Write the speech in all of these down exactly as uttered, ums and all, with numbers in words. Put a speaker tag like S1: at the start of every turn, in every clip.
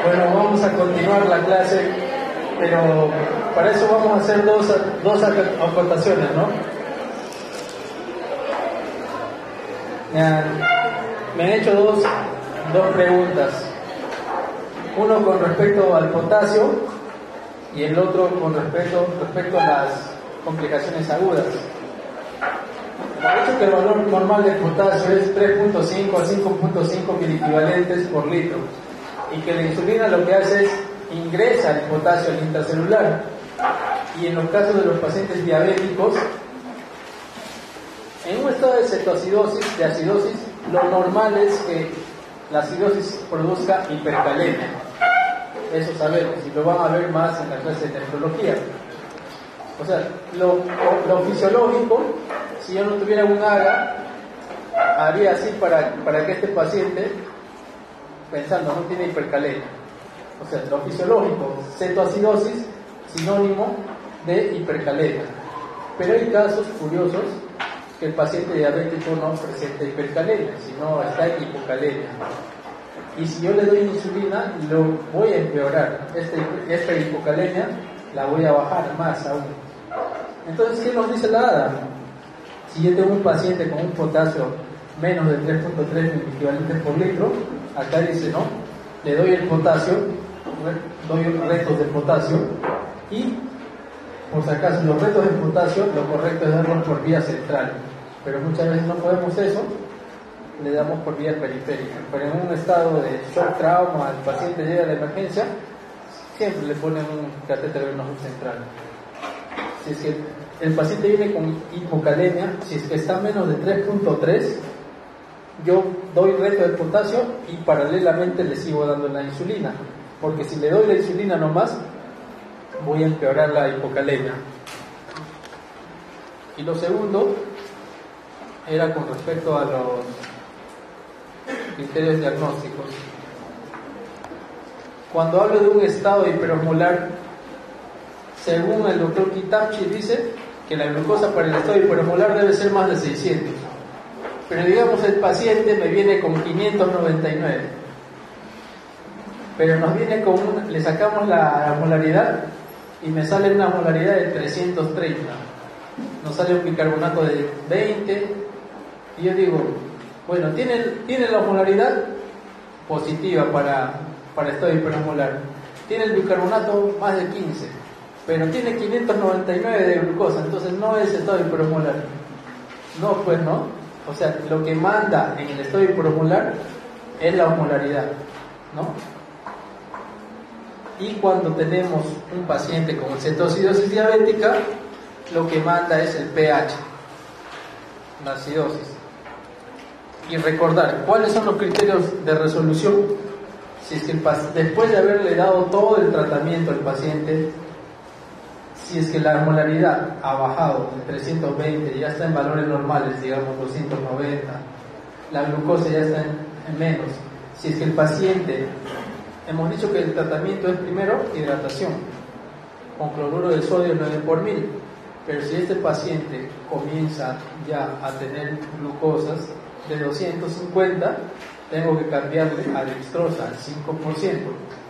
S1: Bueno, vamos a continuar la clase, pero para eso vamos a hacer dos, dos acotaciones, ¿no? Me han, me han hecho dos, dos preguntas. Uno con respecto al potasio y el otro con respecto, respecto a las complicaciones agudas. Me ha dicho que el valor normal del potasio es tres punto cinco a cinco punto cinco miliequivalentes por litro y que la insulina lo que hace es ingresa el potasio al intracelular, y en los casos de los pacientes diabéticos en un estado de cetoacidosis, de acidosis, lo normal es que la acidosis produzca hipercalemia. Eso sabemos y lo van a ver más en la clase de nefrología. O sea, lo, lo, lo fisiológico, si yo no tuviera un AGA, haría así para, para que este paciente, pensando, no tiene hipercalemia. O sea, lo fisiológico, cetoacidosis, sinónimo de hipercalemia. Pero hay casos curiosos que el paciente diabético no presenta hipercalemia, sino está en hipocalemia. Y si yo le doy insulina, lo voy a empeorar. Este, esta hipocalemia la voy a bajar más aún. Entonces, ¿qué nos dice la ADA? Si yo tengo un paciente con un potasio menos de tres punto tres miliequivalentes por litro, acá dice, ¿no? Le doy el potasio, doy restos de potasio, y por si acaso los restos de potasio, lo correcto es darlos por vía central. Pero muchas veces no podemos eso, le damos por vía periférica. Pero en un estado de shock trauma, el paciente llega a la emergencia, siempre le ponen un catéter venoso central. Si es que el paciente viene con hipocalemia, si es que está menos de tres punto tres, yo doy reto de potasio y paralelamente le sigo dando la insulina, porque si le doy la insulina nomás, voy a empeorar la hipocalemia. Y lo segundo era con respecto a los criterios diagnósticos. Cuando hablo de un estado hiperosmolar, según el doctor Kitapchi dice que la glucosa para el estado hiperosmolar debe ser más de seiscientos. Pero digamos el paciente me viene con quinientos noventa y nueve. Pero nos viene con un, le sacamos la molaridad y me sale una molaridad de trescientos treinta. Nos sale un bicarbonato de veinte. Y yo digo, bueno, tiene, tiene la molaridad positiva para, para estado hiperosmolar. Tiene el bicarbonato más de quince. Pero tiene quinientos noventa y nueve de glucosa, entonces no es estado hiperosmolar. No, pues no. O sea, lo que manda en el estado hiperosmolar es la osmolaridad, ¿no? Y cuando tenemos un paciente con cetoacidosis diabética, lo que manda es el pH, la acidosis. Y recordar, ¿cuáles son los criterios de resolución? Si es que el paciente, después de haberle dado todo el tratamiento al paciente, si es que la molaridad ha bajado de trescientos veinte, ya está en valores normales, digamos doscientos noventa, la glucosa ya está en, en menos. Si es que el paciente, hemos dicho que el tratamiento es primero hidratación, con cloruro de sodio nueve por mil, pero si este paciente comienza ya a tener glucosas de doscientos cincuenta, tengo que cambiarle a dextrosa al cinco por ciento.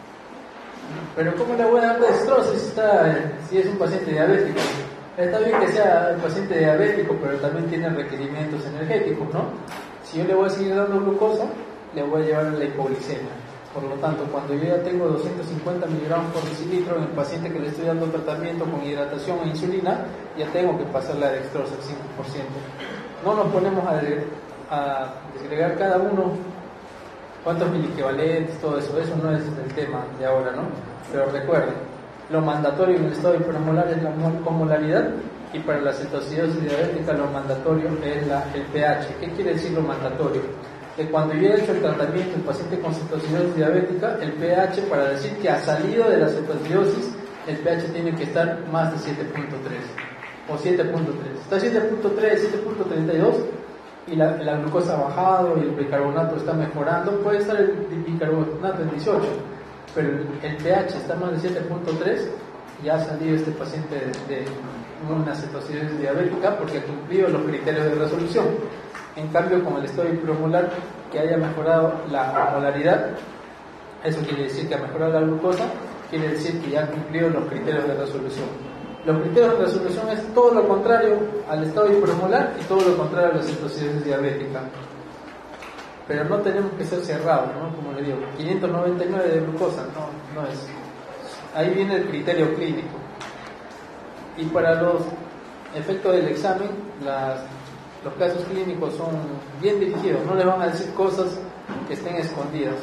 S1: Pero ¿cómo le voy a dar dextrosa si, está, si es un paciente diabético? Está bien que sea un paciente diabético, pero también tiene requerimientos energéticos, ¿no? Si yo le voy a seguir dando glucosa, le voy a llevar a la hipoglicemia. Por lo tanto, cuando yo ya tengo doscientos cincuenta miligramos por decilitro en el paciente que le estoy dando tratamiento con hidratación e insulina, ya tengo que pasarle a dextrosa al cinco por ciento. No nos ponemos a, a desagregar cada uno cuántos miliequivalentes, todo eso, eso no es el tema de ahora, ¿no? Pero recuerden, lo mandatorio en el estado hiperosmolar es la osmolaridad, y para la cetoacidosis diabética lo mandatorio es la, el pH. ¿Qué quiere decir lo mandatorio? Que cuando yo he hecho el tratamiento del paciente con cetoacidosis diabética, el pH, para decir que ha salido de la cetoacidosis, el pH tiene que estar más de siete punto tres o siete punto tres. Está siete punto tres, siete punto treinta y dos, y la, la glucosa ha bajado y el bicarbonato está mejorando, puede estar el bicarbonato en dieciocho, pero el, el pH está más de siete punto tres, ya ha salido este paciente de, de una cetoacidosis diabética porque ha cumplido los criterios de resolución. En cambio, con el estado hiperosmolar que haya mejorado la osmolaridad, Eso quiere decir que ha mejorado la glucosa, quiere decir que ya ha cumplido los criterios de resolución. Los criterios de resolución es todo lo contrario al estado hipermolar y todo lo contrario a la cetocidosis diabética. Pero no tenemos que ser cerrados, ¿no? Como le digo, quinientos noventa y nueve de glucosa, no, no es. Ahí viene el criterio clínico. Y para los efectos del examen, las, los casos clínicos son bien dirigidos, no le van a decir cosas que estén escondidas.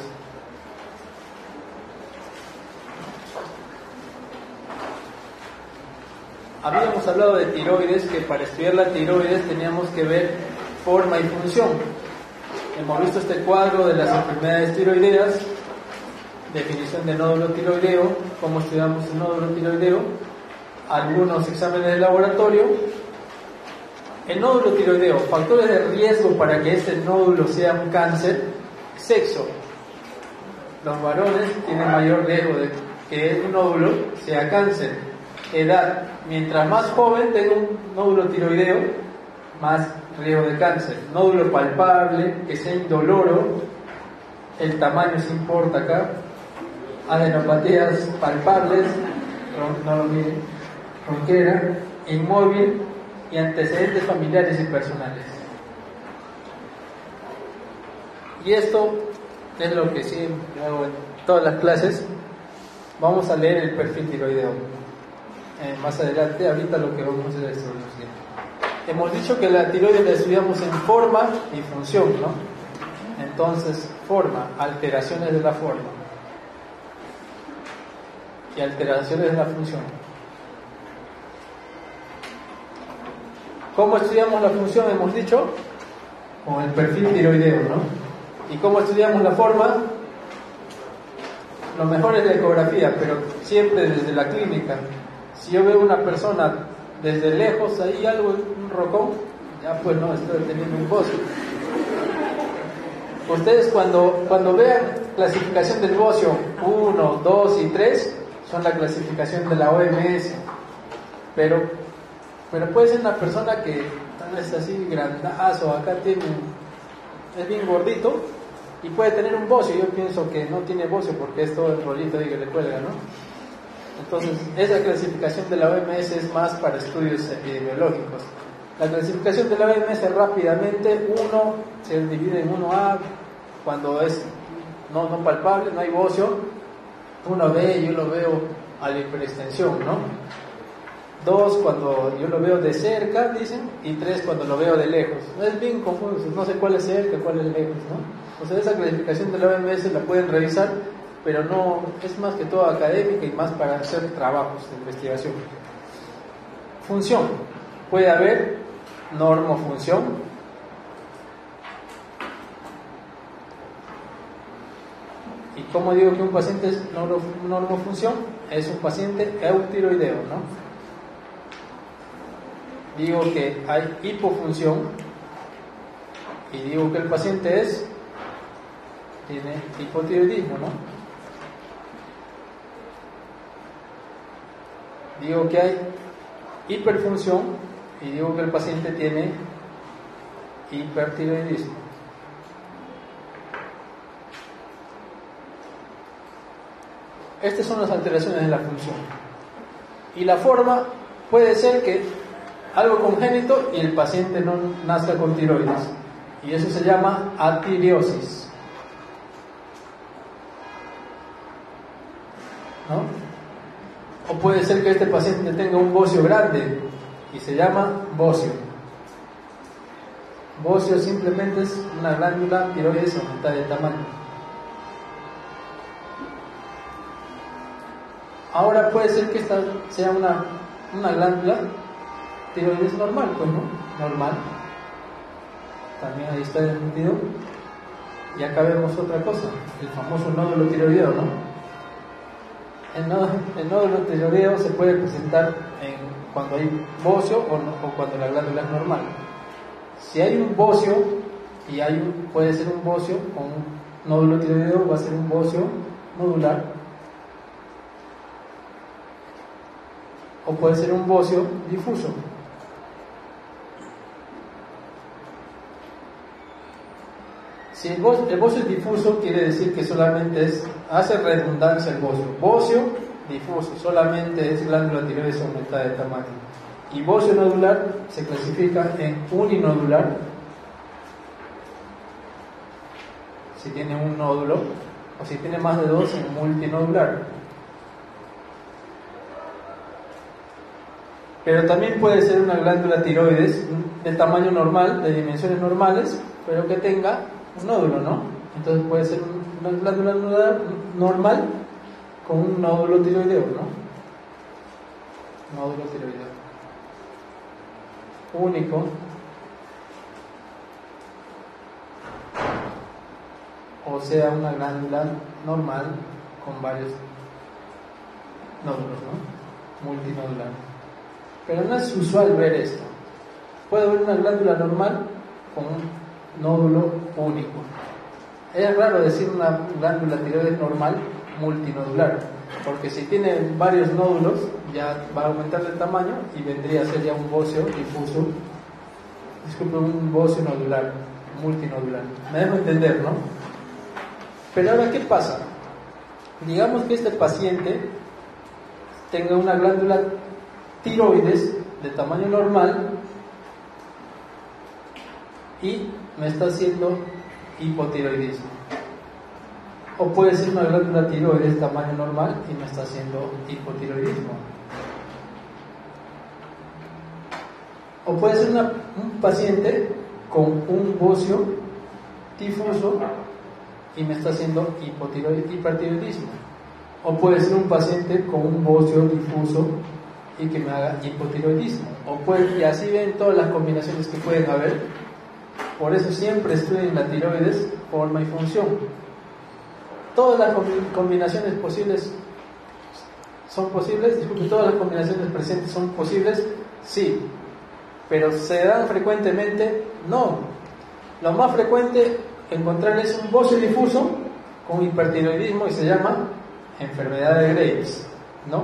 S1: Habíamos hablado de tiroides, que para estudiar la tiroides teníamos que ver forma y función. Hemos visto este cuadro de las enfermedades tiroideas, definición de nódulo tiroideo, cómo estudiamos el nódulo tiroideo, algunos exámenes de laboratorio. El nódulo tiroideo, factores de riesgo para que este nódulo sea un cáncer. Sexo. Los varones tienen mayor riesgo de que un nódulo sea cáncer. Edad. Mientras más joven tenga un nódulo tiroideo, más riesgo de cáncer. Nódulo palpable, que sea indoloro. El tamaño se importa acá. Adenopatías palpables, no lo miren, ronquera, inmóvil y antecedentes familiares y personales. Y esto es lo que siempre hago en todas las clases. Vamos a leer el perfil tiroideo. Eh, más adelante, ahorita lo que vamos a hacer es lo siguiente. Hemos dicho que la tiroides la estudiamos en forma y función, ¿no? Entonces, forma, alteraciones de la forma y alteraciones de la función. ¿Cómo estudiamos la función? Hemos dicho con el perfil tiroideo, ¿no? ¿Y cómo estudiamos la forma? Lo mejor es la ecografía, pero siempre desde la clínica. Si yo veo una persona desde lejos, ahí algo, un rocón, ya pues no, estoy teniendo un bocio. Ustedes cuando, cuando vean clasificación del bocio uno, dos y tres, son la clasificación de la O M S. Pero, pero puede ser una persona que tal vez así grandazo, acá tiene, es bien gordito, y puede tener un bocio. Yo pienso que no tiene bocio porque es todo el rolito ahí que le cuelga, ¿no? Entonces, esa clasificación de la O M S es más para estudios epidemiológicos. La clasificación de la O M S rápidamente, uno se divide en uno A, cuando es no, no palpable, no hay bocio. uno B, yo lo veo a la hiperextensión, ¿no? dos, cuando yo lo veo de cerca, dicen, y tres, cuando lo veo de lejos. No es bien confuso, no sé cuál es cerca, cuál es lejos, ¿no? O sea, esa clasificación de la O M S la pueden revisar, pero no, es más que todo académica y más para hacer trabajos de investigación. Función. Puede haber normofunción. ¿Y cómo digo que un paciente es normofunción? Es un paciente eutiroideo, ¿no? Digo que hay hipofunción y digo que el paciente es tiene hipotiroidismo, ¿no? Digo que hay hiperfunción y digo que el paciente tiene hipertiroidismo. Estas son las alteraciones de la función. Y la forma puede ser que algo congénito y el paciente no nazca con tiroides. Y eso se llama atiriosis, ¿no? O puede ser que este paciente tenga un bocio grande y se llama bocio. Bocio simplemente es una glándula tiroides aumentada de tamaño. Ahora puede ser que esta sea una, una glándula tiroides normal, pues no, normal. También ahí está definido. Y acá vemos otra cosa, el famoso nódulo tiroideo, ¿no? El nódulo, el nódulo tiroideo se puede presentar en, cuando hay bocio o, no, o cuando la glándula es normal. Si hay un bocio, y hay un, puede ser un bocio con un nódulo tiroideo, va a ser un bocio nodular, o puede ser un bocio difuso. Si el bocio, el bocio es difuso, quiere decir que solamente es, hace redundancia el bocio. Bocio, difuso, solamente es glándula tiroides aumentada de tamaño. Y bocio nodular se clasifica en uninodular, si tiene un nódulo, o si tiene más de dos, en multinodular. Pero también puede ser una glándula tiroides de tamaño normal, de dimensiones normales, pero que tenga un nódulo, ¿no? Entonces puede ser una glándula nodal normal con un nódulo tiroideo, ¿no? Nódulo tiroideo único, o sea, una glándula normal con varios nódulos, ¿no? Multinodular. Pero no es usual ver esto. Puede haber una glándula normal con un nódulo único. Es raro decir una glándula tiroides normal multinodular, porque si tiene varios nódulos ya va a aumentar el tamaño y vendría a ser ya un bocio difuso, disculpe, un bocio nodular, multinodular. Me dejo entender, ¿no? Pero ahora, ¿qué pasa? Digamos que este paciente tenga una glándula tiroides de tamaño normal y me está haciendo hipotiroidismo. O puede ser una glándula tiroides de tamaño normal y me está haciendo hipotiroidismo. O puede ser una, un paciente con un bocio difuso y me está haciendo hipertiroidismo. O puede ser un paciente con un bocio difuso y que me haga hipotiroidismo. O puede, y así ven todas las combinaciones que pueden haber. Por eso siempre estudien la tiroides, forma y función. Todas las combinaciones posibles son posibles, disculpe, todas las combinaciones presentes son posibles, sí, pero ¿se dan frecuentemente? No. Lo más frecuente encontrar es un bocio difuso con hipertiroidismo y se llama enfermedad de Graves, ¿no?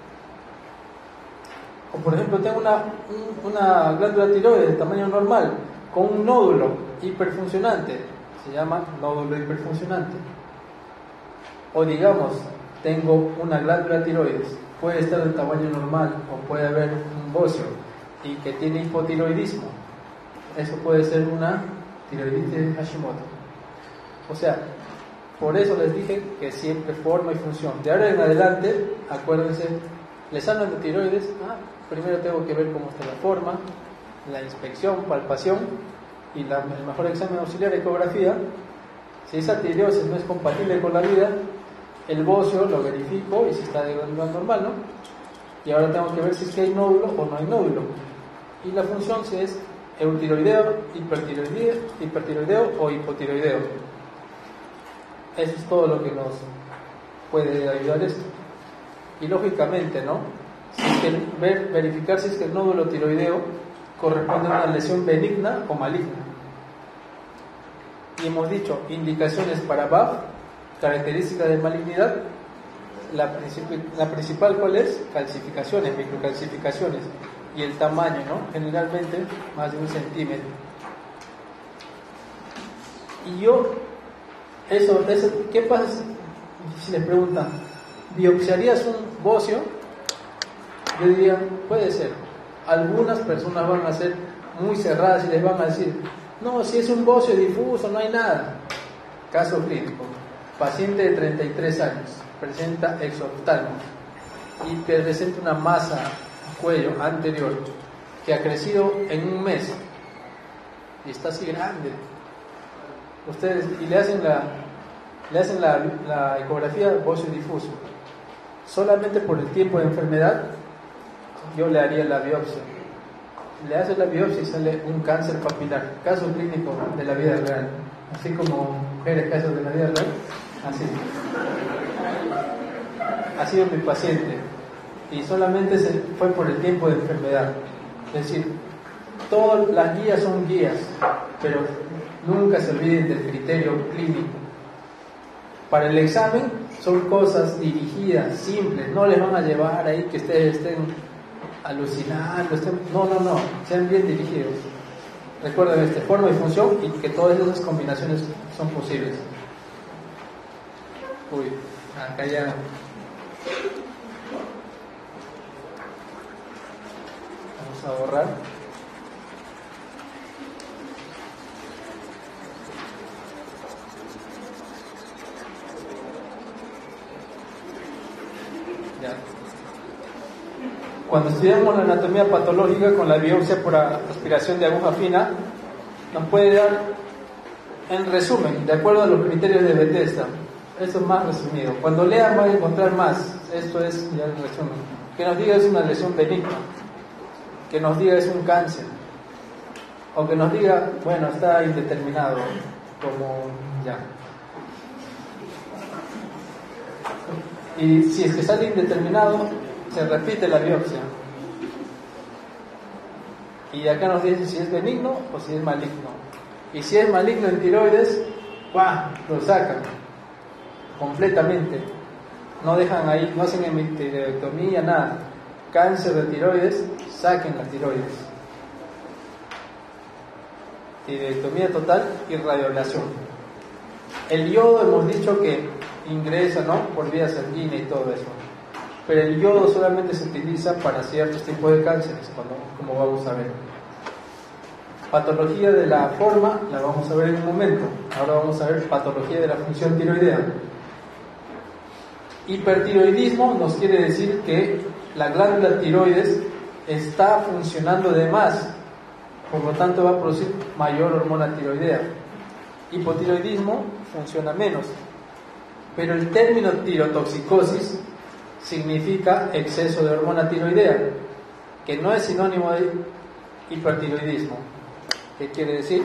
S1: O por ejemplo, tengo una, una glándula tiroides de tamaño normal con un nódulo hiperfuncionante, se llama nódulo hiperfuncionante. O digamos, tengo una glándula tiroides, puede estar de tamaño normal o puede haber un bocio y que tiene hipotiroidismo. Eso puede ser una tiroiditis de Hashimoto. O sea, por eso les dije que siempre forma y función. De ahora en adelante, acuérdense, les hablan de tiroides, ah, primero tengo que ver cómo está la forma, la inspección, palpación y la, el mejor examen auxiliar, ecografía. Si esa tiroides no es compatible con la vida, el bocio lo verifico y si está de glándula normal, ¿no? Y ahora tengo que ver si es que hay nódulo o no hay nódulo. Y la función si es eutiroideo, hipertiroideo, hipertiroideo o hipotiroideo. Eso es todo lo que nos puede ayudar esto. Y lógicamente, ¿no? Si es que ver, verificar si es que el nódulo tiroideo corresponde a una lesión benigna o maligna. Y hemos dicho indicaciones para B A F, características de malignidad. La, princip la principal, ¿cuál es? Calcificaciones, microcalcificaciones. Y el tamaño, ¿no? Generalmente más de un centímetro. Y yo, eso, eso ¿qué pasa si les preguntan, ¿biopsiarías un bocio? Yo diría, puede ser. Algunas personas van a ser muy cerradas y les van a decir, no, si es un bocio difuso, no hay nada. Caso clínico. Paciente de treinta y tres años, presenta exoftalmo y presenta una masa cuello anterior que ha crecido en un mes y está así grande. Ustedes, y le hacen la, le hacen la, la ecografía bocio difuso. Solamente por el tiempo de enfermedad, yo le haría la biopsia. Le hace la biopsia y sale un cáncer papilar, caso clínico de la vida real, así como mujeres casos de la vida real, así. Ha sido mi paciente y solamente se fue por el tiempo de enfermedad. Es decir, todas las guías son guías, pero nunca se olviden del criterio clínico. Para el examen son cosas dirigidas, simples, no les van a llevar ahí que ustedes estén alucinando, estén... no, no, no, sean bien dirigidos. Recuerden este, forma y función y que todas esas combinaciones son posibles. Uy, acá ya. Vamos a borrar. Ya. Cuando estudiamos la anatomía patológica con la biopsia por aspiración de aguja fina, nos puede dar, en resumen, de acuerdo a los criterios de Bethesda. Esto es más resumido. Cuando lean van a encontrar más. Esto es ya el resumen. Que nos diga es una lesión benigna, que nos diga es un cáncer, o que nos diga, bueno, está indeterminado, como ya. Y si es que sale indeterminado, se repite la biopsia. Y acá nos dice si es benigno o si es maligno. Y si es maligno en tiroides, ¡guau!, lo sacan completamente. No dejan ahí, no hacen tiroidectomía, nada. Cáncer de tiroides, saquen las tiroides. Tiroidectomía total y radioablación. El yodo hemos dicho que ingresa, ¿no?, por vía sanguínea y todo eso. Pero el yodo solamente se utiliza para ciertos tipos de cánceres, como, como vamos a ver. Patología de la forma la vamos a ver en un momento. Ahora vamos a ver patología de la función tiroidea. Hipertiroidismo nos quiere decir que la glándula tiroides está funcionando de más, por lo tanto va a producir mayor hormona tiroidea. Hipotiroidismo funciona menos. Pero el término tirotoxicosis significa exceso de hormona tiroidea, que no es sinónimo de hipertiroidismo. ¿Qué quiere decir?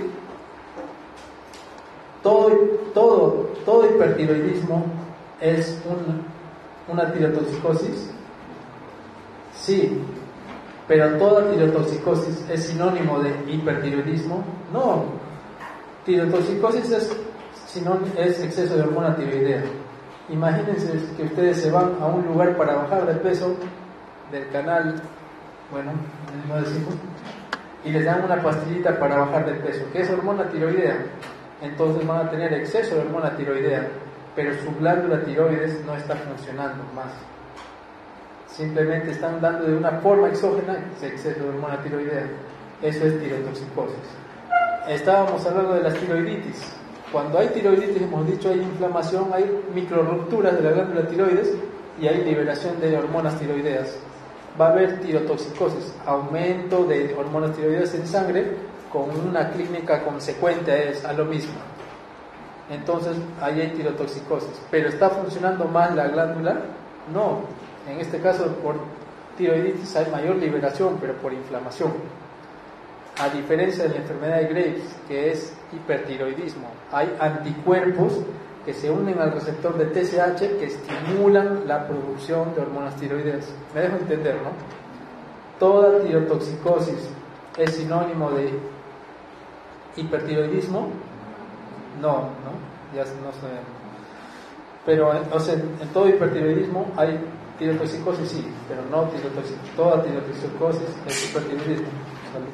S1: Todo, todo, todo hipertiroidismo es un, una tirotoxicosis. Sí, pero toda tirotoxicosis es sinónimo de hipertiroidismo. No, tirotoxicosis es, sinónimo, es exceso de hormona tiroidea. Imagínense que ustedes se van a un lugar para bajar de peso del canal, bueno, no decimos, y les dan una pastillita para bajar de peso, que es hormona tiroidea. Entonces van a tener exceso de hormona tiroidea, pero su glándula tiroides no está funcionando más. Simplemente están dando de una forma exógena ese exceso de hormona tiroidea. Eso es tirotoxicosis. Estábamos hablando de las tiroiditis. Cuando hay tiroiditis, hemos dicho, hay inflamación, hay microrupturas de la glándula tiroides y hay liberación de hormonas tiroideas. Va a haber tirotoxicosis, aumento de hormonas tiroideas en sangre con una clínica consecuente es a lo mismo. Entonces, ahí hay tirotoxicosis. ¿Pero está funcionando más la glándula? No. En este caso, por tiroiditis hay mayor liberación, pero por inflamación. A diferencia de la enfermedad de Graves, que es hipertiroidismo, hay anticuerpos que se unen al receptor de T S H que estimulan la producción de hormonas tiroideas. Me dejo entender, ¿no? Toda tirotoxicosis es sinónimo de hipertiroidismo. No, ¿no? Ya no sé. Pero, o sea, en todo hipertiroidismo hay tirotoxicosis, sí, pero no tirotoxicosis. Toda tirotoxicosis es hipertiroidismo. Salud.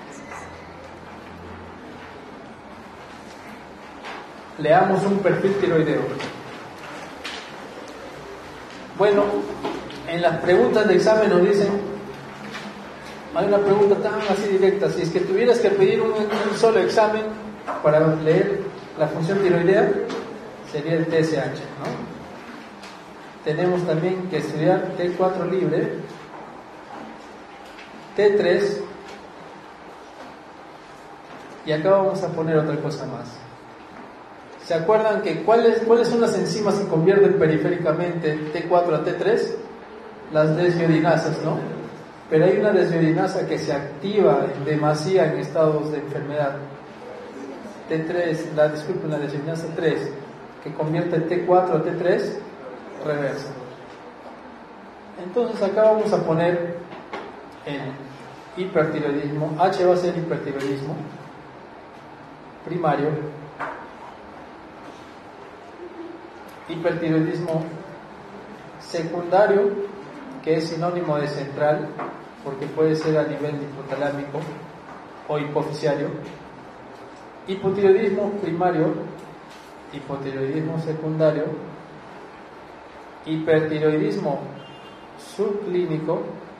S1: Leamos un perfil tiroideo. Bueno, en las preguntas de examen nos dicen, hay una pregunta tan así directa, si es que tuvieras que pedir un, un solo examen para leer la función tiroidea, sería el T S H, ¿no? Tenemos también que estudiar T cuatro libre, T tres, y acá vamos a poner otra cosa más. ¿Se acuerdan que cuáles, cuáles son las enzimas que convierten periféricamente T cuatro a T tres? Las desmiodinasas, ¿no? Pero hay una desmiodinasa que se activa en demasía en estados de enfermedad. T tres, la, disculpen, la desmiodinasa tres, que convierte T cuatro a T tres, reversa. Entonces acá vamos a poner el hipertiroidismo. H va a ser hipertiroidismo primario. Hipertiroidismo secundario, que es sinónimo de central, porque puede ser a nivel hipotalámico o hipofisiario. Hipotiroidismo primario, hipotiroidismo secundario, hipertiroidismo subclínico,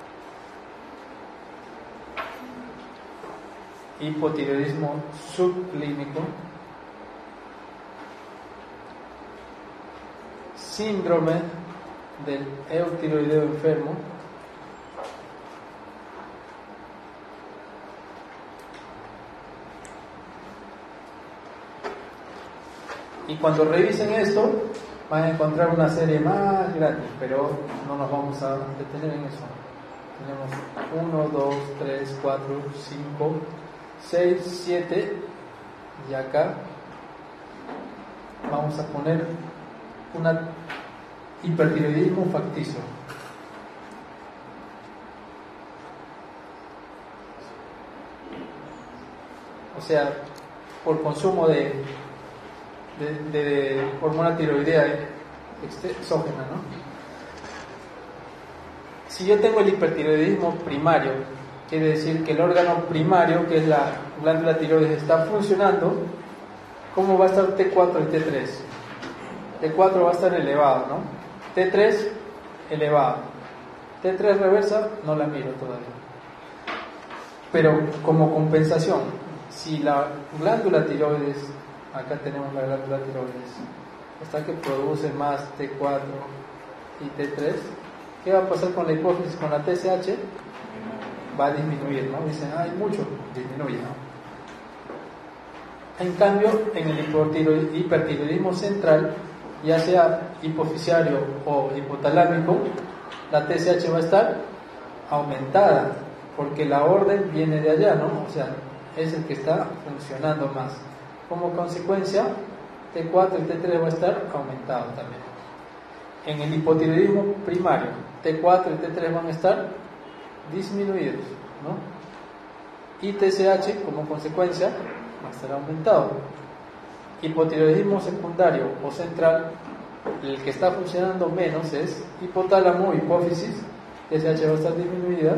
S1: hipotiroidismo subclínico, síndrome del eutiroideo enfermo, y cuando revisen esto van a encontrar una serie más grande, pero no nos vamos a detener en eso. Tenemos uno, dos, tres, cuatro, cinco, seis, siete, y acá vamos a poner una hipertiroidismo facticio. O sea, por consumo de, de, de hormona tiroidea exógena, ¿no? Si yo tengo el hipertiroidismo primario, quiere decir que el órgano primario, que es la glándula tiroides, está funcionando. ¿Cómo va a estar T cuatro y T tres? T cuatro va a estar elevado, ¿no? T tres elevado. T tres reversa no la miro todavía. Pero como compensación, si la glándula tiroides, acá tenemos la glándula tiroides, está que produce más T cuatro y T tres, ¿qué va a pasar con la hipófisis, con la T S H? Va a disminuir, ¿no? Dicen, hay mucho, disminuye, ¿no? En cambio, en el hipertiroidismo central, ya sea hipofisiario o hipotalámico, la T S H va a estar aumentada, porque la orden viene de allá, ¿no? O sea, es el que está funcionando más. Como consecuencia, T cuatro y T tres va a estar aumentado también. En el hipotiroidismo primario, T cuatro y T tres van a estar disminuidos, ¿no? Y T S H, como consecuencia, va a estar aumentado. Hipotiroidismo secundario o central, el que está funcionando menos es hipotálamo, hipófisis, T S H va a estar disminuida,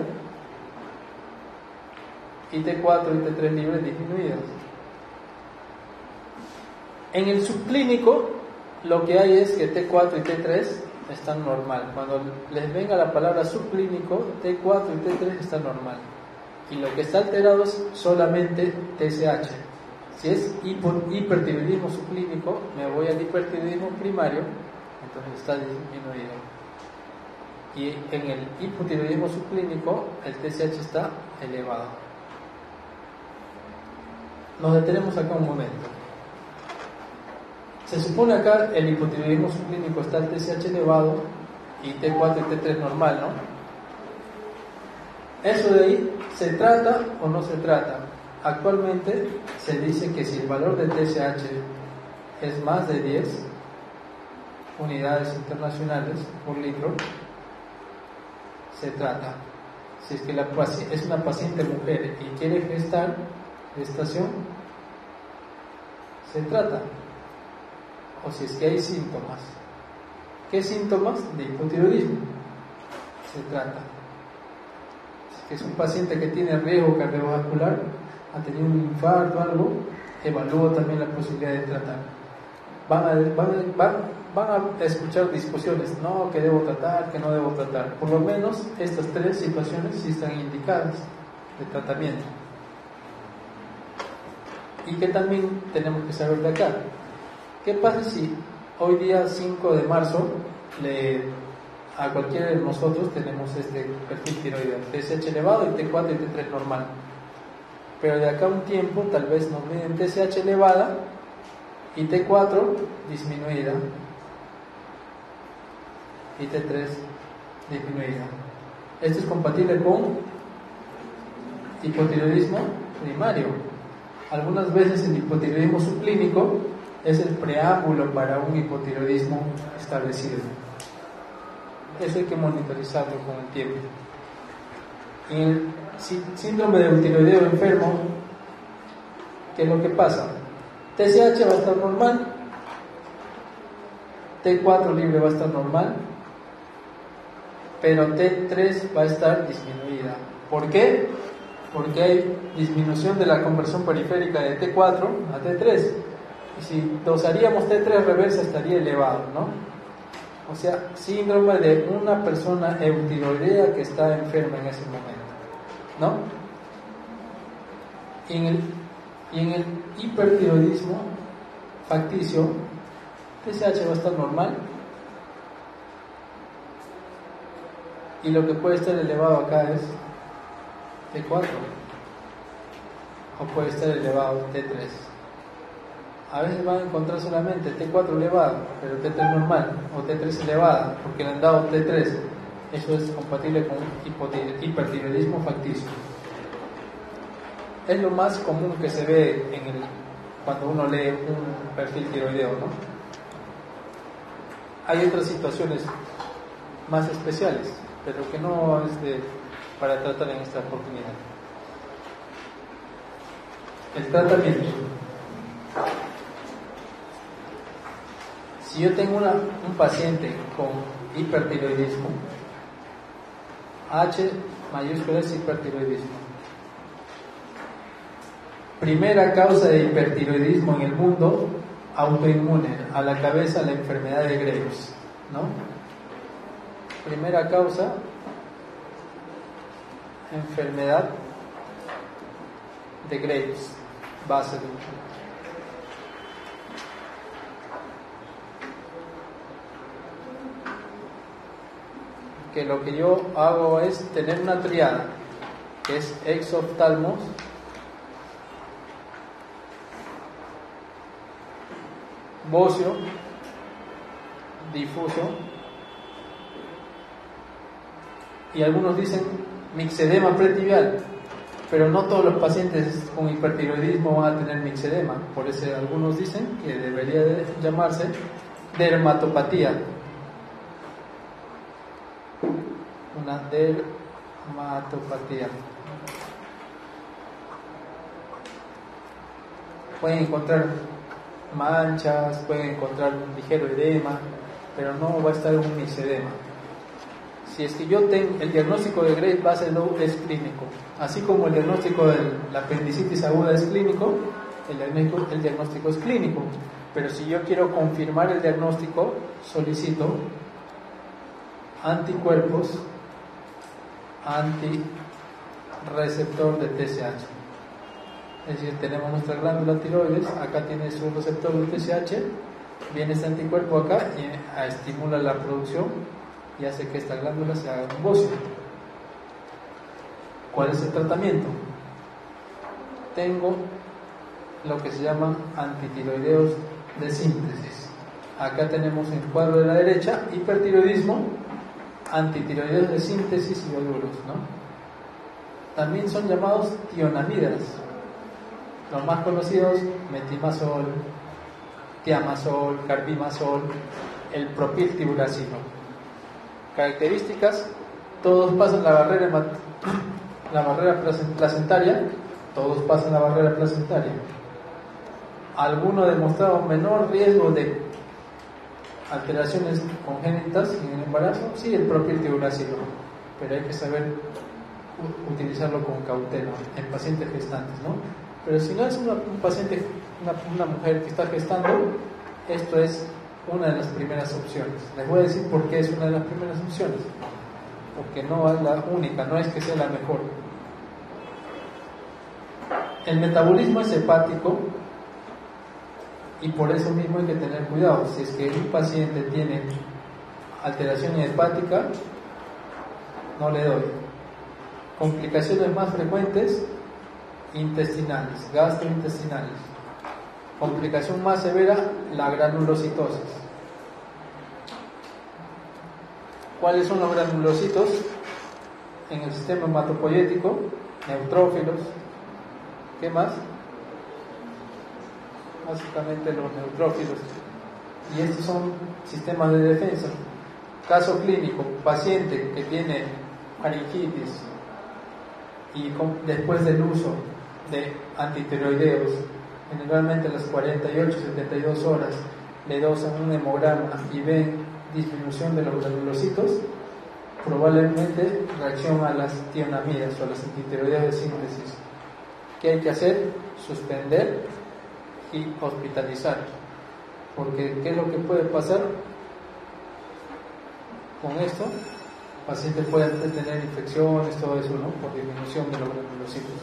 S1: y T cuatro y T tres libres disminuidas. En el subclínico, lo que hay es que T cuatro y T tres están normal. Cuando les venga la palabra subclínico, T cuatro y T tres están normal. Y lo que está alterado es solamente T S H. Si es hipertiroidismo subclínico, me voy al hipertiroidismo primario, entonces está disminuido. Y en el hipotiroidismo subclínico, el T S H está elevado. Nos detenemos acá un momento. Se supone acá el hipotiroidismo subclínico está el T S H elevado y T cuatro y T tres normal, ¿no? Eso de ahí, ¿se trata o no se trata? Actualmente se dice que si el valor de T S H es más de diez unidades internacionales por litro, se trata. Si es que la, es una paciente mujer y quiere gestar, gestación, se trata. O si es que hay síntomas. ¿Qué síntomas? De hipotiroidismo se trata. Si es que es un paciente que tiene riesgo cardiovascular, ha tenido un infarto o algo, evalúo también la posibilidad de tratar. Van a, van, a, van, van a escuchar discusiones, no, que debo tratar, que no debo tratar. Por lo menos estas tres situaciones sí están indicadas de tratamiento. ¿Y qué también tenemos que saber de acá? ¿Qué pasa si hoy día cinco de marzo le, a cualquiera de nosotros tenemos este perfil tiroideo, T S H elevado y T cuatro y T tres normal? Pero de acá a un tiempo tal vez nos miden T S H elevada y T cuatro disminuida y T tres disminuida. Esto es compatible con hipotiroidismo primario. Algunas veces el hipotiroidismo subclínico es el preámbulo para un hipotiroidismo establecido. Eso hay que monitorizarlo con el tiempo. Y el síndrome de eutiroideo enfermo, ¿qué es lo que pasa? T S H va a estar normal, T cuatro libre va a estar normal, pero T tres va a estar disminuida. ¿Por qué? Porque hay disminución de la conversión periférica de T cuatro a T tres. Y si dosaríamos T tres reversa estaría elevado, ¿no? O sea, síndrome de una persona eutiroidea que está enferma en ese momento, ¿no? Y en el, y en el hipertiroidismo facticio, T S H va a estar normal. Y lo que puede estar elevado acá es T cuatro. O puede estar elevado T tres. A veces van a encontrar solamente T cuatro elevado, pero T tres normal, o T tres elevada, porque le han dado T tres. Eso es compatible con hipertiroidismo facticio. Es lo más común que se ve en el, cuando uno lee un perfil tiroideo, ¿no? Hay otras situaciones más especiales, pero que no es de, para tratar en esta oportunidad. El tratamiento. Si yo tengo una, un paciente con hipertiroidismo, H mayúscula es hipertiroidismo. Primera causa de hipertiroidismo en el mundo, autoinmune, a la cabeza la enfermedad de Graves, ¿no? Primera causa, enfermedad de Graves, base de que lo que yo hago es tener una triada, que es exoftalmos, bocio, difuso, y algunos dicen mixedema pretibial, pero no todos los pacientes con hipertiroidismo van a tener mixedema, por eso algunos dicen que debería de llamarse dermatopatía, una dermatopatía. Pueden encontrar manchas, pueden encontrar un ligero edema, pero no va a estar un mixedema. Si es que yo tengo el diagnóstico de Graves base low es clínico, así como el diagnóstico de la apendicitis aguda es clínico, el diagnóstico, el diagnóstico es clínico. Pero si yo quiero confirmar el diagnóstico, solicito anticuerpos antirreceptor de T S H. Es decir, tenemos nuestra glándula tiroides, acá tiene su receptor de T S H, viene este anticuerpo acá y estimula la producción y hace que esta glándula se haga un bocio. ¿Cuál es el tratamiento? Tengo lo que se llaman antitiroideos de síntesis. Acá tenemos en el cuadro de la derecha hipertiroidismo, antitiroideos de síntesis y ioduros, ¿no? También son llamados tionamidas. Los más conocidos, metimazol, tiamazol, carbimazol, el propiltiuracilo. Características: todos pasan la barrera, la barrera placentaria, todos pasan la barrera placentaria. Alguno demostrado menor riesgo de alteraciones congénitas en el embarazo, sí, el propiltiuracilo, pero hay que saber utilizarlo con cautela en pacientes gestantes, ¿no? Pero si no es una, un paciente, una, una mujer que está gestando, esto es una de las primeras opciones. Les voy a decir por qué es una de las primeras opciones, porque no es la única, no es que sea la mejor. El metabolismo es hepático y por eso mismo hay que tener cuidado. Si es que un paciente tiene alteración hepática, no le doy. Complicaciones más frecuentes: intestinales, gastrointestinales. Complicación más severa, la granulocitosis. ¿Cuáles son los granulocitos? En el sistema hematopoyético, neutrófilos. ¿Qué más? Básicamente los neutrófilos. Y estos son sistemas de defensa. Caso clínico: paciente que tiene faringitis y con, después del uso de antitiroideos, generalmente a las cuarenta y ocho a setenta y dos horas, le dosan un hemograma y ven disminución de los granulocitos, probablemente reacción a las tionamidas o a las antitiroideos de síntesis. ¿Qué hay que hacer? Suspender y hospitalizar. Porque ¿qué es lo que puede pasar con esto? El paciente puede tener infecciones, todo eso, ¿no? Por disminución de los granulocitos.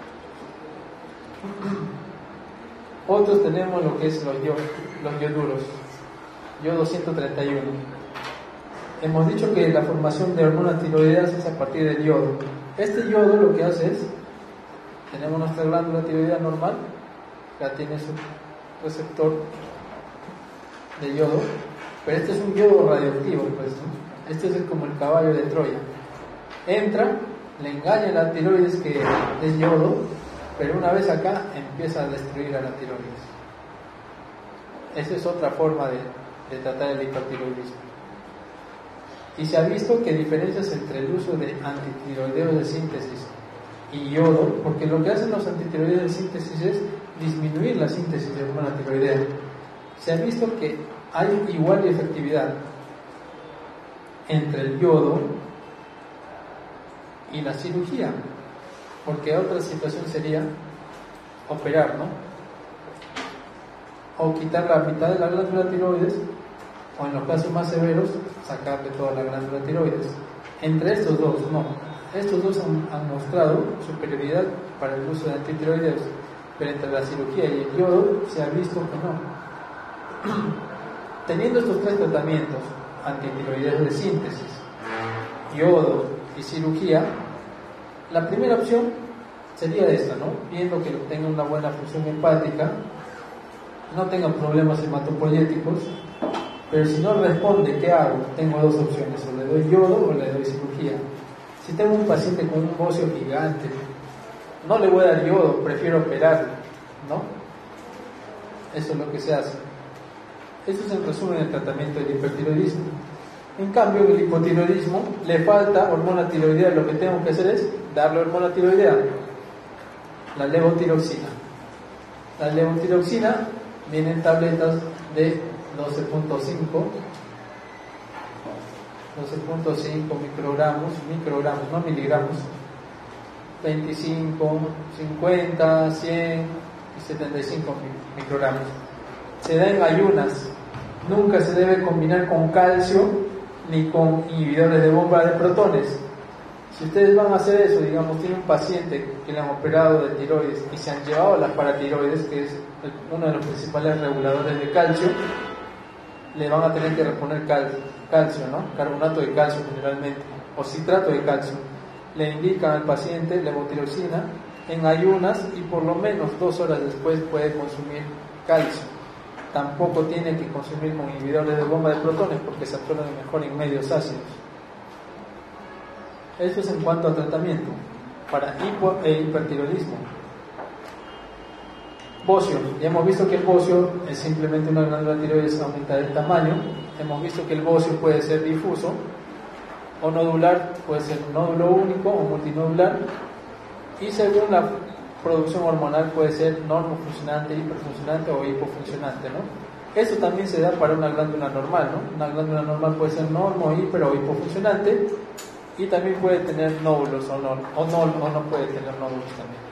S1: Otros tenemos lo que es los, yo, los yoduros, yodo ciento treinta y uno. Hemos dicho que la formación de hormonas tiroideas es a partir del yodo. Este yodo lo que hace es, tenemos nuestra glándula tiroidea normal, ya tiene su receptor de yodo, pero este es un yodo radioactivo, pues, ¿no? Este es como el caballo de Troya. Entra, le engaña a la tiroides que es yodo, pero una vez acá empieza a destruir a la tiroides. Esa es otra forma de, de tratar el hipertiroidismo. Y se ha visto que hay diferencias entre el uso de antitiroideos de síntesis y yodo, porque lo que hacen los antitiroideos de síntesis es disminuir la síntesis de hormona tiroidea. Se ha visto que hay igual efectividad entre el yodo y la cirugía, porque otra situación sería operar, ¿no? O quitar la mitad de la glándula tiroides, o en los casos más severos, sacarle toda la glándula tiroides. Entre estos dos, no. Estos dos han, han mostrado superioridad para el uso de antitiroideos, pero entre la cirugía y el yodo se ha visto que no. Teniendo estos tres tratamientos, antitiroideos de síntesis, yodo y cirugía, la primera opción sería esta, ¿no? Viendo que tenga una buena función hepática, no tenga problemas hematopoyéticos, pero si no responde, ¿qué hago? Tengo dos opciones, o le doy yodo o le doy cirugía. Si tengo un paciente con un bocio gigante, no le voy a dar yodo, prefiero operarlo, ¿no? Eso es lo que se hace. Eso es en resumen el tratamiento del hipertiroidismo. En cambio, en el hipotiroidismo le falta hormona tiroidea. Lo que tengo que hacer es darle hormona tiroidea, la levotiroxina. La levotiroxina viene en tabletas de doce punto cinco microgramos, microgramos, no miligramos, veinticinco, cincuenta, cien y setenta y cinco microgramos. Se da en ayunas. Nunca se debe combinar con calcio ni con inhibidores de bomba de protones. Si ustedes van a hacer eso, digamos, tiene un paciente que le han operado de tiroides y se han llevado las paratiroides, que es uno de los principales reguladores de calcio, le van a tener que reponer cal, calcio, ¿no? Carbonato de calcio generalmente, o citrato de calcio. Le indican al paciente levotiroxina en ayunas y por lo menos dos horas después puede consumir calcio. Tampoco tiene que consumir con inhibidores de bomba de protones porque se absorben mejor en medios ácidos. Eso es en cuanto al tratamiento para hipo e hipertiroidismo. Bocio. Ya hemos visto que el bocio es simplemente una glándula tiroides aumentada de tamaño. Hemos visto que el bocio puede ser difuso o nodular, puede ser un nódulo único o multinodular. Y según la producción hormonal puede ser normofuncionante, hiperfuncionante o hipofuncionante, ¿no? Eso también se da para una glándula normal, ¿no? Una glándula normal puede ser normo, hiper o hipofuncionante y también puede tener nódulos o no, o no, o no puede tener nódulos también.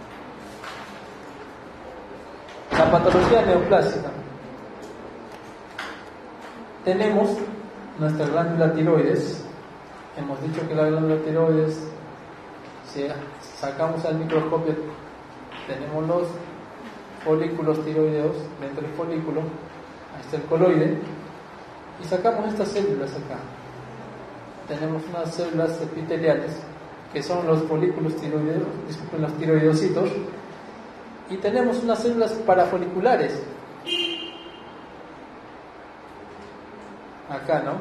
S1: La patología neoplásica. Tenemos nuestra glándula tiroides. Hemos dicho que la glándula tiroides, si sacamos al microscopio, tenemos los folículos tiroideos dentro del folículo, ahí está el coloide, y sacamos estas células acá. Tenemos unas células epiteliales que son los folículos tiroideos, disculpen, los tiroidocitos, y tenemos unas células parafoliculares acá, ¿no?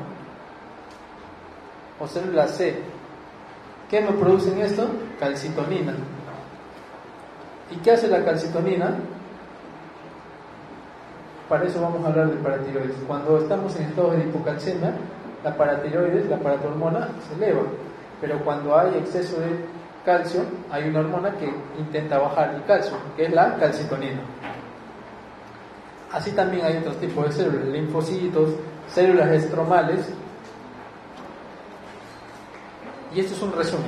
S1: O célula C. ¿Qué me producen esto? Calcitonina. ¿Y qué hace la calcitonina? Para eso vamos a hablar de paratiroides. Cuando estamos en estado de hipocalcemia, la paratiroides, la paratormona, se eleva. Pero cuando hay exceso de calcio, hay una hormona que intenta bajar el calcio, que es la calcitonina. Así también hay otros tipos de células, linfocitos, células estromales. Y esto es un resumen.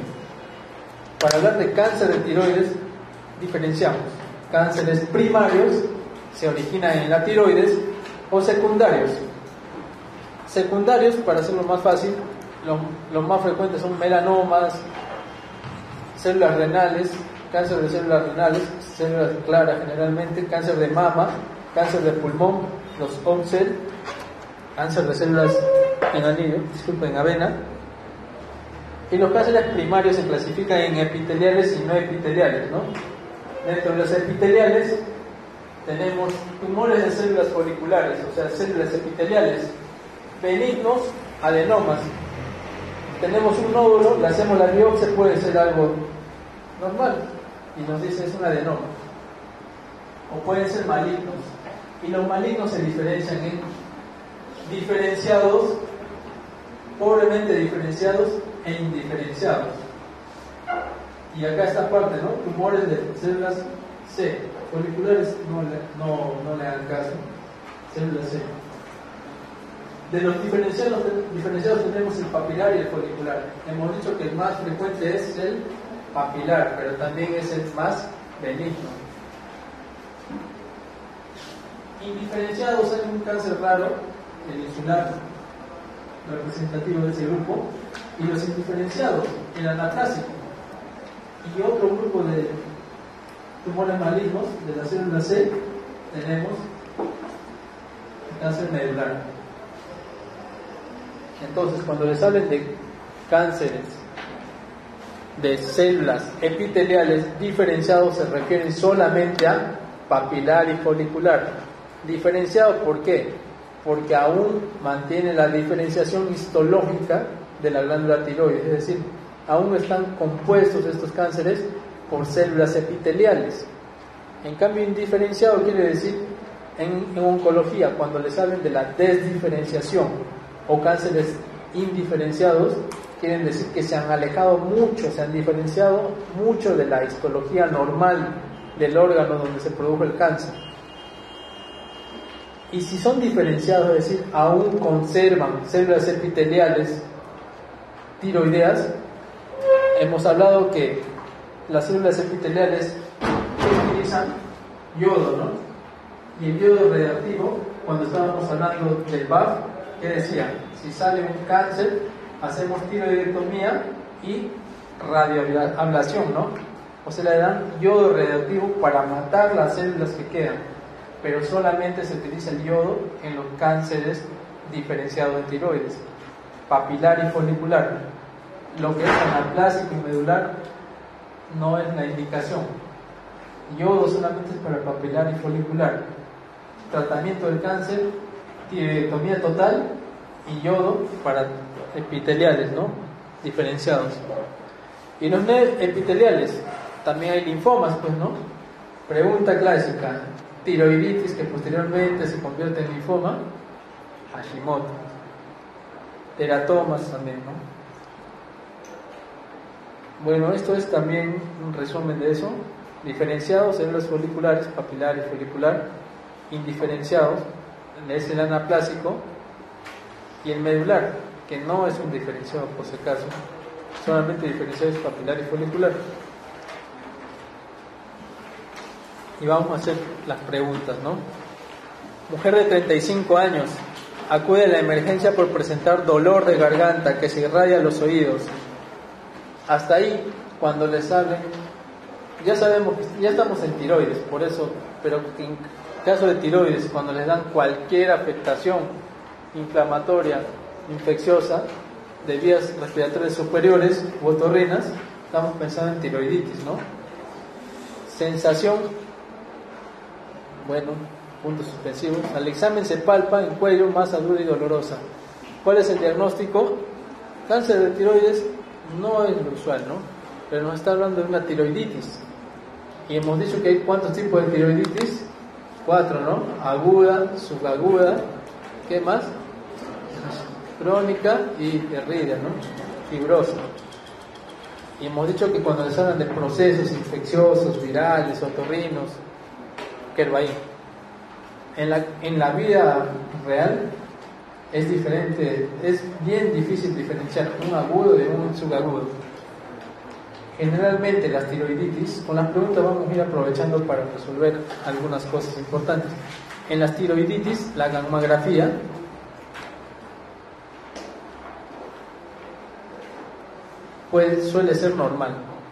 S1: Para hablar de cáncer de tiroides, diferenciamos cánceres primarios se originan en la tiroides, o secundarios. Secundarios, para hacerlo más fácil, los, los más frecuentes son melanomas, células renales, cáncer de células renales, células claras generalmente, cáncer de mama, cáncer de pulmón, los ONCEL, cáncer de células en anillo, disculpen, en avena. Y los cánceres primarios se clasifican en epiteliales y no epiteliales, ¿no? Dentro de los epiteliales tenemos tumores de células foliculares, o sea, células epiteliales, benignos, adenomas. Tenemos un nódulo, le hacemos la biopsia, puede ser algo normal y nos dice es un adenoma, o pueden ser malignos, y los malignos se diferencian en diferenciados, pobremente diferenciados e indiferenciados. Y acá esta parte, ¿no? Tumores de células C, foliculares no le, no, no le hagan caso, células C. De los diferenciados, diferenciados tenemos el papilar y el folicular. Hemos dicho que el más frecuente es el papilar, pero también es el más benigno. Indiferenciados hay un cáncer raro, el insular, representativo de ese grupo, y los indiferenciados, el anaplásico, y otro grupo de tumores malignos de la célula C, tenemos el cáncer medular. Entonces, cuando les hablen de cánceres de células epiteliales diferenciados, se refieren solamente a papilar y folicular. Diferenciado, ¿por qué? Porque aún mantiene la diferenciación histológica de la glándula tiroides, es decir, aún están compuestos estos cánceres por células epiteliales. En cambio, indiferenciado quiere decir, en, en oncología, cuando les hablen de la desdiferenciación o cánceres indiferenciados, quieren decir que se han alejado mucho, se han diferenciado mucho de la histología normal del órgano donde se produjo el cáncer. Y si son diferenciados, es decir, aún conservan células epiteliales tiroideas, hemos hablado que las células epiteliales utilizan yodo, ¿no? Y el yodo radiactivo, cuando estábamos hablando del B A F, ¿qué decía? Si sale un cáncer, hacemos tiroidectomía y radioablación, ¿no? O sea, le dan yodo radiactivo para matar las células que quedan, pero solamente se utiliza el yodo en los cánceres diferenciados de tiroides, papilar y folicular. Lo que es anaplásico y medular no es la indicación. Yodo solamente es para papilar y folicular. Tratamiento del cáncer, tiroidectomía total y yodo para epiteliales, ¿no? Diferenciados. Y los no epiteliales, también hay linfomas, pues, ¿no? Pregunta clásica: tiroiditis que posteriormente se convierte en linfoma, Hashimoto. Teratomas también, ¿no? Bueno, esto es también un resumen de eso. Diferenciados, células foliculares, papilar y folicular. Indiferenciados, es el anaplásico. Y el medular, que no es un diferenciado por si acaso, solamente diferenciado es papilar y folicular. Y vamos a hacer las preguntas, ¿no? Mujer de treinta y cinco años acude a la emergencia por presentar dolor de garganta que se irradia a los oídos. Hasta ahí, cuando les hablen, ya sabemos que ya estamos en tiroides, por eso, pero en caso de tiroides, cuando les dan cualquier afectación inflamatoria, infecciosa, de vías respiratorias superiores u otorrinas, estamos pensando en tiroiditis, ¿no? Sensación, bueno, puntos suspensivos. Al examen se palpa en cuello, masa dura y dolorosa. ¿Cuál es el diagnóstico? Cáncer de tiroides no es lo usual, ¿no? Pero nos está hablando de una tiroiditis. Y hemos dicho que hay ¿cuántos tipos de tiroiditis? Cuatro, ¿no? Aguda, subaguda, ¿qué más? Crónica y herrídea, ¿no? Fibrosa. Y hemos dicho que cuando les hablan de procesos infecciosos, virales, otorrinos, ¿qué va ahí? En la, en la vida real es diferente, es bien difícil diferenciar un agudo de un subagudo. generalmente las tiroiditis, con las preguntas vamos a ir aprovechando para resolver algunas cosas importantes. En las tiroiditis, la gammagrafía pues suele ser normal.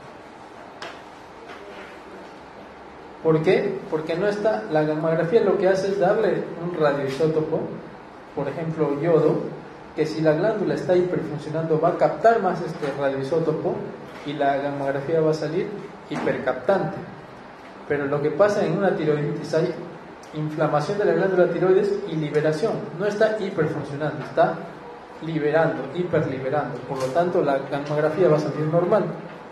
S1: ¿Por qué? Porque no está, la gammagrafía lo que hace es darle un radioisótopo, por ejemplo yodo, que si la glándula está hiperfuncionando va a captar más este radioisótopo y la gammagrafía va a salir hipercaptante. Pero lo que pasa en una tiroiditis hay inflamación de la glándula tiroides y liberación, no está hiperfuncionando, está liberando, hiperliberando, por lo tanto la gammagrafía va a salir normal.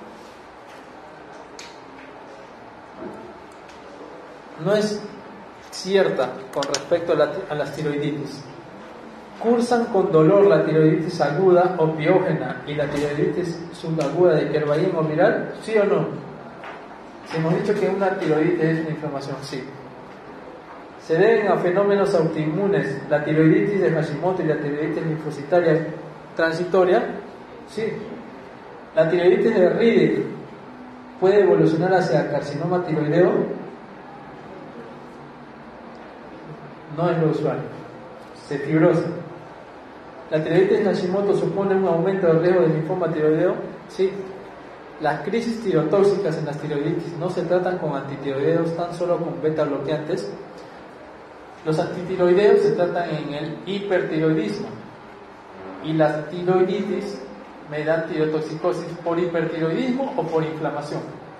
S1: No es cierta con respecto a, la, a las tiroiditis. Cursan con dolor la tiroiditis aguda o piógena y la tiroiditis subaguda de Kervain o viral, ¿sí o no? Si hemos dicho que una tiroiditis es una inflamación, sí. Se deben a fenómenos autoinmunes, la tiroiditis de Hashimoto y la tiroiditis linfocitaria transitoria, sí. La tiroiditis de Riedel puede evolucionar hacia carcinoma tiroideo, no es lo usual, se fibrosa. La tiroiditis de Hashimoto supone un aumento del riesgo de linfoma tiroideo, sí. Las crisis tirotóxicas en las tiroiditis no se tratan con antitiroideos, tan solo con beta bloqueantes. Los antitiroideos se tratan en el hipertiroidismo y las tiroiditis me dan tirotoxicosis por hipertiroidismo o por inflamación.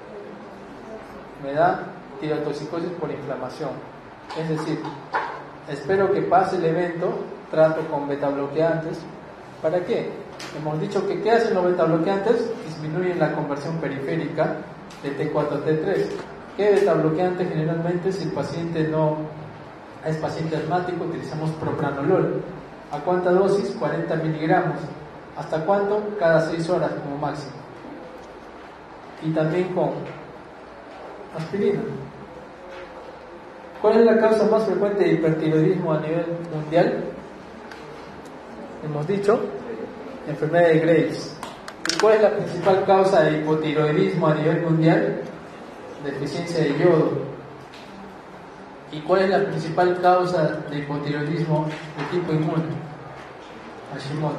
S1: Me da tirotoxicosis por inflamación. Es decir, espero que pase el evento, trato con beta bloqueantes. ¿Para qué? Hemos dicho que ¿qué hacen los beta bloqueantes? Disminuyen la conversión periférica de T cuatro a T tres. ¿Qué beta bloqueante? Generalmente si el paciente no es paciente asmático utilizamos propranolol. ¿A cuánta dosis? cuarenta miligramos. ¿Hasta cuánto? Cada seis horas como máximo. Y también con aspirina. ¿Cuál es la causa más frecuente de hipertiroidismo a nivel mundial? Hemos dicho, enfermedad de Graves. ¿Y cuál es la principal causa de hipotiroidismo a nivel mundial? Deficiencia de yodo. ¿Y cuál es la principal causa de hipotiroidismo de tipo inmune? Hashimoto.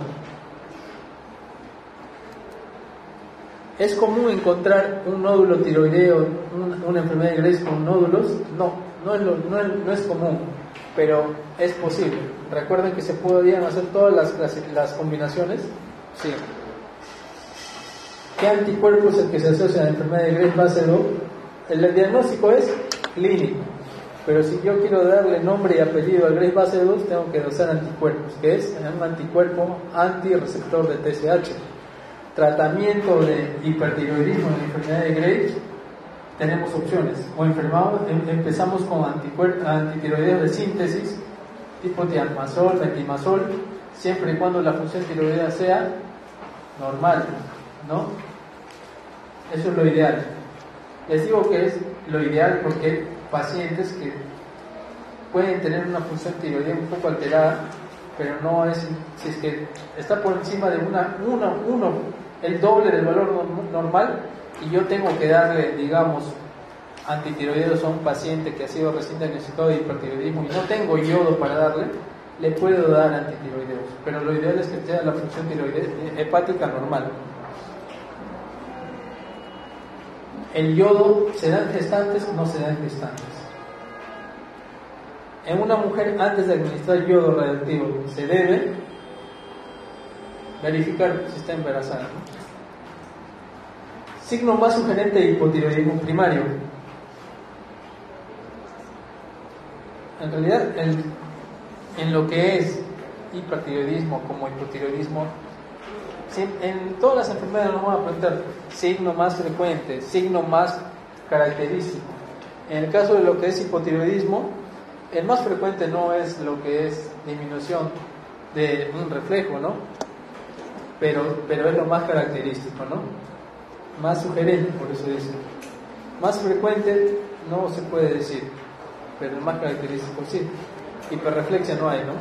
S1: ¿Es común encontrar un nódulo tiroideo, una enfermedad de Graves con nódulos? No, no es, lo, no, es, no es común, pero es posible. ¿Recuerden que se podían hacer todas las, las, las combinaciones? Sí. ¿Qué anticuerpo es el que se asocia a la enfermedad de Graves fase dos? El diagnóstico es clínico. Pero si yo quiero darle nombre y apellido al Graves fase dos, tengo que dosar anticuerpos, que es un anticuerpo antirreceptor de T S H. Tratamiento de hipertiroidismo en la enfermedad de Graves, tenemos opciones. O enfermamos, em, empezamos con antitiroideos de síntesis, tipo tiamazol, metimazol, siempre y cuando la función tiroidea sea normal, ¿no? Eso es lo ideal. Les digo que es lo ideal porque hay pacientes que pueden tener una función tiroidea un poco alterada, pero no es, si es que está por encima de una, uno, uno, el doble del valor normal, y yo tengo que darle, digamos, antitiroideos a un paciente que ha sido recién diagnosticado de hipertiroidismo y no tengo yodo para darle, le puedo dar antitiroideos, pero lo ideal es que tenga la función tiroidea hepática normal. El yodo se da en gestantes, no se da en gestantes. En una mujer, antes de administrar yodo radioactivo, se debe verificar si está embarazada, ¿no? Signo más sugerente de hipotiroidismo primario. En realidad, el, en lo que es hipertiroidismo como hipotiroidismo, en todas las enfermedades nos vamos a preguntar signo más frecuente, signo más característico. En el caso de lo que es hipotiroidismo, el más frecuente no es lo que es disminución de un reflejo, ¿no? Pero, pero es lo más característico, ¿no? Más sugerente, por eso dice. Más frecuente no se puede decir, pero el más característico sí. Hiperreflexia no hay, ¿no?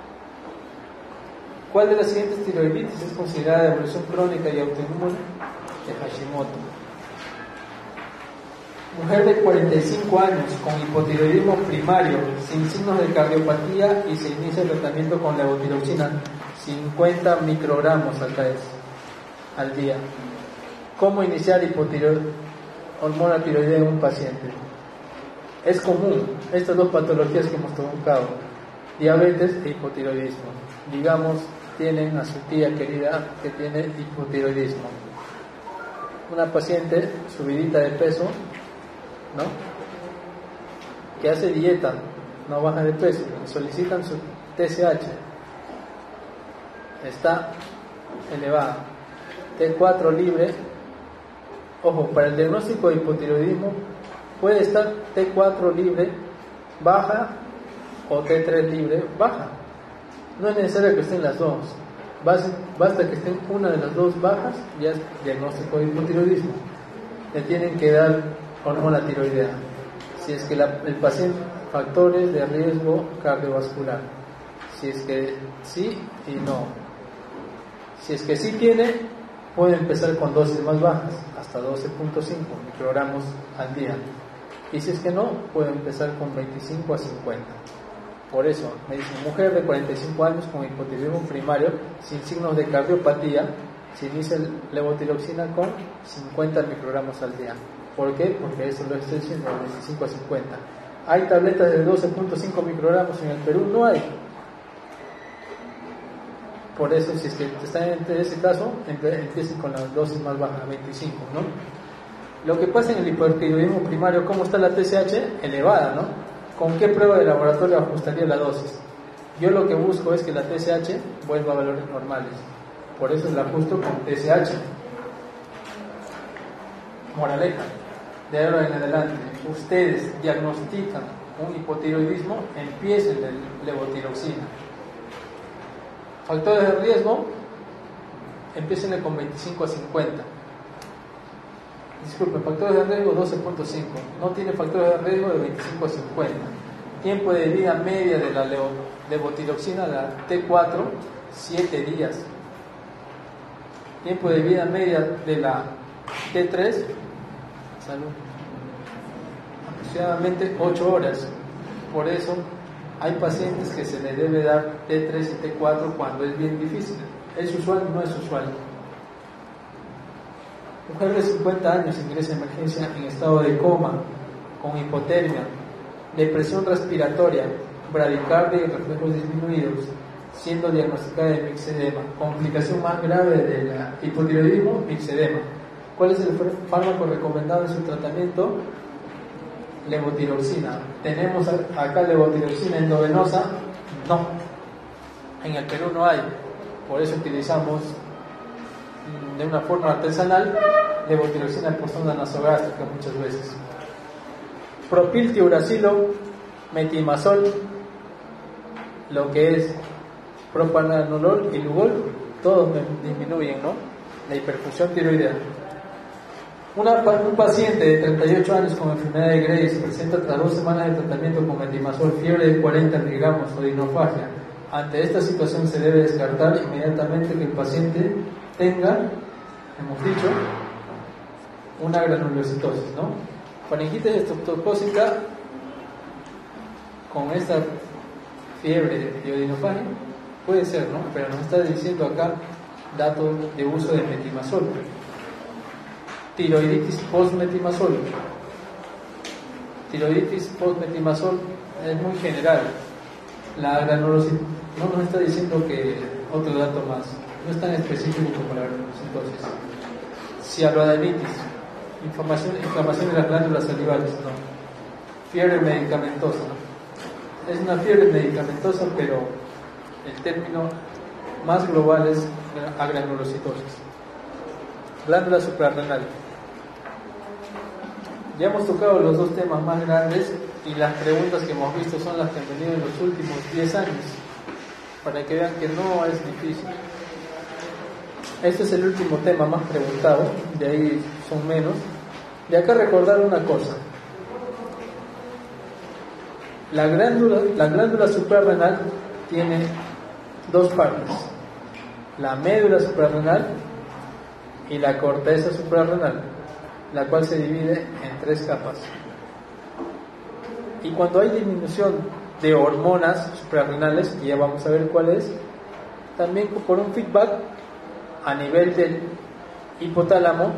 S1: ¿Cuál de las siguientes tiroiditis es considerada de evolución crónica y autoinmune? de Hashimoto. Mujer de cuarenta y cinco años con hipotiroidismo primario, sin signos de cardiopatía, y se inicia el tratamiento con levotiroxina, cincuenta microgramos al, al día. ¿Cómo iniciar hipotiroidismo? Hormona tiroidea en un paciente. Es común estas dos patologías que hemos tocado, diabetes e hipotiroidismo. Digamos, tienen a su tía querida que tiene hipotiroidismo. Una paciente subidita de peso, ¿no?, que hace dieta, no baja de peso, solicitan su T S H, está elevada, T cuatro libre. Ojo, para el diagnóstico de hipotiroidismo puede estar T cuatro libre, baja, o T tres libre, baja. No es necesario que estén las dos, basta que estén una de las dos bajas, ya es diagnóstico de hipotiroidismo. Le tienen que dar hormona tiroidea. Si es que la, el paciente, factores de riesgo cardiovascular, si es que sí y no. Si es que sí tiene, puede empezar con dosis más bajas, hasta doce punto cinco microgramos al día. Y si es que no, puede empezar con veinticinco a cincuenta. Por eso, me dicen, mujer de cuarenta y cinco años con hipotiroidismo primario, sin signos de cardiopatía, se inicia levotiroxina con cincuenta microgramos al día. ¿Por qué? Porque eso lo estoy diciendo, de veinticinco a cincuenta. ¿Hay tabletas de doce punto cinco microgramos en el Perú? No hay. Por eso, si es que están en ese caso, empiecen con la dosis más baja, veinticinco, ¿no? Lo que pasa en el hipotiroidismo primario, ¿cómo está la T S H? Elevada, ¿no? ¿Con qué prueba de laboratorio ajustaría la dosis? Yo lo que busco es que la T S H vuelva a valores normales. Por eso la ajusto con T S H. Moraleja, de ahora en adelante, ustedes diagnostican un hipotiroidismo, empiecen la levotiroxina. Factores de riesgo, empiecen con veinticinco a cincuenta. Disculpen, factores de riesgo doce punto cinco. No tiene factores de riesgo de veinticinco a cincuenta. Tiempo de vida media de la levotiroxina, la T cuatro, siete días. Tiempo de vida media de la T tres, salud, aproximadamente ocho horas. Por eso hay pacientes que se les debe dar T tres y T cuatro cuando es bien difícil. ¿Es usual? No es usual. Mujer de cincuenta años ingresa en emergencia en estado de coma, con hipotermia, depresión respiratoria, bradicardia y reflejos disminuidos, siendo diagnosticada de mixedema. Complicación más grave del hipotiroidismo, mixedema. ¿Cuál es el fármaco recomendado en su tratamiento? Levotiroxina. ¿Tenemos acá levotiroxina endovenosa? No. En el Perú no hay. Por eso utilizamos de una forma artesanal levotiroxina por sonda nasogástrica muchas veces. Propiltiuracilo, metimazol, lo que es propranolol y lugol, todos disminuyen, ¿no?, la hiperfusión tiroidea. Una, un paciente de treinta y ocho años con enfermedad de Graves presenta tras dos semanas de tratamiento con metimazol fiebre de cuarenta miligramos o dinofagia. Ante esta situación se debe descartar inmediatamente que el paciente tenga, hemos dicho, una granulocitosis, ¿no? Faringitis estreptocócica con esta fiebre de odinofagia puede ser, ¿no? Pero nos está diciendo acá datos de uso de metimazol. Tiroiditis post-metimazol. Tiroiditis post-metimazol es muy general. La granulocitosis no nos está diciendo que otro dato más, no es tan específico como la granulocitosis. Cialoadenitis, inflamación, inflamación de las glándulas salivales, no. Fiebre medicamentosa, es una fiebre medicamentosa, pero el término más global es agranulocitosis. Glándula suprarrenal. Ya hemos tocado los dos temas más grandes y las preguntas que hemos visto son las que han venido en los últimos diez años, para que vean que no es difícil. Este es el último tema más preguntado, de ahí son menos. Y acá recordar una cosa. La glándula, la glándula suprarrenal tiene dos partes, la médula suprarrenal y la corteza suprarrenal, la cual se divide en tres capas. Y cuando hay disminución de hormonas suprarrenales, que ya vamos a ver cuál es, también por un feedback a nivel del hipotálamo,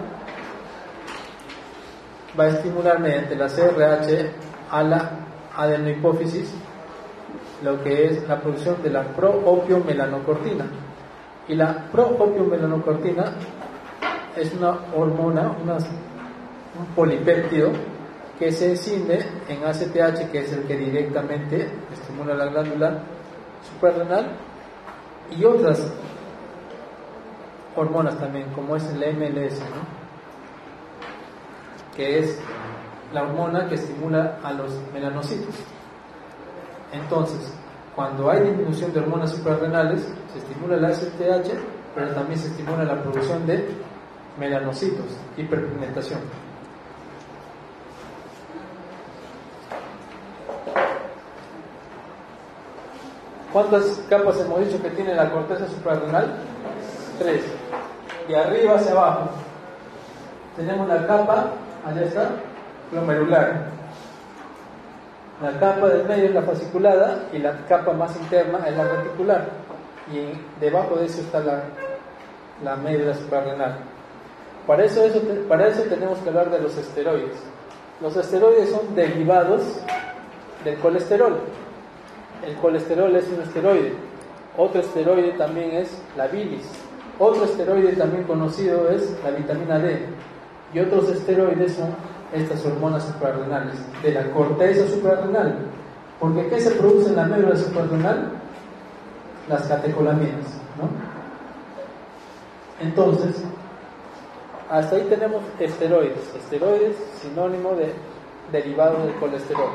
S1: va a estimular mediante la C R H a la adenohipófisis lo que es la producción de la pro-opiomelanocortina. Y la pro-opiomelanocortina es una hormona, una, un polipéptido que se escinde en A C T H, que es el que directamente estimula la glándula suprarrenal, y otras hormonas también, como es el M L S, ¿no? Que es la hormona que estimula a los melanocitos. Entonces, cuando hay disminución de hormonas suprarrenales, se estimula la A C T H, pero también se estimula la producción de melanocitos, hiperpigmentación. ¿Cuántas capas hemos dicho que tiene la corteza suprarrenal? Tres. De arriba hacia abajo tenemos la capa, allá está, glomerular. La capa del medio es la fasciculada y la capa más interna es la reticular. Y debajo de eso está la, la médula suprarrenal. Para eso, eso, para eso tenemos que hablar de los esteroides. Los esteroides son derivados del colesterol. El colesterol es un esteroide. Otro esteroide también es la bilis. Otro esteroide también conocido es la vitamina D. Y otros esteroides son estas hormonas suprarrenales, de la corteza suprarrenal. Porque ¿qué se produce en la médula suprarrenal? Las catecolaminas, ¿no? Entonces, hasta ahí tenemos esteroides. Esteroides, sinónimo de derivado del colesterol.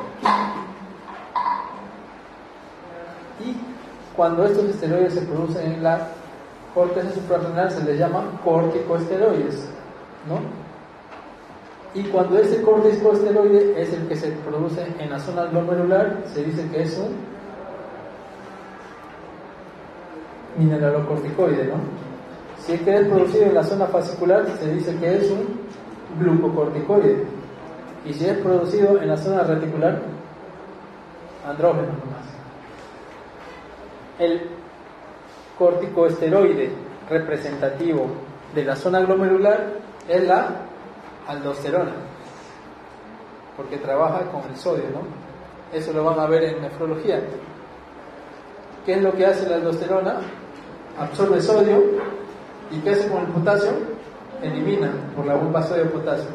S1: Y cuando estos esteroides se producen en la corteza suprarrenal se les llama corticosteroides, ¿no? Y cuando este corticosteroide es el que se produce en la zona glomerular, se dice que es un mineralocorticoide, ¿no? Si es que es producido en la zona fascicular, se dice que es un glucocorticoide. Y si es producido en la zona reticular, andrógeno nomás. El corticosteroide representativo de la zona glomerular es la aldosterona, porque trabaja con el sodio, ¿no? Eso lo van a ver en nefrología. ¿Qué es lo que hace la aldosterona? Absorbe sodio. ¿Y qué hace con el potasio? Elimina por la bomba sodio-potasio.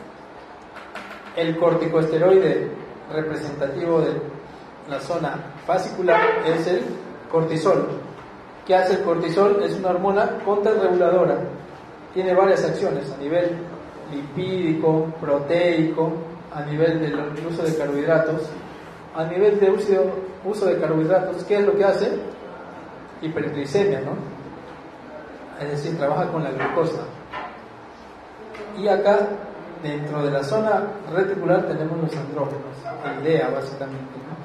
S1: El corticosteroide representativo de la zona fascicular es el cortisol. ¿Qué hace el cortisol? Es una hormona contrarreguladora. Tiene varias acciones a nivel lipídico, proteico, a nivel del uso de carbohidratos. A nivel de uso, uso de carbohidratos, ¿qué es lo que hace? Hiperglicemia, ¿no? Es decir, trabaja con la glucosa. Y acá, dentro de la zona reticular, tenemos los andrógenos, el D E A básicamente, ¿no?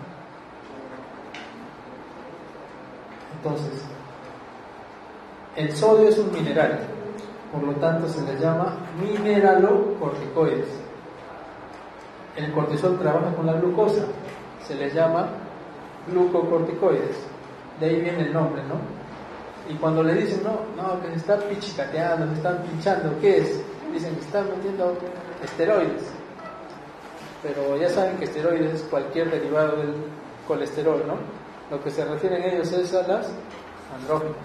S1: Entonces, el sodio es un mineral, por lo tanto se les llama mineralocorticoides. El cortisol trabaja con la glucosa, se les llama glucocorticoides. De ahí viene el nombre, ¿no? Y cuando le dicen, no, no, que se está pichicateando, se están pinchando, ¿qué es? Dicen que están metiendo esteroides. Pero ya saben que esteroides es cualquier derivado del colesterol, ¿no? Lo que se refieren ellos es a las andrógenas.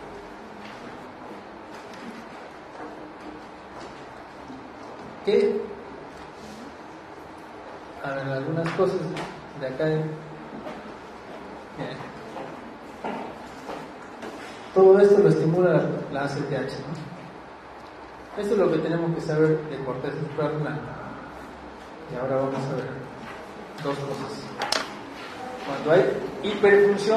S1: ¿Qué? A ver, algunas cosas de acá. De... Miren. Todo esto lo estimula la, la A C T H, ¿no? Esto es lo que tenemos que saber de corteza suprarrenal. Y ahora vamos a ver dos cosas. Cuando hay hiperfunción,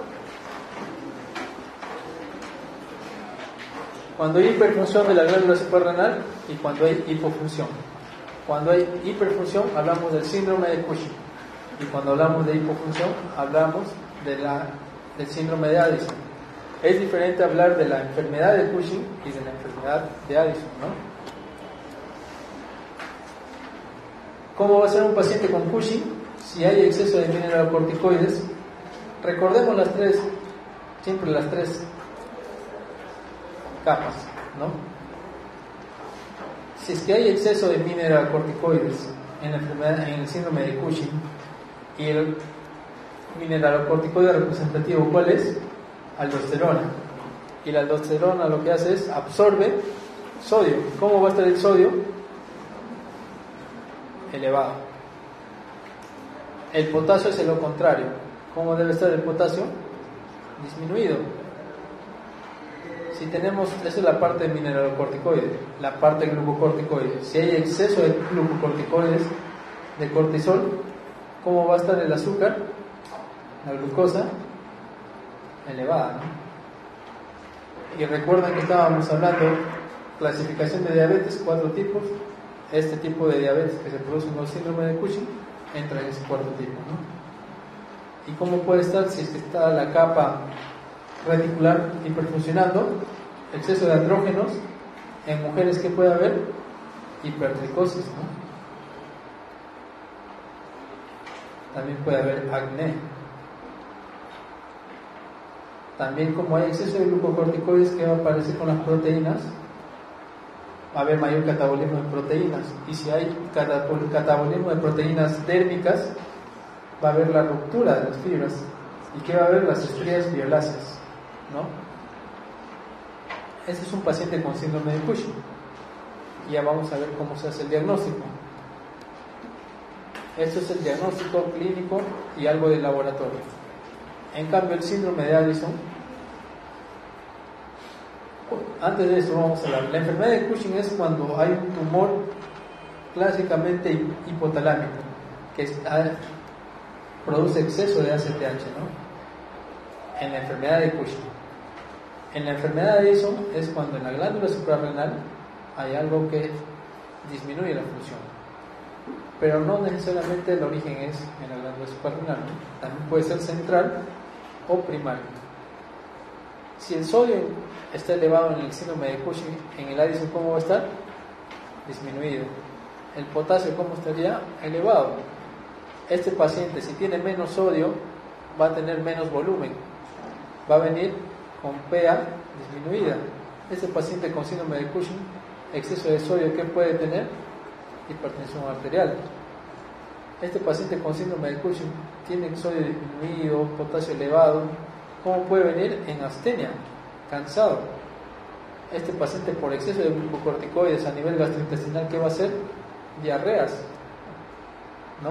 S1: cuando hay hiperfunción de la glándula suprarrenal y cuando hay hipofunción. Cuando hay hiperfunción hablamos del síndrome de Cushing, y cuando hablamos de hipofunción hablamos de la, del síndrome de Addison. Es diferente hablar de la enfermedad de Cushing y de la enfermedad de Addison, ¿no? ¿Cómo va a ser un paciente con Cushing si hay exceso de mineralocorticoides? Recordemos las tres, siempre las tres capas, ¿no? Si es que hay exceso de mineralocorticoides en la enfermedad, en el síndrome de Cushing, y el mineralocorticoide representativo, ¿cuál es? Aldosterona. Y la aldosterona lo que hace es absorbe sodio. ¿Cómo va a estar el sodio? Elevado. El potasio es lo contrario. ¿Cómo debe estar el potasio? Disminuido. Si tenemos, esa es la parte de mineralocorticoide, la parte glucocorticoide. Si hay exceso de glucocorticoides, de cortisol, ¿cómo va a estar el azúcar? La glucosa elevada, ¿no? Y recuerden que estábamos hablando clasificación de diabetes, cuatro tipos. Este tipo de diabetes que se produce en el síndrome de Cushing entra en ese cuarto tipo, ¿no? ¿Y cómo puede estar si es que está la capa reticular hiperfuncionando? Exceso de andrógenos en mujeres, que puede haber hipertricosis, ¿no? También puede haber acné. También, como hay exceso de glucocorticoides, que va a aparecer con las proteínas, va a haber mayor catabolismo de proteínas. Y si hay catabolismo de proteínas dérmicas, va a haber la ruptura de las fibras. ¿Y qué va a haber? Las estrías violáceas, ¿no? Este es un paciente con síndrome de Cushing. Y ya vamos a ver cómo se hace el diagnóstico. Esto es el diagnóstico clínico y algo de laboratorio. En cambio, el síndrome de Addison, antes de eso vamos a hablar. La enfermedad de Cushing es cuando hay un tumor clásicamente hipotalámico que está, produce exceso de A C T H, ¿no? En la enfermedad de Cushing. En la enfermedad de Addison es cuando en la glándula suprarrenal hay algo que disminuye la función, pero no necesariamente el origen es en la glándula suprarrenal, ¿no? También puede ser central o primario. Si el sodio está elevado en el síndrome de Cushing, en el Addison, ¿cómo va a estar? Disminuido. El potasio, ¿cómo estaría? Elevado. Este paciente, si tiene menos sodio, va a tener menos volumen, va a venir con P A disminuida. Este paciente con síndrome de Cushing, exceso de sodio, ¿qué puede tener? Hipertensión arterial. Este paciente con síndrome de Cushing tiene sodio disminuido, potasio elevado, ¿cómo puede venir? En astenia, cansado. Este paciente, por exceso de glucocorticoides a nivel gastrointestinal, ¿qué va a hacer? Diarreas, ¿no?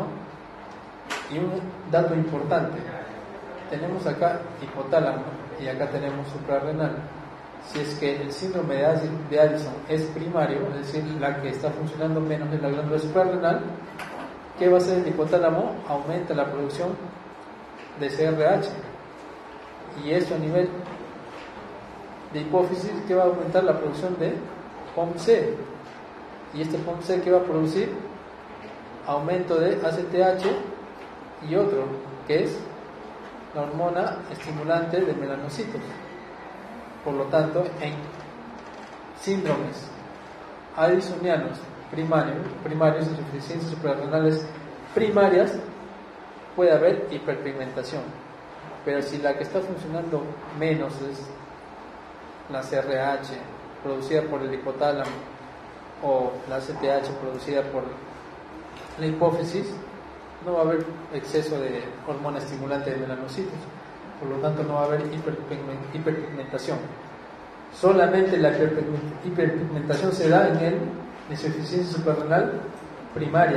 S1: Y un dato importante, tenemos acá hipotálamo y acá tenemos suprarrenal. Si es que el síndrome de Addison es primario, es decir, la que está funcionando menos en la glándula suprarrenal, ¿qué va a hacer el hipotálamo? Aumenta la producción de C R H, y eso a nivel de hipófisis, ¿qué va a aumentar? La producción de P O M C, y este P O M C, ¿qué va a producir? Aumento de A C T H y otro, que es la hormona estimulante de melanocitos. Por lo tanto, en síndromes addisonianos primarios, primarios, insuficiencias suprarrenales primarias, puede haber hiperpigmentación. Pero si la que está funcionando menos es la C R H producida por el hipotálamo o la A C T H producida por la hipófisis, no va a haber exceso de hormona estimulante de melanocitos, por lo tanto no va a haber hiperpigmentación. Solamente la hiperpigmentación se da en el insuficiencia suprarrenal primaria.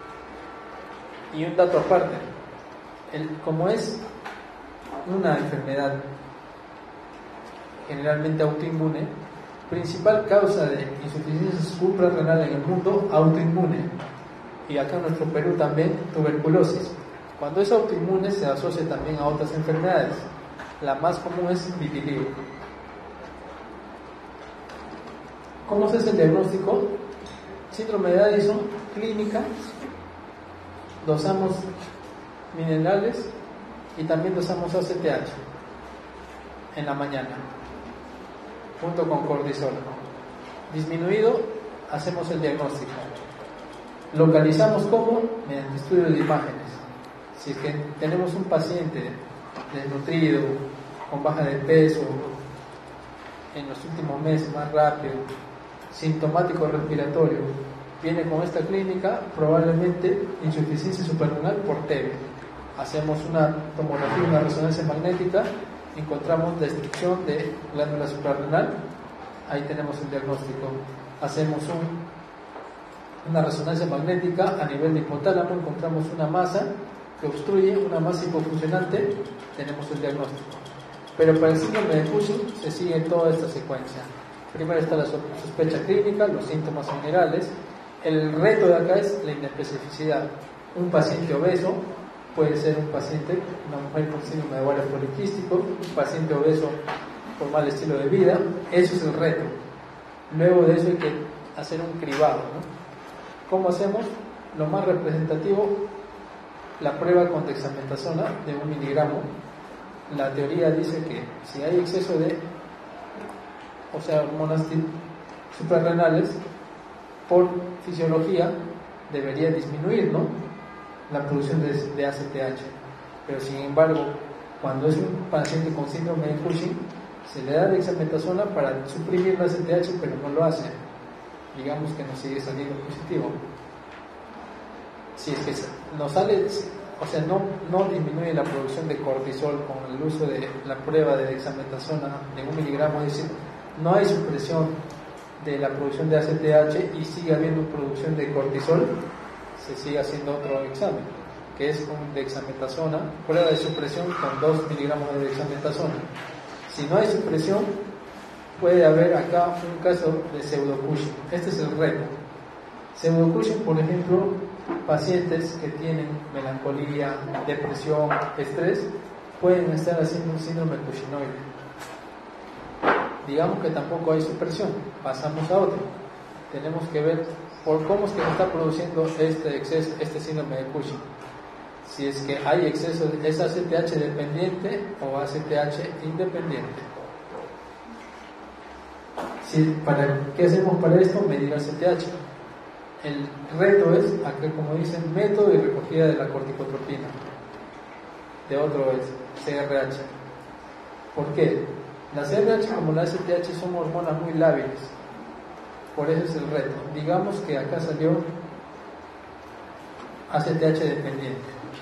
S1: Y un dato aparte, el, como es una enfermedad generalmente autoinmune, principal causa de insuficiencia suprarrenal en el mundo, autoinmune, y acá en nuestro Perú también tuberculosis. Cuando es autoinmune se asocia también a otras enfermedades. La más común es vitiligo. ¿Cómo se hace el diagnóstico? Síndrome de Addison, clínica, dosamos minerales y también dosamos A C T H. en la mañana, junto con cortisol. Disminuido, hacemos el diagnóstico. Localizamos cómo, mediante estudio de imágenes. Si es que tenemos un paciente desnutrido, con baja de peso, en los últimos meses más rápido, sintomático respiratorio, viene con esta clínica, probablemente insuficiencia suprarrenal por T B. Hacemos una tomografía, una resonancia magnética, encontramos destrucción de glándula suprarrenal, ahí tenemos el diagnóstico. Hacemos un, una resonancia magnética a nivel de hipotálamo, encontramos una masa que obstruye, una masa hipofuncionante, tenemos el diagnóstico. Pero para el síndrome de Cushing se sigue toda esta secuencia. Primero está la sospecha clínica, los síntomas generales. El reto de acá es la inespecificidad. Un paciente obeso puede ser un paciente, una mujer con síndrome de ovario poliquístico, un paciente obeso por mal estilo de vida. Eso es el reto. Luego de eso hay que hacer un cribado, ¿no? ¿Cómo hacemos? Lo más representativo, la prueba con dexametasona de un miligramo. La teoría dice que si hay exceso de, o sea, hormonas suprarrenales, por fisiología debería disminuir, ¿no?, la producción de, de A C T H. Pero sin embargo, cuando es un paciente con síndrome de Cushing, se le da dexametasona para suprimir la A C T H, pero no lo hace. Digamos que nos sigue saliendo positivo. Si es que nos sale, o sea, no, no disminuye la producción de cortisol con el uso de la prueba de dexametasona de un miligramo, es decir, no hay supresión de la producción de A C T H y sigue habiendo producción de cortisol, se sigue haciendo otro examen, que es con dexametasona, prueba de supresión con dos miligramos de dexametasona. Si no hay supresión, puede haber acá un caso de pseudo-Cushing. Este es el reto. Pseudo-Cushing, por ejemplo, pacientes que tienen melancolía, depresión, estrés, pueden estar haciendo un síndrome cushinoide. Digamos que tampoco hay supresión, pasamos a otro. Tenemos que ver por cómo es que se está produciendo este exceso, este síndrome de Cushing. Si es que hay exceso, de, ¿es A C T H dependiente o A C T H independiente? Si, ¿para qué hacemos para esto? Medir A C T H. El reto es, acá como dicen, método y recogida de la corticotropina. De otro es C R H. ¿Por qué? La C R H como la A C T H son hormonas muy lábiles. Por eso es el reto. Digamos que acá salió A C T H dependiente.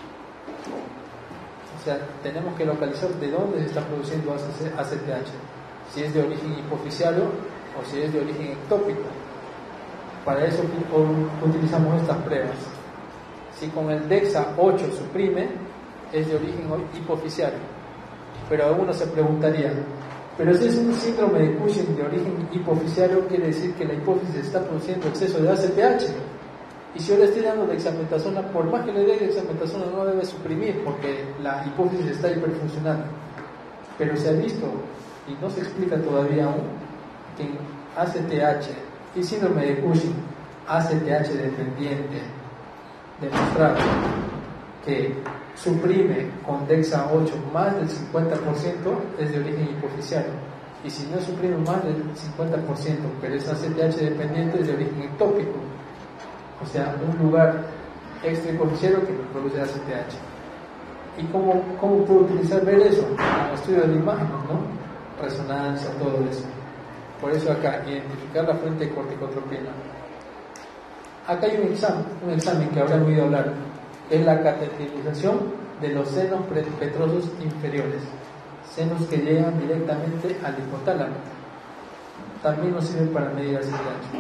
S1: O sea, tenemos que localizar de dónde se está produciendo A C T H. Si es de origen hipofisiario o si es de origen ectópico. Para eso utilizamos estas pruebas. Si con el DEXA ocho suprime, es de origen hipofisiario. Pero uno se preguntaría, pero si es un síndrome de Cushing de origen hipofisiario, quiere decir que la hipófisis está produciendo exceso de A C T H. Y si yo le estoy dando dexametasona, por más que le dé dexametasona, no debe suprimir porque la hipófisis está hiperfuncionando. Pero se ha visto, y no se explica todavía aún, que en A C T H y síndrome de Cushing, A C T H dependiente, demostrado que suprime con DEXA ocho más del cincuenta por ciento, es de origen hipofisiario. Y si no suprime más del cincuenta por ciento, pero es A C T H dependiente, es de origen ectópico. O sea, un lugar extra hipofisiario que produce A C T H. ¿Y cómo, cómo puedo utilizar ver eso? En estudio de imágenes, ¿no? Resonancia, todo eso. Por eso acá, identificar la fuente de corticotropina. Acá hay un examen, un examen que habrán oído hablar, es la cateterización de los senos petrosos inferiores, senos que llegan directamente al hipotálamo. También nos sirven para medir A C T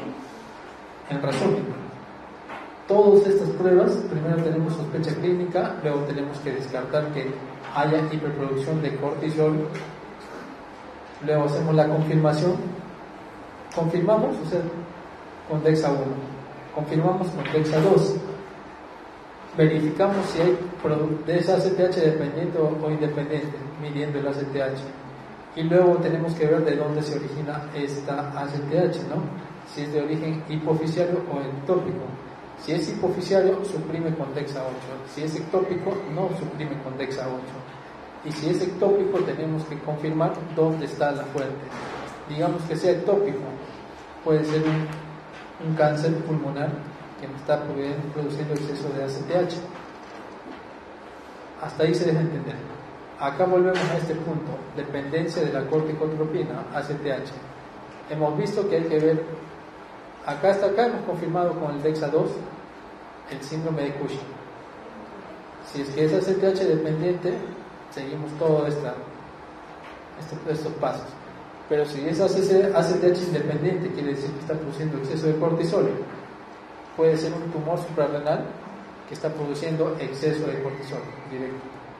S1: H. En resumen, todas estas pruebas, primero tenemos sospecha clínica, luego tenemos que descartar que haya hiperproducción de cortisol, luego hacemos la confirmación, confirmamos, o sea, con DEXA uno, confirmamos con DEXA dos, verificamos si hay de esa A C T H dependiente o, o independiente, midiendo el A C T H, y luego tenemos que ver de dónde se origina esta A C T H, ¿no? Si es de origen hipofisiario o ectópico. Si es hipofisiario, suprime con DEXA ocho. Si es ectópico, no suprime con DEXA ocho. Y si es ectópico, tenemos que confirmar dónde está la fuente. Digamos que sea ectópico, puede ser un, un cáncer pulmonar que me está produciendo exceso de A C T H. Hasta ahí se deja entender. Acá volvemos a este punto, dependencia de la corticotropina, A C T H. Hemos visto que hay que ver, acá hasta acá hemos confirmado con el DEXA dos el síndrome de Cushing. Si es que es A C T H dependiente, seguimos todos esta, este, estos pasos. Pero si es A C T H independiente, quiere decir que está produciendo exceso de cortisol. Puede ser un tumor suprarrenal que está produciendo exceso de cortisol directo.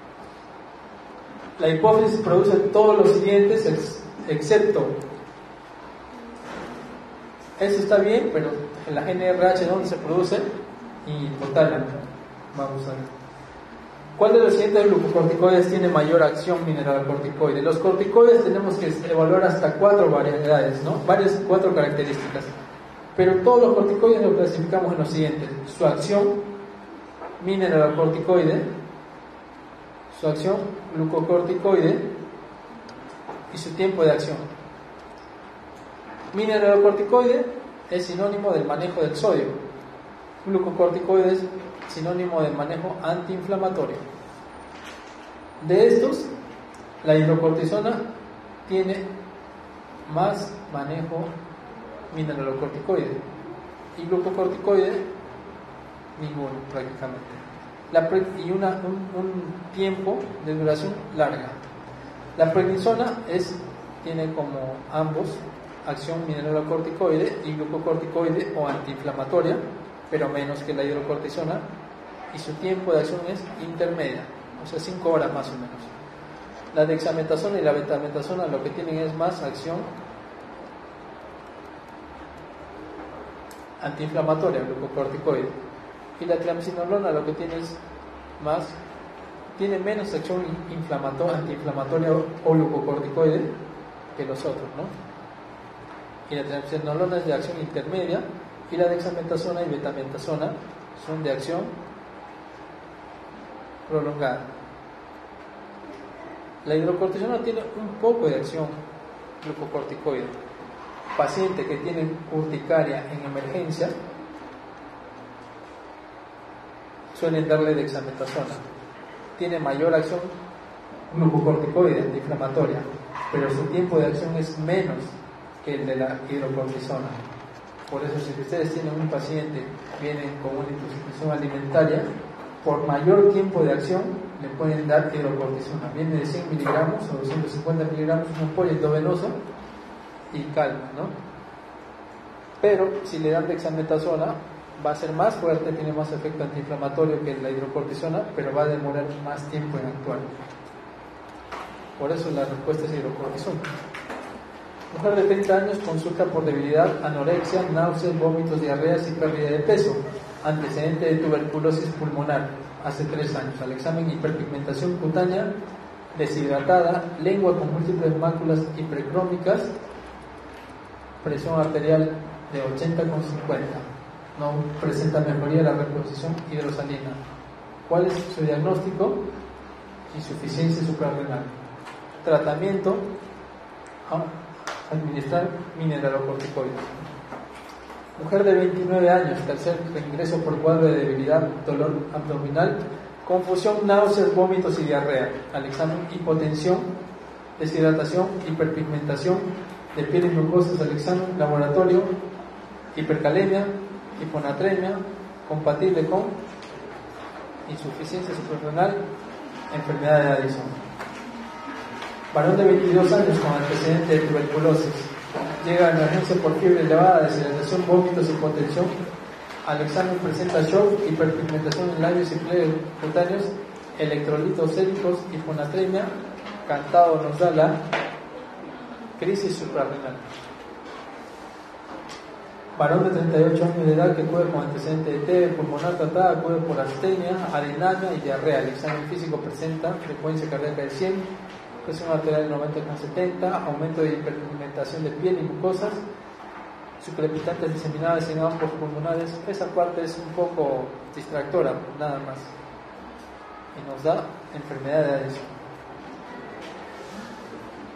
S1: La hipófisis produce todos los siguientes, ex, excepto, eso está bien, pero en la N R H ¿dónde se produce? Y hipotálamo. Vamos a ver. ¿Cuál de los siguientes glucocorticoides tiene mayor acción mineralocorticoide? Los corticoides tenemos que evaluar hasta cuatro variedades, ¿no? Varias, cuatro características. Pero todos los corticoides los clasificamos en los siguientes: su acción mineralocorticoide, su acción glucocorticoide y su tiempo de acción. Mineralocorticoide es sinónimo del manejo del sodio. Glucocorticoide es sinónimo del manejo antiinflamatorio. De estos, la hidrocortisona tiene más manejo mineralocorticoide y glucocorticoide ninguno prácticamente. La pre y una, un, un tiempo de duración larga. La prednisona es, tiene como ambos acción mineralocorticoide y glucocorticoide o antiinflamatoria, pero menos que la hidrocortisona, y su tiempo de acción es intermedia, o sea, cinco horas más o menos. La dexametasona y la betametasona lo que tienen es más acción antiinflamatoria, glucocorticoide, y la triamcinolona lo que tiene es más, tiene menos acción inflamatoria, antiinflamatoria o glucocorticoide que los otros, ¿no? Y la triamcinolona es de acción intermedia, y la dexametasona y betametasona son de acción prolongada. La hidrocortisona tiene un poco de acción glucocorticoide. Paciente que tiene urticaria en emergencia suelen darle dexametasona. Tiene mayor acción glucocorticoide antiinflamatoria, pero su tiempo de acción es menos que el de la hidrocortisona. Por eso, si ustedes tienen un paciente que viene con una intoxicación alimentaria, por mayor tiempo de acción le pueden dar hidrocortisona. Viene de cien miligramos o doscientos cincuenta miligramos, un apoyo endovenoso y calma, ¿no? Pero si le dan dexametasona, va a ser más fuerte, tiene más efecto antiinflamatorio que la hidrocortisona, pero va a demorar más tiempo en actuar. Por eso la respuesta es hidrocortisona. Mujer de treinta años consulta por debilidad, anorexia, náuseas, vómitos, diarreas y pérdida de peso. Antecedente de tuberculosis pulmonar hace tres años. Al examen, hiperpigmentación cutánea, deshidratada, lengua con múltiples máculas hipercrómicas, presión arterial de ochenta con cincuenta. No presenta mejoría de la reposición hidrosalina. ¿Cuál es su diagnóstico? Insuficiencia suprarrenal. Tratamiento: administrar mineralocorticoides. Mujer de veintinueve años, tercer reingreso por cuadro de debilidad, dolor abdominal, confusión, náuseas, vómitos y diarrea. Al examen, hipotensión, deshidratación, hiperpigmentación de piel y glucosas. Al examen, laboratorio, hipercalemia, hiponatremia, compatible con insuficiencia suprarrenal, enfermedad de Addison. Varón de veintidós años con antecedente de tuberculosis. Llega a emergencia por fiebre elevada, deshidratación, vómitos, hipotensión. Al examen presenta shock, hiperpigmentación en labios y pliegues cutáneos, electrolitos séricos, hiponatremia. Cantado nos da la crisis suprarrenal. Varón de treinta y ocho años de edad que acude con antecedente de T B pulmonar tratada, acude por astenia, arenamia y diarrea. El examen físico presenta frecuencia cardíaca de cien, presión arterial de noventa con setenta, aumento de hiperpigmentación de piel y mucosas, sucrepitantes diseminadas en ambos pulmonares. Esa parte es un poco distractora, nada más. Y nos da enfermedad de Addison.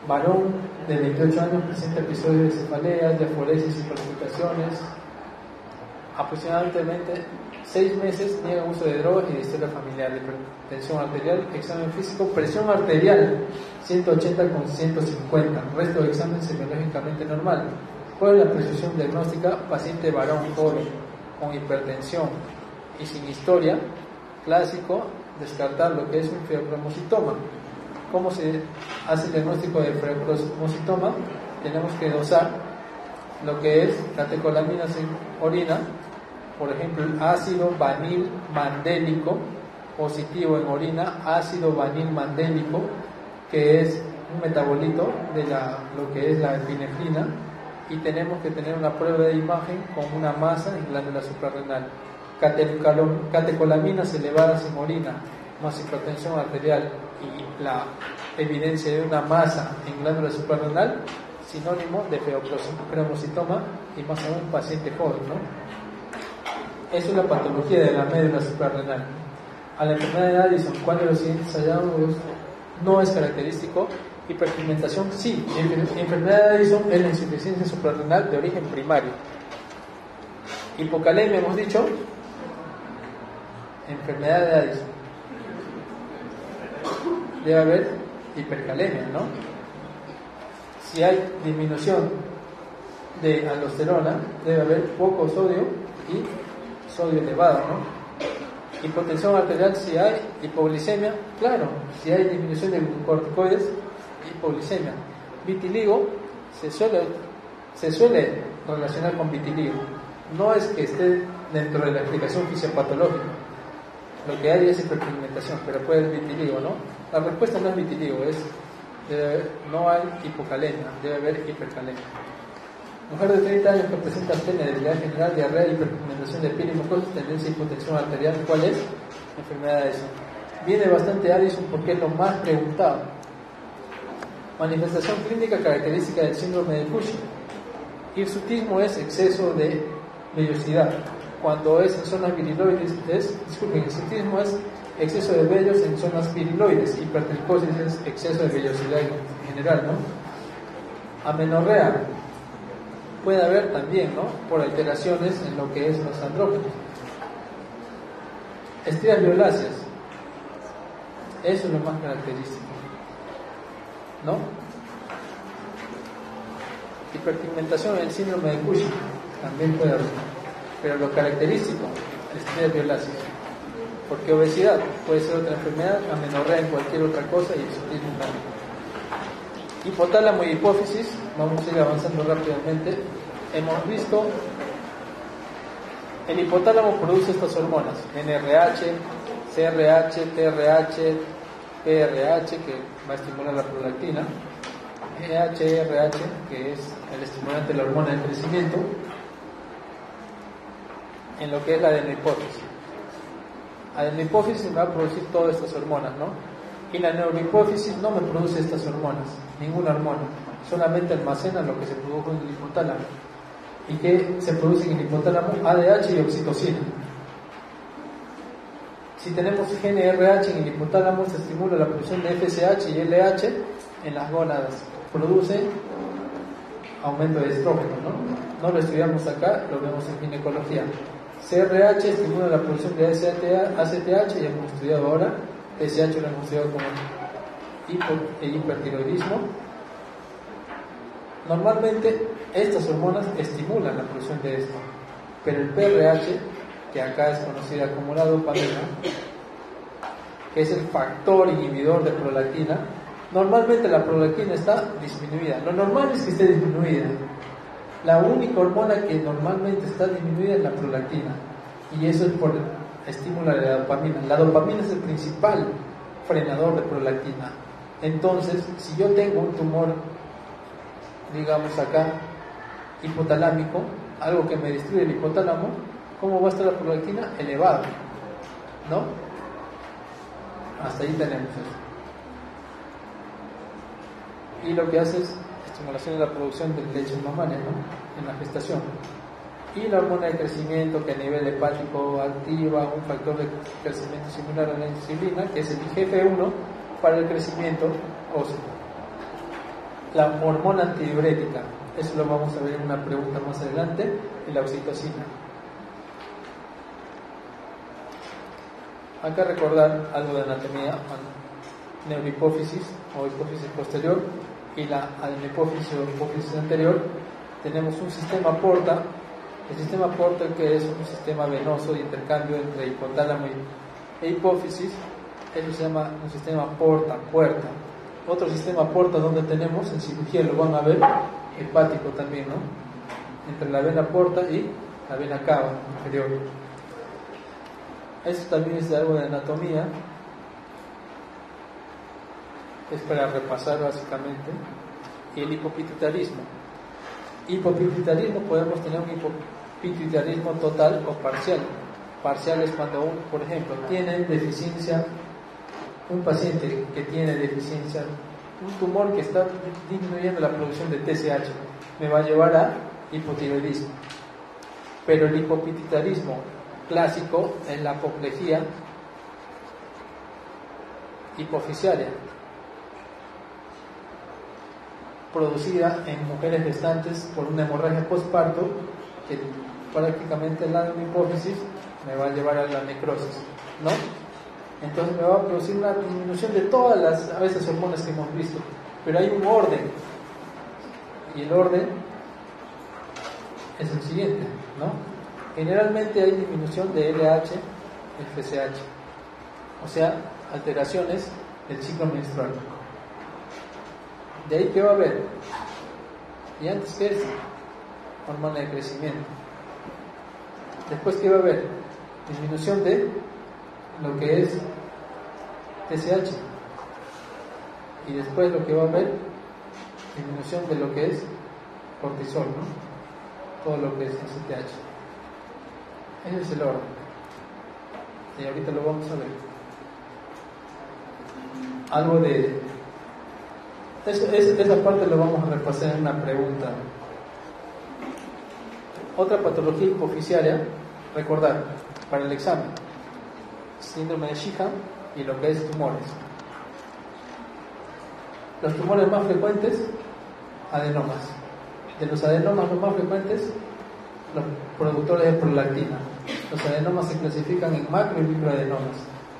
S1: Varón de veintiocho años presenta episodios de cefaleas, diaforesis y palpitaciones. Aproximadamente seis meses niega uso de drogas y de historia familiar, hipertensión arterial, examen físico, presión arterial ciento ochenta con ciento cincuenta, resto de examen semiológicamente normal. ¿Cuál es la precisión diagnóstica? Paciente varón joven con hipertensión y sin historia, clásico, descartar lo que es un fibromusitoma. ¿Cómo se hace el diagnóstico de fibromusitoma? Tenemos que dosar lo que es catecolaminas en orina, por ejemplo, el ácido vanil mandélico positivo en orina, ácido vanil mandélico, que es un metabolito de la, lo que es la epinefrina, y tenemos que tener una prueba de imagen con una masa en glándula suprarrenal. Catecolaminas elevadas en orina, más hipertensión arterial y la evidencia de una masa en glándula suprarrenal, sinónimo de fibromusitoma y más aún paciente joven, ¿no? Eso es la patología de la médula suprarrenal. A la enfermedad de Addison, ¿cuál de los siguientes hallazgos no es característico? Hiperpigmentación, sí. Enfermedad de Addison es la insuficiencia suprarrenal de origen primario. Hipocalemia, hemos dicho. Enfermedad de Addison. Debe haber hipercalemia, ¿no? Si hay disminución de aldosterona, debe haber poco sodio y sodio elevado, ¿no? Hipotensión arterial, si hay hipoglicemia, claro, si hay disminución de glucocorticoides, hipoglicemia. Vitiligo se suele, se suele relacionar con vitiligo. No es que esté dentro de la explicación fisiopatológica. Lo que hay es hiperpigmentación, pero puede ser vitiligo, ¿no? La respuesta no es vitiligo, es debe haber, no hay hipocalemia, debe haber hipercalemia. Mujer de treinta años que presenta astenia, debilidad general, diarrea, hiperpigmentación de piel y mucosa, tendencia a hipotensión arterial. ¿Cuál es? Enfermedad de Addison. Viene bastante Addison porque es lo más preguntado. Manifestación clínica característica del síndrome de Cushing. Hirsutismo es exceso de vellosidad. Cuando es en zonas viriloides, es, disculpen, hirsutismo es exceso de vellos en zonas viriloides. Hipertricosis es exceso de vellosidad en general, ¿no? Amenorrea puede haber también, ¿no? Por alteraciones en lo que es los andrógenos. Estrías violáceas, eso es lo más característico, ¿no? Hiperpigmentación en el síndrome de Cushing también puede haber, pero lo característico, estrías violáceas. Porque obesidad puede ser otra enfermedad, amenorrea en cualquier otra cosa y hirsutismo también. Hipotálamo y hipófisis, vamos a ir avanzando rápidamente. Hemos visto, el hipotálamo produce estas hormonas, N R H, C R H, T R H, P R H, que va a estimular la prolactina, H R H, que es el estimulante de la hormona del crecimiento, en lo que es la adenohipófisis. Adenohipófisis me va a producir todas estas hormonas, ¿no? Y la neurohipófisis no me produce estas hormonas, ninguna hormona, solamente almacena lo que se produjo en el hipotálamo. ¿Y qué se produce en el hipotálamo? A D H y oxitocina. Si tenemos G N R H en el hipotálamo, se estimula la producción de F S H y L H en las gónadas, produce aumento de estrógeno, ¿no? No lo estudiamos acá, lo vemos en ginecología. C R H estimula la producción de A C T H, ya hemos estudiado ahora. T S H lo hemos estudiado como hipo e hipertiroidismo. Normalmente estas hormonas estimulan la producción de esto, pero el P R H, que acá es conocida como la dopamina, que es el factor inhibidor de prolactina, normalmente la prolactina está disminuida. Lo normal es que esté disminuida. La única hormona que normalmente está disminuida es la prolactina, y eso es por estímulo de la dopamina. La dopamina es el principal frenador de prolactina. Entonces, si yo tengo un tumor, digamos acá, hipotalámico, algo que me destruye el hipotálamo, ¿cómo va a estar la prolactina? Elevada, ¿no? Hasta ahí tenemos eso. Y lo que hace es estimulación de la producción de leche mamaria, ¿no? En la gestación. Y la hormona de crecimiento, que a nivel hepático activa un factor de crecimiento similar a la insulina, que es el I G F uno, para el crecimiento óseo. la hormona antidiurética. Eso lo vamos a ver en una pregunta más adelante, y la oxitocina. Acá recordar algo de anatomía, neurohipófisis o hipófisis posterior y la adenohipófisis o hipófisis anterior. Tenemos un sistema porta. El sistema porta, que es un sistema venoso de intercambio entre hipotálamo e hipófisis, eso se llama un sistema porta, puerta. Otro sistema porta donde tenemos, en cirugía lo van a ver, hepático también, ¿no? Entre la vena porta y la vena cava inferior. Esto también es de algo de anatomía, es para repasar básicamente. Y el hipopituitarismo. Hipopituitarismo, podemos tener un hipopituitarismo total o parcial. Parcial es cuando, un, por ejemplo, tiene deficiencia, un paciente que tiene deficiencia, un tumor que está disminuyendo la producción de T S H, me va a llevar a hipotiroidismo. Pero el hipopituitarismo clásico es la apoplejía hipofisiaria, producida en mujeres gestantes por una hemorragia postparto, que prácticamente la hipófisis me va a llevar a la necrosis, ¿no? Entonces me va a producir una disminución de todas las a veces hormonas que hemos visto, pero hay un orden, y el orden es el siguiente, ¿no? Generalmente hay disminución de L H, F S H, o sea, alteraciones del ciclo menstrual. De ahí, ¿qué va a haber? Y antes, ¿qué es? Hormona de crecimiento. Después, ¿qué va a haber? Disminución de lo que es T S H. Y después lo que va a haber, disminución de lo que es cortisol, ¿no? Todo lo que es S T H. Ese es el orden. Y ahorita lo vamos a ver. Algo de... Eso, es, esa parte lo vamos a repasar en una pregunta. Otra patología hipofisiaria, recordar, para el examen, síndrome de Sheehan y lo que es tumores. Los tumores más frecuentes, adenomas. De los adenomas los más frecuentes, los productores de prolactina. Los adenomas se clasifican en macro y microadenomas.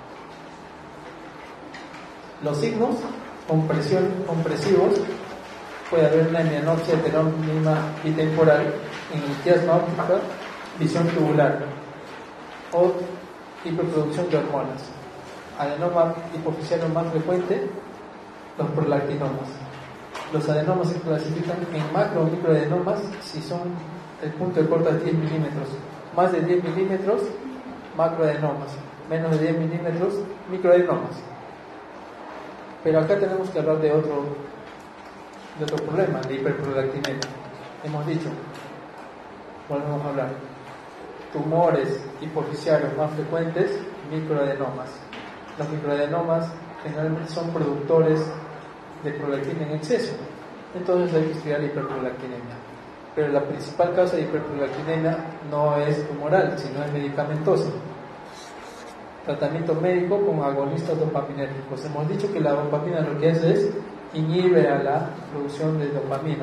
S1: Los signos compresión, compresivos, puede haber una hemianopsia heterónima bitemporal, iniquiasma óptica, visión tubular o hiperproducción de hormonas. Adenoma hipofisiario más frecuente, los prolactinomas. Los adenomas se clasifican en macro o microadenomas si son el punto de corte de diez milímetros. Más de diez milímetros, macroadenomas. Menos de diez milímetros, microadenomas. Pero acá tenemos que hablar de otro, de otro problema, de hiperprolactinemia. Hemos dicho, volvemos a hablar, tumores hipofisiarios más frecuentes, microadenomas. Los microadenomas generalmente son productores de prolactina en exceso, entonces hay que estudiar hiperprolactinemia. Pero la principal causa de hiperprolactinemia no es tumoral, sino es medicamentosa. Tratamiento médico con agonistas dopaminérgicos. Hemos dicho que la dopamina lo que hace es inhibe a la producción de dopamina.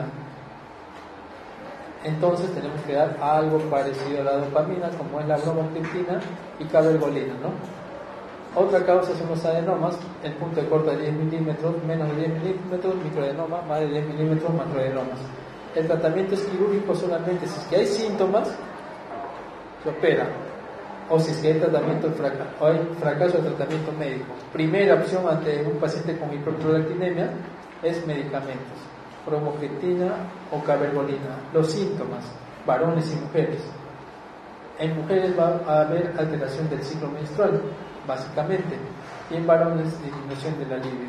S1: Entonces tenemos que dar algo parecido a la dopamina, como es la bromocriptina y cabergolina, ¿no? Otra causa son los adenomas, el punto de corte de diez milímetros, menos de diez milímetros, microadenoma, más de diez milímetros, macroadenomas. El tratamiento es quirúrgico solamente si es que hay síntomas, se opera. O si es que hay tratamiento fracaso, o hay fracaso de tratamiento médico. Primera opción ante un paciente con hiperprolactinemia es medicamentos, bromocriptina o cabergolina. Los síntomas, varones y mujeres. En mujeres va a haber alteración del ciclo menstrual, básicamente, y en varones disminución del alivio.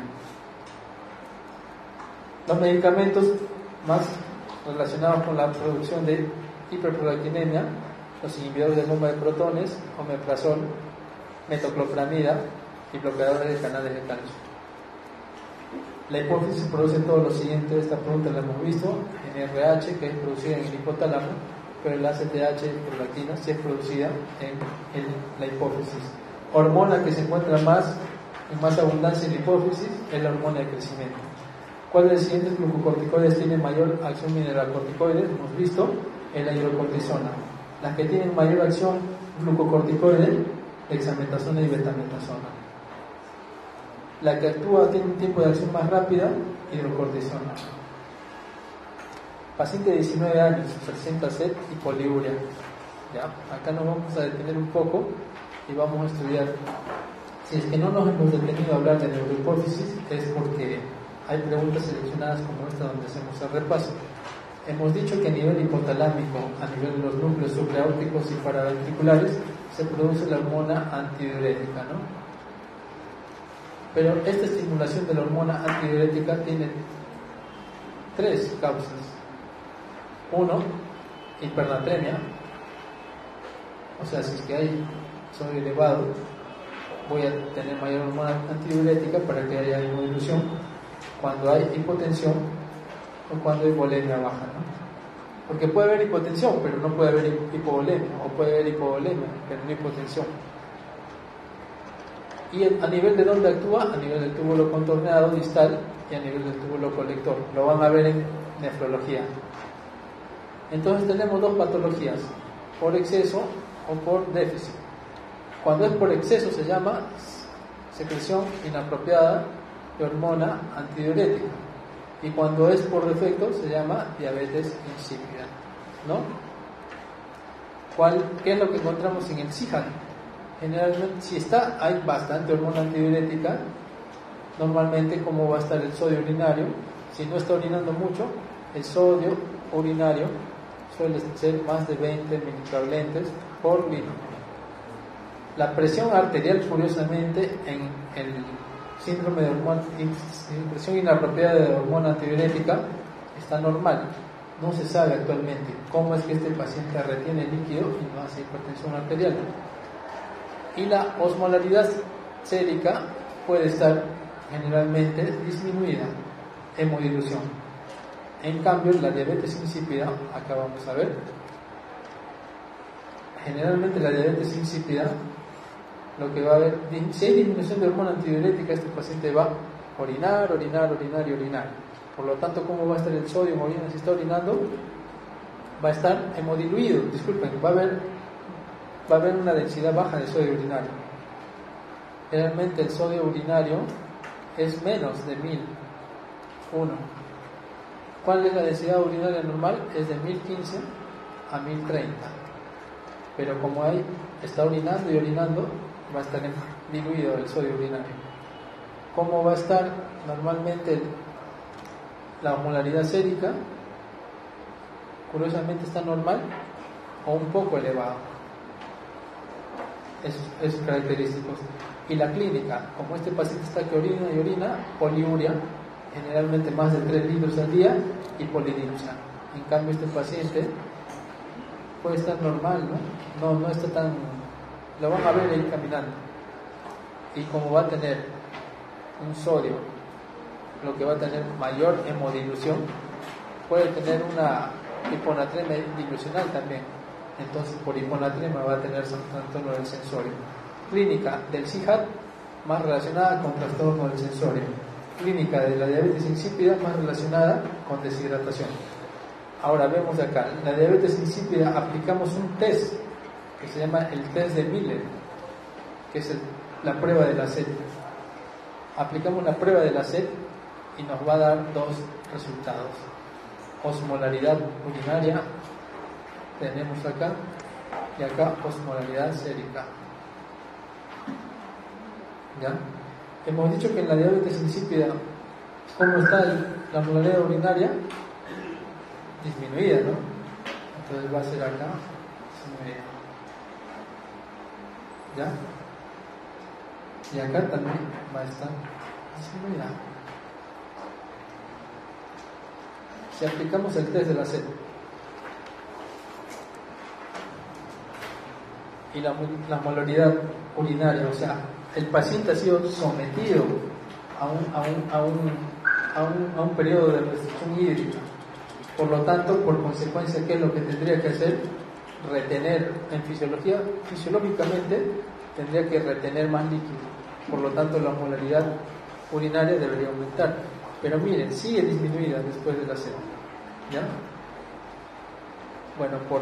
S1: Los medicamentos más relacionados con la producción de hiperprolactinemia, los inhibidores de bomba de protones, omeprazol, metoclopramida y bloqueadores de canales de calcio. La hipófisis produce todo lo siguiente. Esta pregunta la hemos visto en R H, que es producida en el hipotálamo, pero el A C T H, prolactina, sí es producida en, en la hipófisis. Hormona que se encuentra más en más abundancia en la hipófisis es la hormona de crecimiento. ¿Cuál de los siguientes glucocorticoides tiene mayor acción mineralocorticoide? Hemos visto en la hidrocortisona. Las que tienen mayor acción glucocorticoide, dexametasona y betametasona. La que actúa tiene un tiempo de acción más rápida, hidrocortisona. Paciente de diecinueve años, presenta sed y poliuria. ¿Ya? Acá nos vamos a detener un poco y vamos a estudiar. Si es que no nos hemos detenido a hablar de neurohipófisis, es porque hay preguntas seleccionadas como esta donde hacemos el repaso. Hemos dicho que a nivel hipotalámico, a nivel de los núcleos supraórticos y paraventriculares, se produce la hormona antidiurética, ¿no? Pero esta estimulación de la hormona antidiurética tiene tres causas. Uno, hipernatremia, o sea, si es que hay sodio elevado, voy a tener mayor hormona antidiurética para que haya hemodilución. Cuando hay hipotensión o cuando hay volemia baja, ¿no? Porque puede haber hipotensión, pero no puede haber hipovolemia, o puede haber hipovolemia, pero no hipotensión. Y a nivel de dónde actúa, a nivel del túbulo contorneado distal y a nivel del túbulo colector. Lo van a ver en nefrología. Entonces tenemos dos patologías, por exceso o por déficit. Cuando es por exceso se llama secreción inapropiada de hormona antidiurética, y cuando es por defecto se llama diabetes insípida, ¿no? ¿Cuál, ¿Qué es lo que encontramos en el S I J A? Generalmente, si está, hay bastante hormona antidiurética. Normalmente, ¿cómo va a estar el sodio urinario? Si no está orinando mucho, el sodio urinario suele ser más de veinte militraulentes por litro. La presión arterial, curiosamente, en el síndrome de hormona, presión inapropiada de hormona antidiurética, está normal. No se sabe actualmente cómo es que este paciente retiene líquido y no hace hipertensión arterial. Y la osmolaridad sérica puede estar generalmente disminuida, hemodilución. En cambio, la diabetes insípida, acá vamos a ver, generalmente la diabetes insípida, lo que va a haber, si hay disminución de hormona antidiurética, este paciente va a orinar, orinar, orinar y orinar. Por lo tanto, ¿cómo va a estar el sodio en orina? Si está orinando, va a estar hemodiluido, disculpen, va a haber, va a haber una densidad baja de sodio urinario. Generalmente el sodio urinario es menos de mil uno. ¿Cuál es la densidad urinaria normal? Es de mil quince a mil treinta. Pero como hay, está orinando y orinando, va a estar diluido el sodio urinario. ¿Cómo va a estar normalmente la osmolaridad sérica? Curiosamente está normal o un poco elevado. Esos, esos característicos. Y la clínica, como este paciente está que orina y orina, poliuria, generalmente más de tres litros al día, y polidipsia. En cambio, este paciente puede estar normal, ¿no? No, no está tan... Lo van a ver ahí caminando. Y como va a tener un sodio, lo que va a tener mayor hemodilución, puede tener una hiponatremia dilucional también. Entonces, por hiponatremia va a tener trastorno del sensorio. Clínica del S I J A más relacionada con trastorno del sensorio. Clínica de la diabetes insípida más relacionada con deshidratación. Ahora vemos acá, la diabetes insípida aplicamos un test que se llama el test de Miller, que es el, la prueba de la sed. Aplicamos la prueba de la sed y nos va a dar dos resultados. Osmolaridad urinaria tenemos acá, y acá osmolaridad sérica. ¿Ya? Hemos dicho que en la diabetes insípida, ¿cómo está el, la osmolaridad urinaria? Disminuida, ¿no? Entonces va a ser acá disminuida. ¿Ya? Y acá también va a estar disminuida. Si aplicamos el test de la sed y la, la osmolaridad urinaria, o sea, el paciente ha sido sometido a un, a un, a un, a un, a un periodo de restricción hídrica. Por lo tanto, por consecuencia, ¿qué es lo que tendría que hacer? Retener, en fisiología, fisiológicamente, tendría que retener más líquido. Por lo tanto, la osmolaridad urinaria debería aumentar. Pero miren, sigue disminuida después de la C, ¿ya? Bueno, por,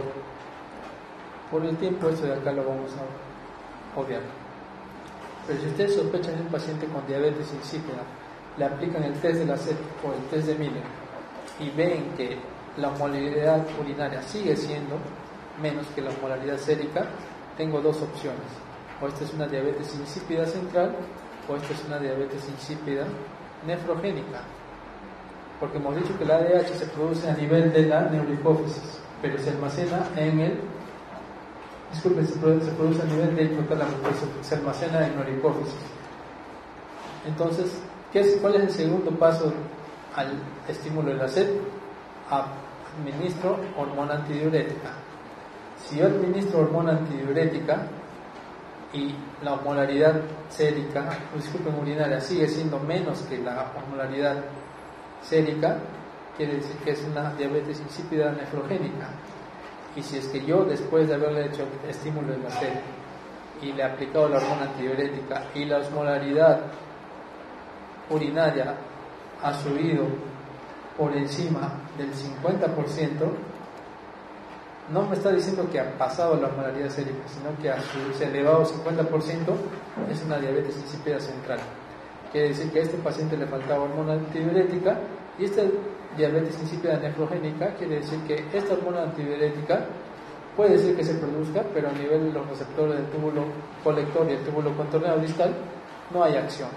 S1: por el tiempo esto de acá lo vamos a obviar. Pero si ustedes sospechan de un paciente con diabetes insípida, le aplican el test de la C o el test de Miller y ven que la osmolaridad urinaria sigue siendo menos que la osmolaridad sérica, tengo dos opciones: o esta es una diabetes insípida central o esta es una diabetes insípida nefrogénica, porque hemos dicho que la A D H se produce a nivel de la neurohipófisis, pero se almacena en el disculpe, se produce, se produce a nivel del hipotálamo, se almacena en la neurohipófisis. Entonces, ¿qué es, ¿cuál es el segundo paso al estímulo de la sed? Administro hormona antidiurética. Si yo administro hormona antidiurética y la osmolaridad sérica, disculpen, urinaria, sigue siendo menos que la osmolaridad sérica, quiere decir que es una diabetes insípida nefrogénica. Y si es que yo, después de haberle hecho estímulo de la sed y le he aplicado la hormona antidiurética y la osmolaridad urinaria ha subido por encima del cincuenta por ciento, no me está diciendo que ha pasado la osmolaridad sérica, sino que ha subido, se ha elevado cincuenta por ciento, es una diabetes insípida central. Quiere decir que a este paciente le faltaba hormona antidiurética, y esta diabetes insípida nefrogénica quiere decir que esta hormona antidiurética puede ser que se produzca, pero a nivel de los receptores del túbulo colector y el túbulo contorneado distal no hay acción.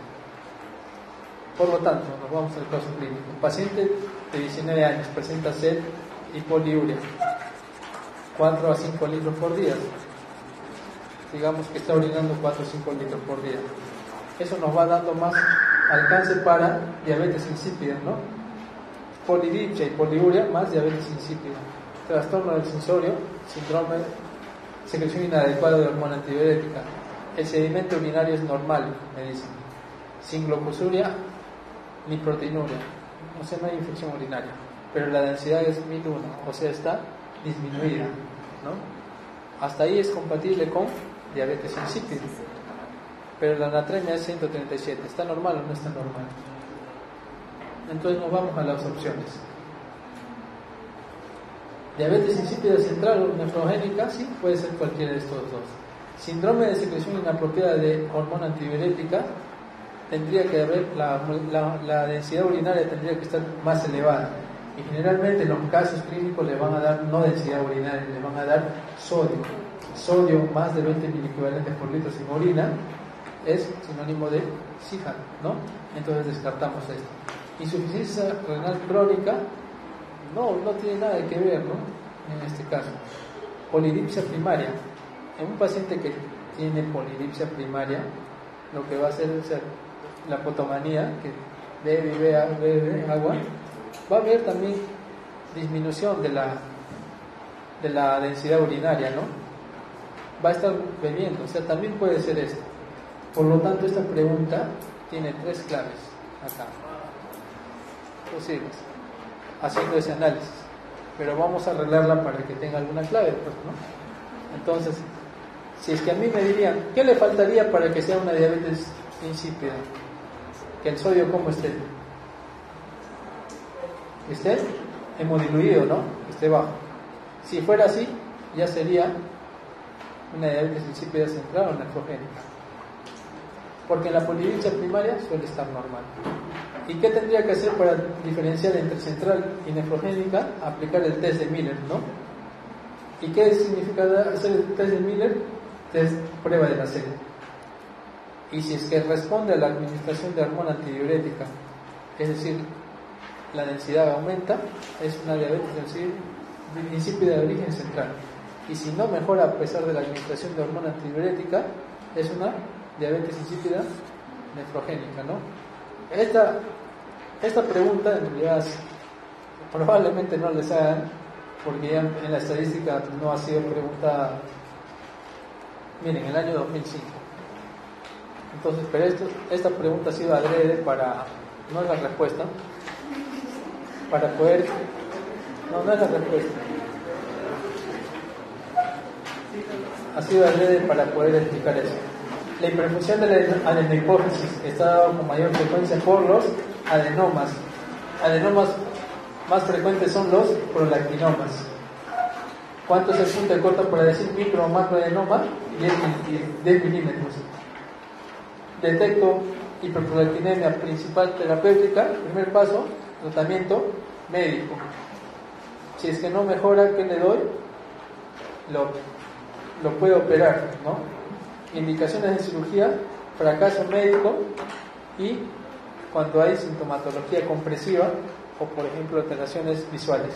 S1: Por lo tanto, nos vamos al caso clínico. Un paciente de diecinueve años presenta sed y poliuria, cuatro a cinco litros por día. Digamos que está orinando cuatro a cinco litros por día. Eso nos va dando más alcance para diabetes insípida, ¿no? Polidipsia y poliuria más diabetes insípida. Trastorno del sensorio, síndrome, secreción inadecuada de hormona antidiurética. El sedimento urinario es normal, me dicen. Sin glucosuria ni proteinuria, o sea, no hay infección urinaria, pero la densidad es mil uno, o sea, está disminuida, ¿no? Hasta ahí es compatible con diabetes insípida, pero la natremia es ciento treinta y siete, ¿está normal o no está normal? Entonces nos vamos a las opciones. Diabetes insípida central o nefrogénica, sí, puede ser cualquiera de estos dos. Síndrome de secreción inapropiada de hormona antidiurética, tendría que haber, la, la, la densidad urinaria tendría que estar más elevada, y generalmente en los casos clínicos le van a dar no densidad urinaria, le van a dar sodio. Sodio más de veinte miliequivalentes por litro sin orina es sinónimo de S I H A, ¿no? Entonces descartamos esto. Insuficiencia renal crónica, no, no tiene nada que ver, ¿no? En este caso. Polidipsia primaria. En un paciente que tiene polidipsia primaria, lo que va a hacer es la potomanía, que bebe y bebe, bebe agua, va a haber también disminución de la, de la densidad urinaria, ¿no? Va a estar bebiendo, o sea, también puede ser esto. Por lo tanto, esta pregunta tiene tres claves acá posibles, haciendo ese análisis, pero vamos a arreglarla para que tenga alguna clave, pues, ¿no? Entonces, si es que a mí me dirían, ¿qué le faltaría para que sea una diabetes insípida? Que el sodio, ¿cómo esté? Esté hemodiluido, ¿no? Esté bajo. Si fuera así, ya sería una diabetes insípida central o nefrogénica, porque en la polidipsia primaria suele estar normal. ¿Y qué tendría que hacer para diferenciar entre central y nefrogénica? Aplicar el test de Miller, ¿no? ¿Y qué significa hacer el test de Miller? Test prueba de la sed. Y si es que responde a la administración de hormona antidiurética, es decir, la densidad aumenta, es una diabetes insípida de origen central. Y si no mejora a pesar de la administración de hormona antidiurética, es una diabetes insípida nefrogénica, ¿no? Esta, esta pregunta en realidad probablemente no les hagan, porque ya en la estadística no ha sido preguntada. Miren, en el año dos mil cinco. Entonces, pero esto, esta pregunta ha sido adrede para, no es la respuesta, para poder, no, no es la respuesta, ha sido adrede para poder explicar eso. La hiperfunción de la adenopófisis está dada con mayor frecuencia por los adenomas adenomas más frecuentes son los prolactinomas. ¿Cuánto es el punto de corte para decir micro o macroadenoma? diez milímetros. Detecto hiperprolactinemia principal terapéutica. Primer paso, tratamiento médico. Si es que no mejora, ¿qué le doy? Lo, lo puedo operar, ¿no? Indicaciones de cirugía, fracaso médico y cuando hay sintomatología compresiva o, por ejemplo, alteraciones visuales.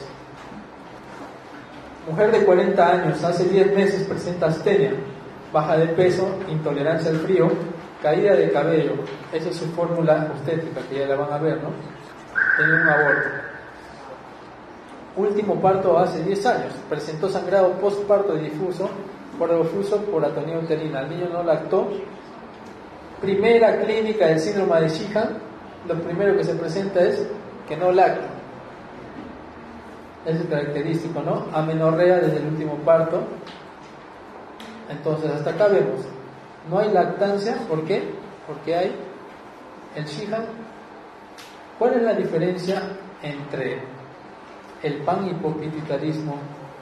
S1: Mujer de cuarenta años, hace diez meses presenta astenia, baja de peso, intolerancia al frío, caída de cabello. Esa es su fórmula obstétrica, que ya la van a ver, ¿no? Tiene un aborto. Último parto hace diez años, presentó sangrado postparto difuso, profuso por atonía uterina. El niño no lactó. Primera clínica del síndrome de Sheehan, lo primero que se presenta es que no lacta. Es característico, ¿no? Amenorrea desde el último parto. Entonces, hasta acá vemos, no hay lactancia. ¿Por qué? Porque hay el Sheehan. ¿Cuál es la diferencia entre el panhipopituitarismo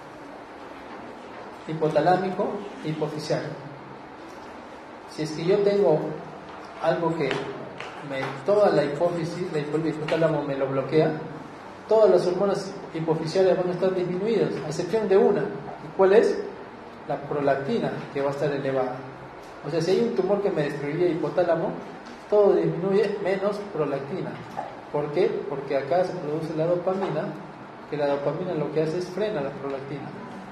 S1: hipotalámico e hipofisiario? Si es que yo tengo algo que me, toda la hipófisis, la hipotálamo me lo bloquea, todas las hormonas hipofisiarias van a estar disminuidas, a excepción de una. ¿Y cuál es? La prolactina, que va a estar elevada. O sea, si hay un tumor que me destruiría el hipotálamo, todo disminuye menos prolactina. ¿Por qué? Porque acá se produce la dopamina, que la dopamina lo que hace es frena la prolactina.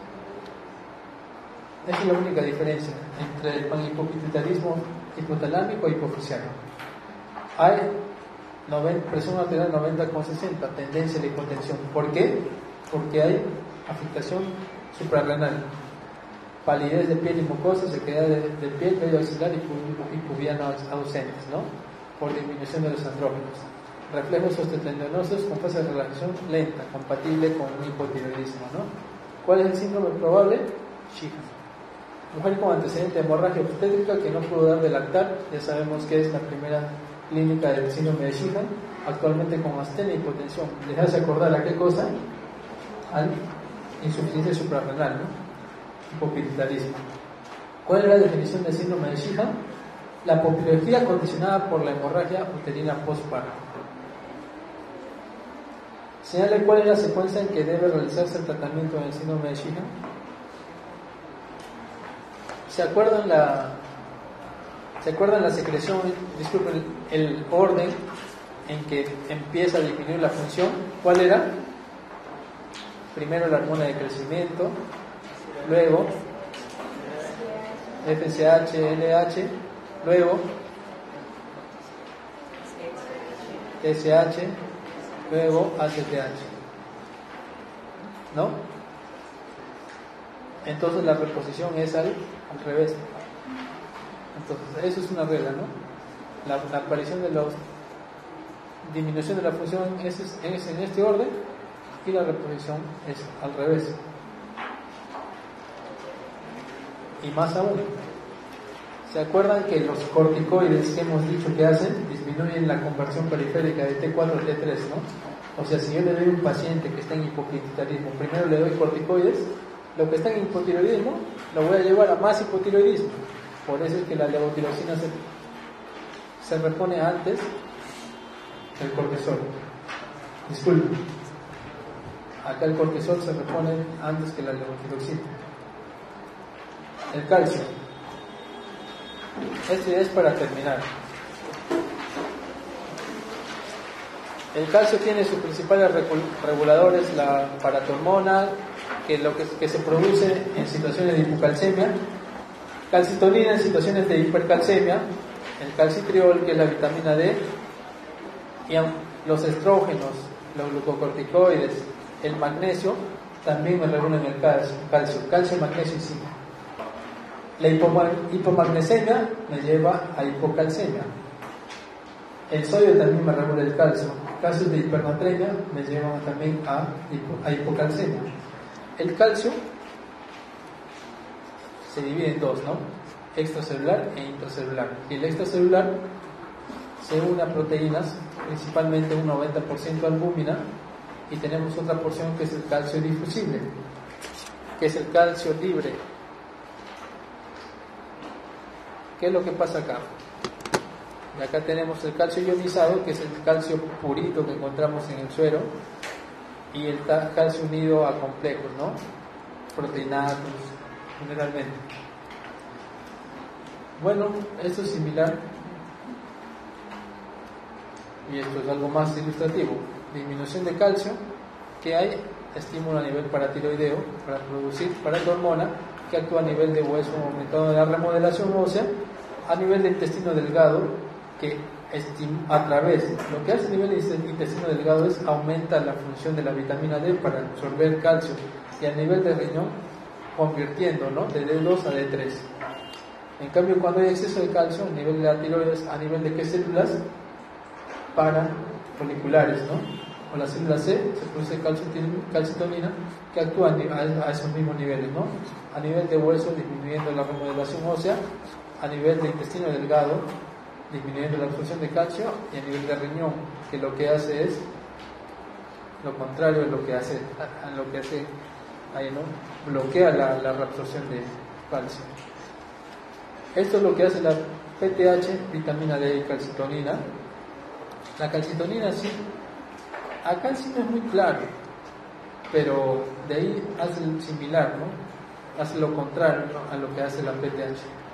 S1: Esa es la única diferencia entre el panhipopituitarismo hipotalámico e hipofisiario. Hay presión arterial noventa con sesenta, tendencia a la hipotensión. ¿Por qué? Porque hay afectación suprarrenal, palidez de piel y mucosa, sequedad de, de piel, vello axilar y pubiano ausentes, ¿no? Por disminución de los andrógenos. Reflejos osteotendinosos con fase de relajación lenta, compatible con un hipotiroidismo, ¿no? ¿Cuál es el síndrome probable? Sheehan. Mujer con antecedente de hemorragia obstétrica que no pudo dar de lactar, ya sabemos que es la primera clínica del síndrome de Sheehan, actualmente con astenia y hipotensión. ¿Les hace acordar a qué cosa? Al insuficiencia suprarrenal, ¿no? Hipopituitarismo. ¿Cuál es la definición del síndrome de Sheehan? La papilología condicionada por la hemorragia uterina postparto. Señale cuál es la secuencia en que debe realizarse el tratamiento del síndrome de Sheehan. ¿Se acuerdan la, ¿se acuerdan la secreción, disculpen, el, el orden en que empieza a disminuir la función? ¿Cuál era? Primero la hormona de crecimiento, luego F S H, L H, luego T S H, luego A C T H, ¿no? Entonces la reposición es al, al revés. Entonces eso es una regla, ¿no? La, la aparición de la disminución de la función es, es, es en este orden y la reposición es al revés. Y más aún, ¿se acuerdan que los corticoides que hemos dicho que hacen disminuyen la conversión periférica de T cuatro a T tres, ¿no? O sea, si yo le doy a un paciente que está en hipopituitarismo, primero le doy corticoides, lo que está en hipotiroidismo lo voy a llevar a más hipotiroidismo. Por eso es que la levotiroxina se, se repone antes del cortisol. Disculpen, acá el cortisol se repone antes que la levotiroxina. El calcio. Este es para terminar. El calcio tiene sus principales reguladores, la paratormona, que es lo que, que se produce en situaciones de hipocalcemia, calcitonina en situaciones de hipercalcemia, el calcitriol, que es la vitamina D, y los estrógenos, los glucocorticoides, el magnesio, también me regulan el calcio, calcio, calcio, magnesio y zinc. La hipomagnesemia me lleva a hipocalcemia. El sodio también me regula el calcio. Casos de hipernatremia me llevan también a, hipo, a hipocalcemia. El calcio se divide en dos, ¿no? Extracelular e intracelular. Y el extracelular se une a proteínas principalmente un noventa por ciento albúmina, y tenemos otra porción que es el calcio difusible, que es el calcio libre. ¿Qué es lo que pasa acá? Y acá tenemos el calcio ionizado, que es el calcio purito que encontramos en el suero, y el calcio unido a complejos, ¿no? Proteinatos, generalmente. Bueno, esto es similar, y esto es algo más ilustrativo. Disminución de calcio, que hay estímulo a nivel paratiroideo para producir paratormona, que actúa a nivel de hueso aumentado de la remodelación ósea, a nivel de intestino delgado, que a través, lo que hace a nivel de intestino delgado es aumenta la función de la vitamina D para absorber calcio, y a nivel de riñón convirtiendo, ¿no?, de D dos a D tres. En cambio, cuando hay exceso de calcio a nivel de la tiroides, a nivel de qué células parafoliculares, ¿no?, o la célula C, se produce calcitonina, que actúa a esos mismos niveles, ¿no?, a nivel de hueso disminuyendo la remodelación ósea, a nivel de intestino delgado disminuyendo la absorción de calcio, y a nivel de riñón, que lo que hace es lo contrario de lo que hace, a lo que hace ahí, ¿no?, bloquea la, la reabsorción de calcio. Esto es lo que hace la P T H, vitamina D y calcitonina. La calcitonina sí, acá sí no es muy claro, pero de ahí hace el similar, ¿no?, hace lo contrario, ¿no?, a lo que hace la P T H.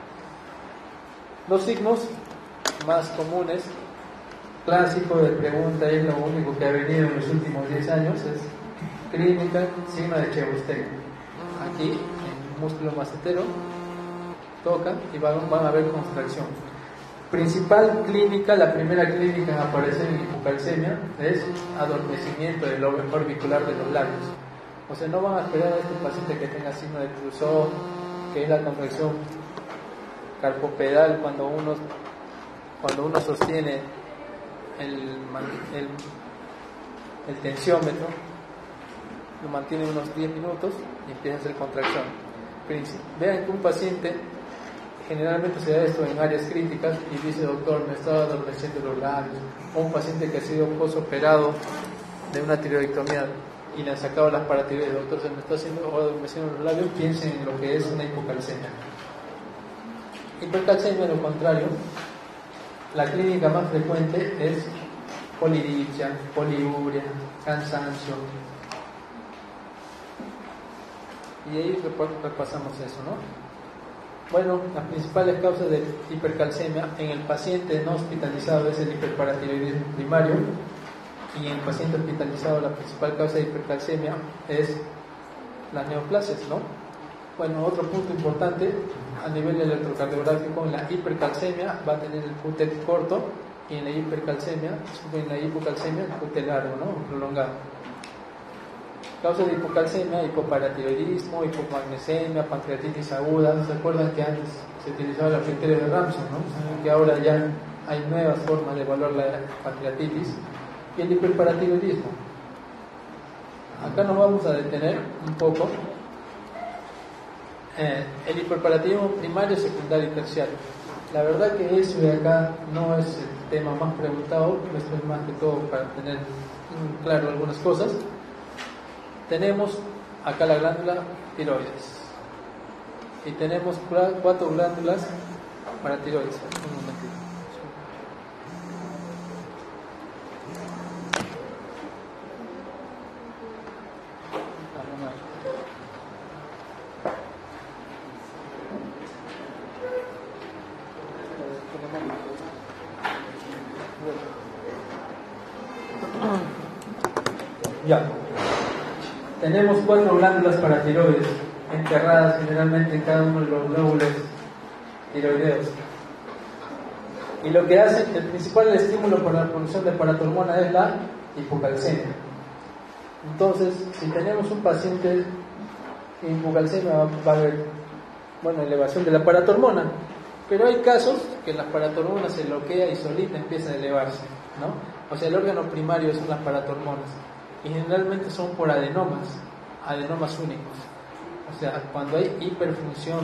S1: Los signos más comunes, clásico de pregunta, es lo único que ha venido en los últimos diez años, es clínica, signo de Chebyshev. Aquí, en el músculo macetero, tocan y van, van a ver contracción. Principal clínica, la primera clínica en aparecer en hipocalcemia es adormecimiento del lobo orbicular de los labios. O sea, no van a esperar a este paciente que tenga signo de Trousseau, que es la contracción carpopedal cuando uno, cuando uno sostiene el, el, el tensiómetro, lo mantiene unos diez minutos y empieza a hacer contracción. Vean que un paciente, generalmente se da esto en áreas críticas, y dice: doctor, me estaba adormeciendo los labios. O un paciente que ha sido posoperado de una tiroidectomía y le han sacado las paratiroides: doctor, se me está haciendo adormeciendo los labios. Piensen en lo que es una hipocalcemia. Hipercalcemia, lo contrario, la clínica más frecuente es polidipsia, poliuria, cansancio. Y ahí repasamos eso, ¿no? Bueno, las principales causas de hipercalcemia en el paciente no hospitalizado es el hiperparatiroidismo primario, y en el paciente hospitalizado la principal causa de hipercalcemia es las neoplasias, ¿no? Bueno, otro punto importante a nivel electrocardiográfico, en la hipercalcemia va a tener el Q T corto, y en la hipercalcemia, en la hipocalcemia, el Q T largo, ¿no?, prolongado. Causas de hipocalcemia: hipoparatiroidismo, hipomagnesemia, pancreatitis aguda. ¿Se acuerdan que antes se utilizaba la criterio de Ramsay, ¿no? Que ahora ya hay nuevas formas de evaluar la pancreatitis. Y el hiperparatiroidismo. Acá nos vamos a detener un poco. Eh, el hiperparatiroidismo primario, secundario y terciario. La verdad que eso de acá no es el tema más preguntado, esto es más que todo para tener claro algunas cosas. Tenemos acá la glándula tiroides y tenemos cuatro glándulas paratiroides. Un momentito. Ya. Tenemos cuatro glándulas paratiroides enterradas generalmente en cada uno de los lóbulos tiroideos. Y lo que hace, el principal estímulo para la producción de paratormona es la hipocalcemia. Entonces, si tenemos un paciente en hipocalcemia, va a haber, bueno, elevación de la paratormona. Pero hay casos que la paratormona se bloquea y solita empieza a elevarse, ¿no? O sea, el órgano primario son las paratormonas. Y generalmente son por adenomas, adenomas únicos. O sea, cuando hay hiperfunción,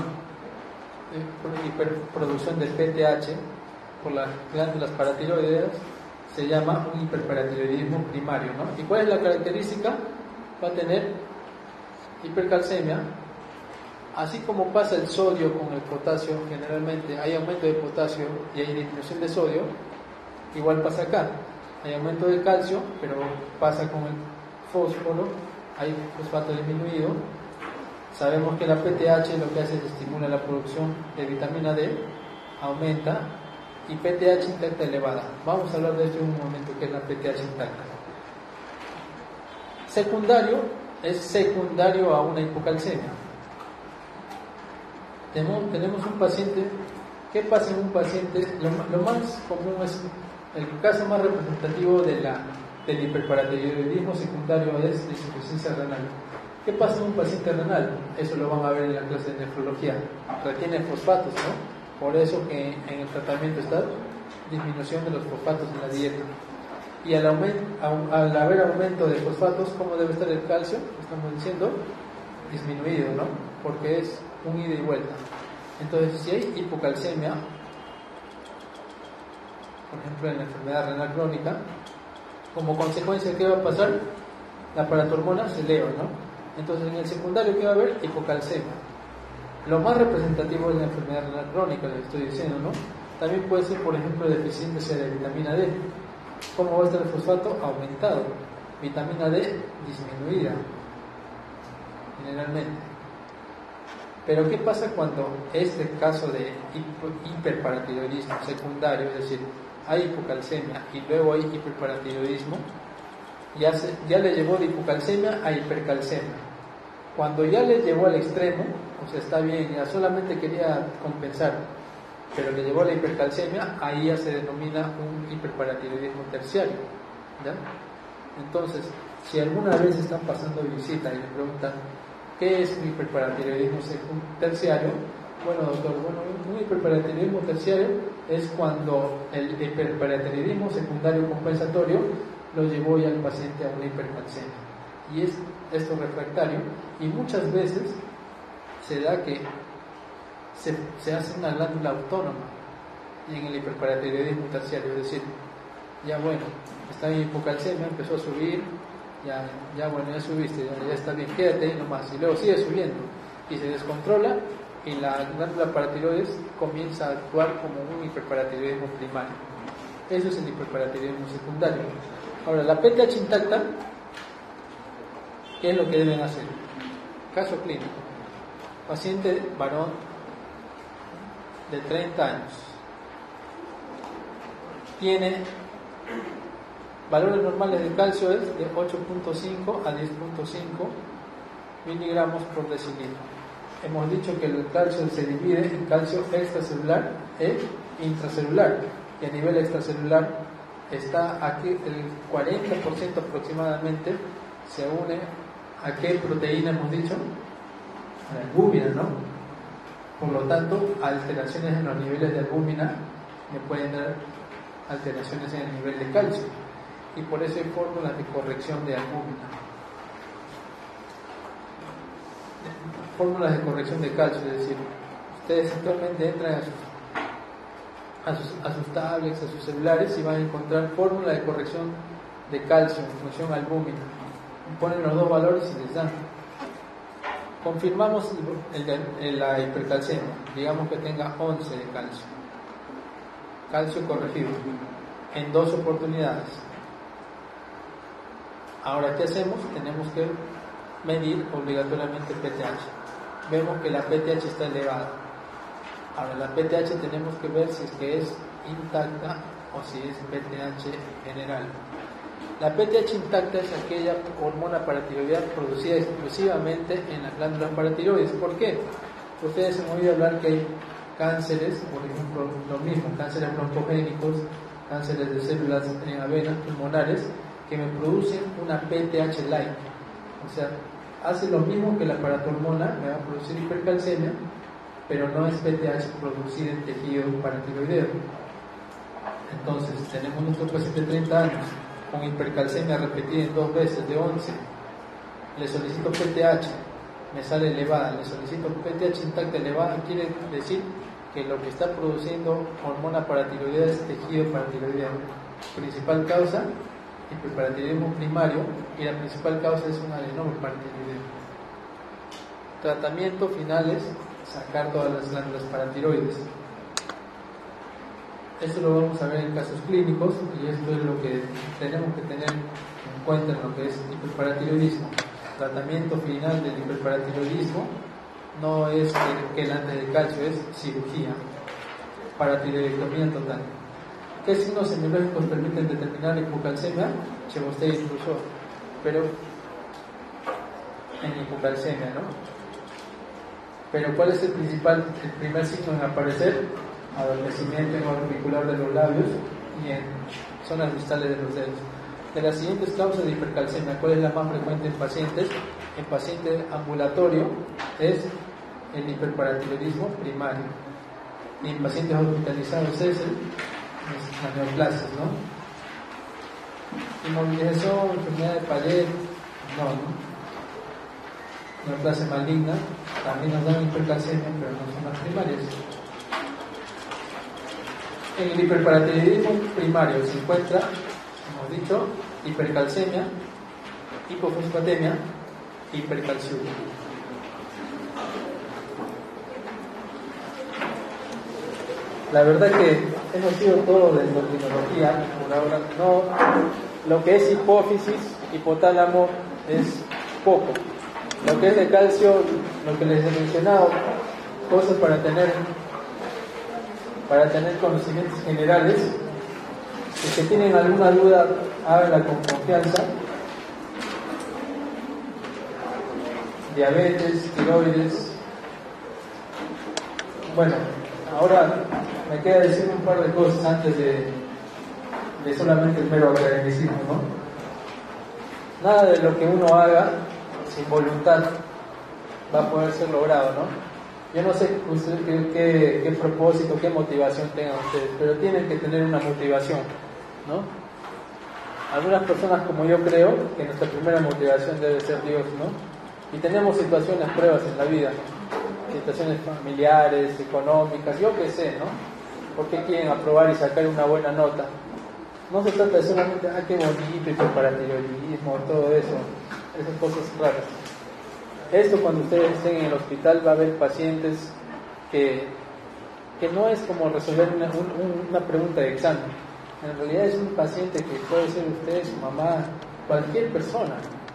S1: hiperproducción de P T H por las glándulas paratiroideas, se llama un hiperparatiroidismo primario, ¿no? ¿Y cuál es la característica? Va a tener hipercalcemia, así como pasa el sodio con el potasio, generalmente hay aumento de potasio y hay disminución de sodio, igual pasa acá, hay aumento de calcio, pero pasa con el fósforo, hay fosfato disminuido. Sabemos que la P T H lo que hace es estimular la producción de vitamina D, aumenta, y P T H intacta elevada. Vamos a hablar de esto en un momento, que es la P T H intacta. Secundario es secundario a una hipocalcemia. Tenemos, tenemos un paciente. ¿Qué pasa en un paciente? Lo, lo más común es, el caso más representativo de la, del hiperparatiroidismo secundario es la insuficiencia renal. ¿Qué pasa en un paciente renal? Eso lo van a ver en la clase de nefrología. Retiene fosfatos, ¿no? Por eso que en el tratamiento está disminución de los fosfatos en la dieta. Y al, aumento, al haber aumento de fosfatos, ¿cómo debe estar el calcio? Estamos diciendo disminuido, ¿no? Porque es un ida y vuelta. Entonces, si hay hipocalcemia, por ejemplo en la enfermedad renal crónica, como consecuencia, ¿qué va a pasar? La paratormona se eleva, ¿no? Entonces, en el secundario, ¿qué va a haber? Hipocalcemia. Lo más representativo es la enfermedad renal crónica, les estoy diciendo, ¿no? También puede ser, por ejemplo, deficiencia de vitamina D. ¿Cómo va a estar el fosfato? Aumentado. Vitamina D disminuida, generalmente. Pero ¿qué pasa cuando este caso de hiperparatiroidismo secundario, es decir, hay hipocalcemia y luego hay hiperparatiroidismo, ya, se, ya le llevó de hipocalcemia a hipercalcemia? Cuando ya le llevó al extremo, o sea, está bien, ya solamente quería compensar, pero le llevó a la hipercalcemia, ahí ya se denomina un hiperparatiroidismo terciario, ¿ya? Entonces, si alguna vez están pasando visita y le preguntan ¿qué es un hiperparatiroidismo terciario? Bueno, doctor, bueno, un hiperparatiroidismo terciario es cuando el hiperparatiroidismo secundario compensatorio lo llevó ya al paciente a una hipercalcemia. Y es esto refractario, y muchas veces se da que se, se hace una glándula autónoma y en el hiperparatiroidismo terciario, es decir, ya bueno, está en hipocalcemia, empezó a subir, ya, ya bueno, ya subiste, ya, ya está bien, quédate ahí nomás, y luego sigue subiendo y se descontrola y la glándula paratiroides comienza a actuar como un hiperparatiroidismo primario. Eso es el hiperparatiroidismo secundario. Ahora, la P T H intacta, ¿qué es lo que deben hacer? Caso clínico: paciente varón de treinta años, tiene valores normales de calcio es de ocho punto cinco a diez punto cinco miligramos por decilitro. Hemos dicho que el calcio se divide en calcio extracelular e intracelular, y a nivel extracelular está aquí el cuarenta por ciento aproximadamente se une a qué proteína hemos dicho, a la albúmina, ¿no? Por lo tanto, alteraciones en los niveles de albúmina le pueden dar alteraciones en el nivel de calcio, y por eso hay fórmulas de corrección de albúmina, fórmulas de corrección de calcio, es decir, ustedes actualmente entran a sus, a sus, a sus tablets, a sus celulares, y van a encontrar fórmula de corrección de calcio en función albúmina, ponen los dos valores y les dan. Confirmamos el, el, el, la hipercalcemia, digamos que tenga once de calcio, calcio corregido en dos oportunidades. Ahora, ¿qué hacemos? Tenemos que medir obligatoriamente P T H. Vemos que la P T H está elevada. Ahora, la P T H tenemos que ver si es que es intacta o si es P T H general. La P T H intacta es aquella hormona paratiroidea producida exclusivamente en las glándulas paratiroides. ¿Por qué? Ustedes han oído hablar que hay cánceres, por ejemplo, lo mismo, cánceres broncogénicos, cánceres de células en avenas pulmonares, que me producen una P T H light. O sea, hace lo mismo que la paratormona, me va a producir hipercalcemia, pero no es P T H producida en tejido paratiroideo. Entonces, tenemos nuestro paciente de treinta años con hipercalcemia repetida en dos veces de once, le solicito P T H, me sale elevada, le solicito P T H intacta elevada, quiere decir que lo que está produciendo hormona paratiroidea es tejido paratiroideo. principal causa, hiperparatiroidismo primario, y la principal causa es un adenohiperparatiroidismo. Tratamiento final es sacar todas las glándulas paratiroides. Esto lo vamos a ver en casos clínicos, y esto es lo que tenemos que tener en cuenta en lo que es hiperparatiroidismo. Tratamiento final del hiperparatiroidismo no es que el antes de calcio, es cirugía, paratiroidectomía total. ¿Qué signos semiológicos permiten determinar hipocalcemia? Chebostey incluso, pero en hipocalcemia, ¿no? Pero ¿cuál es el principal, el primer signo en aparecer? Adormecimiento en auricular de los labios y en zonas distales de los dedos. De las siguientes causas de hipercalcemia, ¿cuál es la más frecuente en pacientes? En paciente ambulatorio es el hiperparatiroidismo primario. Y en pacientes hospitalizados es el las neoplasias, ¿no? Inmovilización, enfermedad de Paget, no, ¿no? Neoplasia maligna, también nos dan hipercalcemia, pero no son las primarias. En el hiperparatiroidismo primario se encuentra, hemos dicho, hipercalcemia, hipofosfatemia, hipercalciuria. La verdad que hemos sido todo de endocrinología por ahora. No, lo que es hipófisis, hipotálamo es poco. Lo que es de calcio, lo que les he mencionado, cosas para tener para tener conocimientos generales. Si tienen alguna duda, háganla con confianza. Diabetes, tiroides. Bueno, ahora me queda decir un par de cosas antes de, de solamente el mero academicismo, ¿no? Nada de lo que uno haga sin voluntad va a poder ser logrado, ¿no? Yo no sé usted, qué, qué, qué propósito, qué motivación tengan ustedes, pero tienen que tener una motivación, ¿no? Algunas personas, como yo, creo que nuestra primera motivación debe ser Dios, ¿no? Y tenemos situaciones, pruebas en la vida, situaciones familiares, económicas, yo qué sé, ¿no? ¿Por qué quieren aprobar y sacar una buena nota? No se trata de solamente, ah, qué bonito, hiperparatiroidismo, todo eso, esas cosas raras. Esto, cuando ustedes estén en el hospital, va a haber pacientes que, que no es como resolver una, un, una pregunta de examen. En realidad es un paciente que puede ser usted, su mamá, cualquier persona.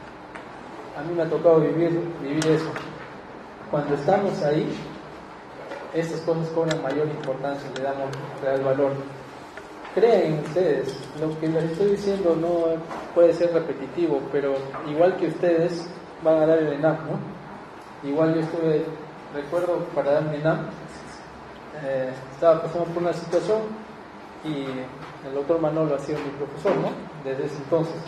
S1: A mí me ha tocado vivir, vivir eso. Cuando estamos ahí, estas cosas cobran mayor importancia, le damos real valor. Creen ustedes, lo que les estoy diciendo no puede ser repetitivo, pero igual que ustedes van a dar el ENAM, ¿no? Igual yo estuve, recuerdo, para dar mi ENAM, eh, estaba pasando por una situación y el doctor Manolo ha sido mi profesor, ¿no? Desde ese entonces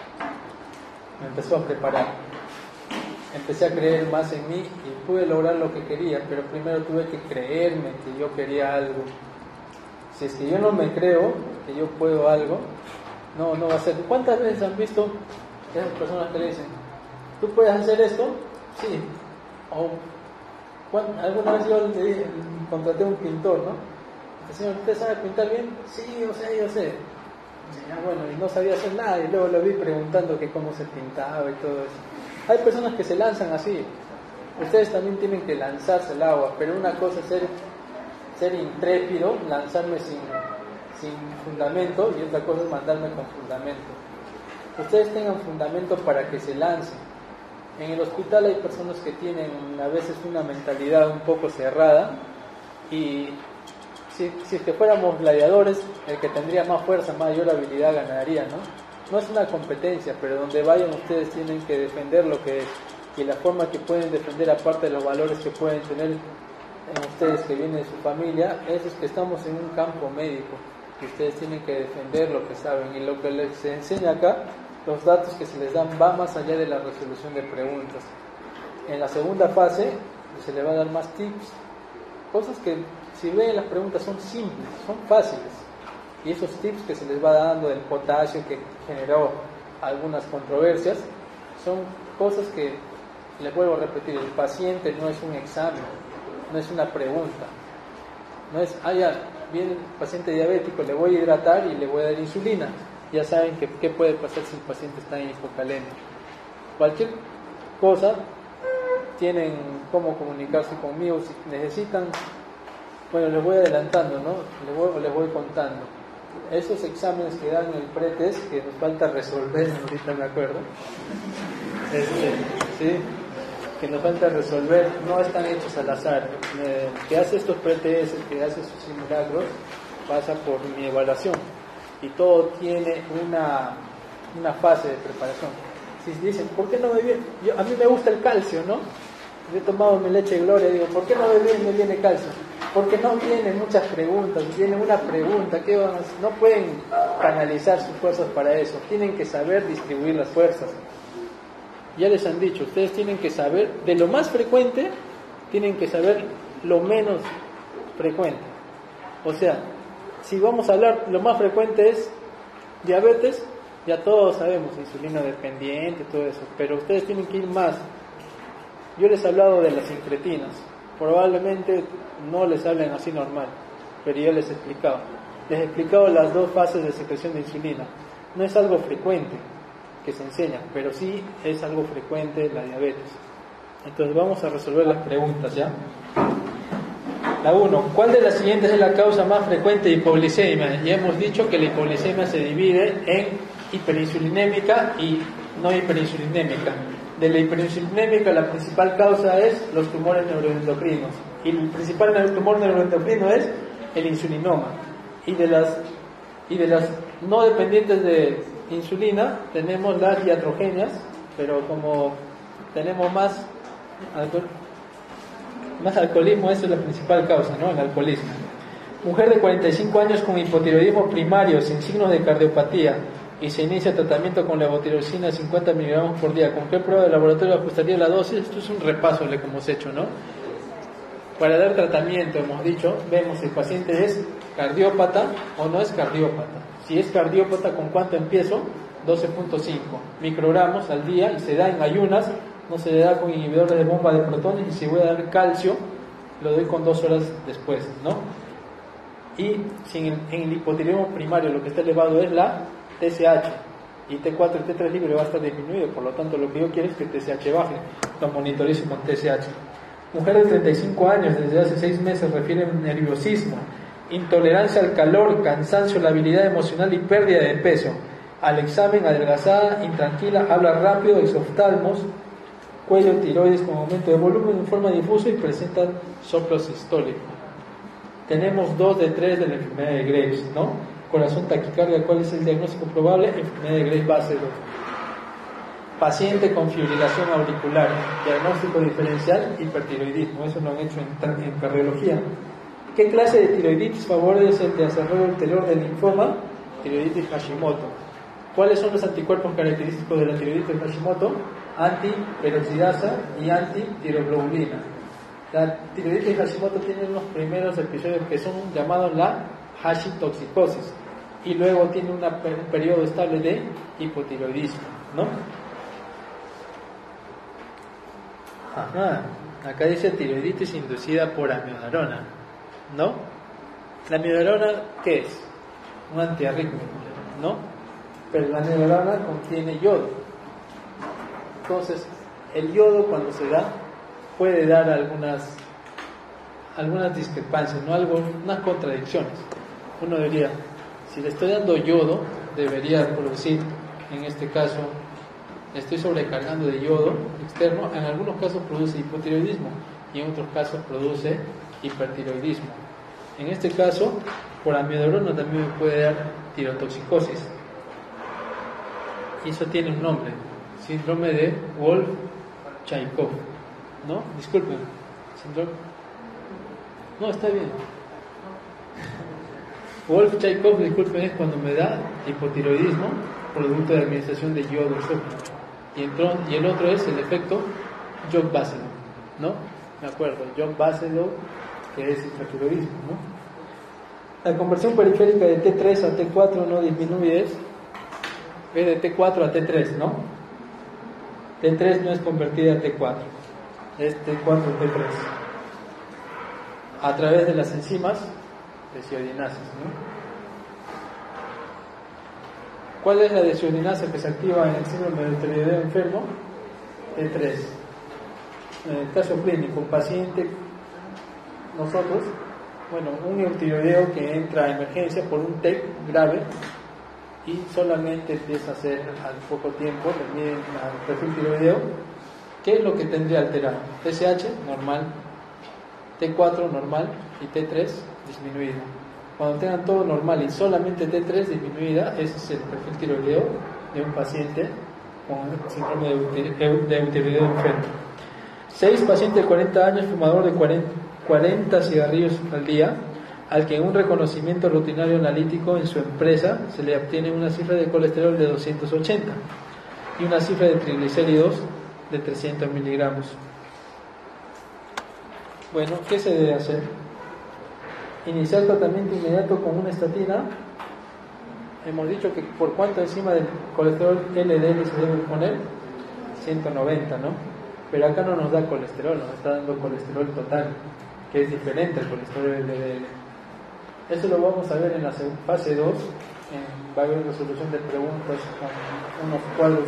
S1: me empezó a preparar. Empecé a creer más en mí y pude lograr lo que quería, pero primero tuve que creerme que yo quería algo. Si es que yo no me creo que yo puedo algo, no, no va a ser. ¿Cuántas veces han visto esas personas que le dicen, ¿tú puedes hacer esto? Sí. O alguna vez yo le dije, contraté a un pintor, ¿no? El señor, ¿usted sabe pintar bien? Sí, yo sé, yo sé. Ya, bueno, y no sabía hacer nada, y luego lo vi preguntando que cómo se pintaba y todo eso. Hay personas que se lanzan así. Ustedes también tienen que lanzarse al agua, pero una cosa es ser, ser intrépido, lanzarme sin, sin fundamento, y otra cosa es mandarme con fundamento. Ustedes tengan fundamento para que se lancen. En el hospital hay personas que tienen a veces una mentalidad un poco cerrada, y si, si es que fuéramos gladiadores, el que tendría más fuerza, mayor habilidad ganaría, ¿no? No es una competencia, pero donde vayan ustedes tienen que defender lo que es. Y la forma que pueden defender, aparte de los valores que pueden tener en ustedes que vienen de su familia, es que estamos en un campo médico y ustedes tienen que defender lo que saben. Y lo que les enseña acá, los datos que se les dan, va más allá de la resolución de preguntas. En la segunda fase se le va a dar más tips, cosas que, si ven las preguntas, son simples, son fáciles. Y esos tips que se les va dando del potasio, que generó algunas controversias, son cosas que, les vuelvo a repetir, el paciente no es un examen, no es una pregunta, no es, ah, ya, viene el paciente diabético, le voy a hidratar y le voy a dar insulina. Ya saben que, qué puede pasar si el paciente está en hipocalemia. Cualquier cosa, tienen cómo comunicarse conmigo. Si necesitan, bueno, les voy adelantando, ¿no? Les voy, les voy contando. Esos exámenes que dan en el pretest, que nos falta resolver, ahorita me acuerdo, este, ¿sí? que nos falta resolver, no están hechos al azar. Eh, que hace estos pretest, que hace sus simulacros, pasa por mi evaluación. Y todo tiene una, una fase de preparación. Si dicen, ¿por qué no me viene? Yo, a mí me gusta el calcio, ¿no? Yo he tomado mi leche de gloria, digo, ¿por qué no me viene, me viene calcio? Porque no vienen muchas preguntas, viene una pregunta, ¿qué van a hacer? No pueden canalizar sus fuerzas para eso, tienen que saber distribuir las fuerzas. Ya les han dicho, ustedes tienen que saber, de lo más frecuente, tienen que saber lo menos frecuente. O sea, si vamos a hablar, lo más frecuente es diabetes, ya todos sabemos, insulina dependiente, todo eso, pero ustedes tienen que ir más. Yo les he hablado de las incretinas, probablemente no les hablen así normal, pero yo les he explicado. Les he explicado las dos fases de secreción de insulina. No es algo frecuente que se enseña, pero sí es algo frecuente la diabetes. Entonces vamos a resolver las preguntas, ¿ya? La uno, ¿cuál de las siguientes es la causa más frecuente de hipoglicemia? Ya hemos dicho que la hipoglicemia se divide en hiperinsulinémica y no hiperinsulinémica. De la hiperinsulinémica, la principal causa es los tumores neuroendocrinos. Y el principal tumor neuroendocrino es el insulinoma. Y de las, y de las no dependientes de insulina, tenemos las iatrogenias, pero como tenemos más, alcohol, más alcoholismo, esa es la principal causa, ¿no? El alcoholismo. Mujer de cuarenta y cinco años con hipotiroidismo primario, sin signos de cardiopatía, y se inicia tratamiento con levotiroxina cincuenta miligramos por día. ¿Con qué prueba de laboratorio ajustaría la dosis? Esto es un repaso de lo que hemos hecho, ¿no? Para dar tratamiento, hemos dicho, vemos si el paciente es cardiópata o no es cardiópata. Si es cardiópata, ¿con cuánto empiezo? doce punto cinco microgramos al día, y se da en ayunas, no se le da con inhibidores de bomba de protones, y si voy a dar calcio, lo doy con dos horas después, ¿no? Y si en el, en el hipotiroidismo primario lo que está elevado es la T S H, y T cuatro y T tres libre va a estar disminuido, por lo tanto lo que yo quiero es que T S H baje, lo monitorizo con T S H. Mujer de treinta y cinco años, desde hace seis meses refiere nerviosismo, intolerancia al calor, cansancio, labilidad emocional y pérdida de peso. Al examen, adelgazada, intranquila, habla rápido, exoftalmos, cuello, tiroides con aumento de volumen en forma difusa y presenta soplo sistólico. Tenemos dos de tres de la enfermedad de Graves, ¿no? Corazón, taquicardia, ¿cuál es el diagnóstico probable? Enfermedad de Graves base dos. Paciente con fibrilación auricular, diagnóstico diferencial, hipertiroidismo, eso lo han hecho en, en cardiología. ¿Qué clase de tiroiditis favorece el desarrollo ulterior del linfoma? Tiroiditis Hashimoto. ¿Cuáles son los anticuerpos característicos de la tiroiditis Hashimoto? Antiperoxidasa y antitiroglobulina. La tiroiditis Hashimoto tiene unos primeros episodios que son llamados la hashitoxicosis, y luego tiene una, un periodo estable de hipotiroidismo, ¿no? Ajá, acá dice tiroiditis inducida por amiodarona, ¿no? La amiodarona, ¿qué es? Un antiarrítmico, ¿no? Pero la amiodarona contiene yodo. Entonces, el yodo cuando se da puede dar algunas algunas discrepancias, ¿no? Algo, unas contradicciones. Uno diría, si le estoy dando yodo, debería producir, en este caso, estoy sobrecargando de yodo externo, en algunos casos produce hipotiroidismo y en otros casos produce hipertiroidismo. En este caso, por amiodarona también me puede dar tirotoxicosis. Y eso tiene un nombre, síndrome de Wolff-Chaikoff, ¿no? Disculpen, síndrome... No, está bien. Wolff-Chaikoff, disculpen, es cuando me da hipotiroidismo producto de administración de yodo exógeno. Y, entró, y el otro es el efecto Jock-Basedow, ¿no? Me acuerdo, Jock-Basedow, que es hipertiroidismo, ¿no? La conversión periférica de T tres a T cuatro no disminuye, es, es de T cuatro a T tres, ¿no? T tres no es convertida a T cuatro, es T cuatro a T tres. A través de las enzimas Desiodinases, ¿no? ¿Cuál es la desiodinasa que se activa en el síndrome del tiroideo enfermo? T tres. En el caso clínico, paciente, nosotros, bueno, un eutiroideo que entra a emergencia por un T E C grave y solamente empieza a hacer al poco tiempo, le miden el perfil tiroideo. ¿Qué es lo que tendría alterado? T S H normal, T cuatro normal y T tres disminuido. Cuando tengan todo normal y solamente T tres disminuida, ese es el perfil tiroideo de un paciente con síndrome de eutiroideo enfermo. seis Paciente de cuarenta años, fumador de cuarenta cigarrillos al día, al que en un reconocimiento rutinario analítico en su empresa se le obtiene una cifra de colesterol de doscientos ochenta y una cifra de triglicéridos de trescientos miligramos. Bueno, ¿qué se debe hacer? Iniciar tratamiento inmediato con una estatina. Hemos dicho que por cuánto encima del colesterol L D L se debe poner, ciento noventa, ¿no? Pero acá no nos da colesterol, nos está dando colesterol total, que es diferente al colesterol L D L. Eso lo vamos a ver en la fase dos, en, va a haber resolución de preguntas con unos cuadros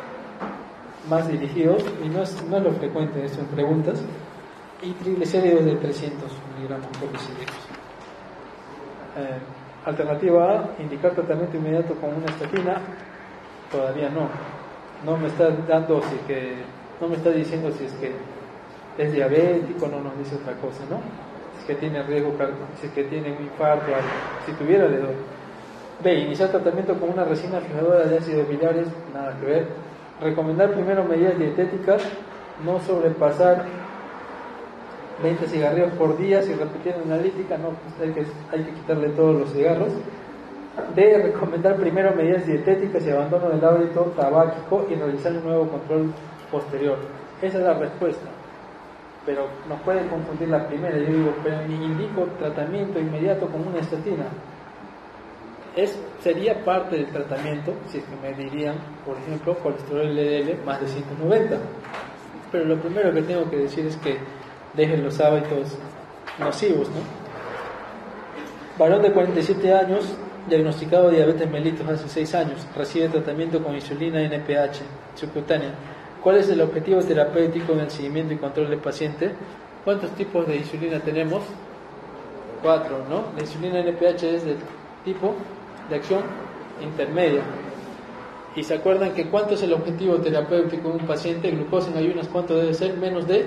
S1: más dirigidos, y no es, no es lo frecuente eso en preguntas, y triglicéridos de trescientos miligramos por decilitros. Eh, alternativa A, indicar tratamiento inmediato con una estatina. Todavía no, no me está dando, si que, no me está diciendo si es que es diabético, no nos dice otra cosa, ¿no? Si es que tiene riesgo, si es que tiene un infarto, si tuviera le doy. B, iniciar tratamiento con una resina fijadora de ácidos biliares, nada que ver. Recomendar primero medidas dietéticas, no sobrepasar veinte cigarrillos por día. Si repitiendo analítica, no, pues hay, que, hay que quitarle todos los cigarros. D, recomendar primero medidas dietéticas y abandono del hábito tabáquico y realizar un nuevo control posterior. Esa es la respuesta, pero nos puede confundir la primera. Yo digo, pero indico tratamiento inmediato con una estatina. Es, sería parte del tratamiento si es que me dirían, por ejemplo, colesterol L D L más de ciento noventa. Pero lo primero que tengo que decir es que dejen los hábitos nocivos, ¿no? Varón de cuarenta y siete años, diagnosticado de diabetes mellitus hace seis años, recibe tratamiento con insulina N P H subcutánea. ¿Cuál es el objetivo terapéutico en el seguimiento y control del paciente? ¿Cuántos tipos de insulina tenemos? Cuatro, ¿no? La insulina N P H es del tipo de acción intermedia. ¿Y se acuerdan que cuánto es el objetivo terapéutico en un paciente? Glucosa en ayunas, ¿cuánto debe ser? Menos de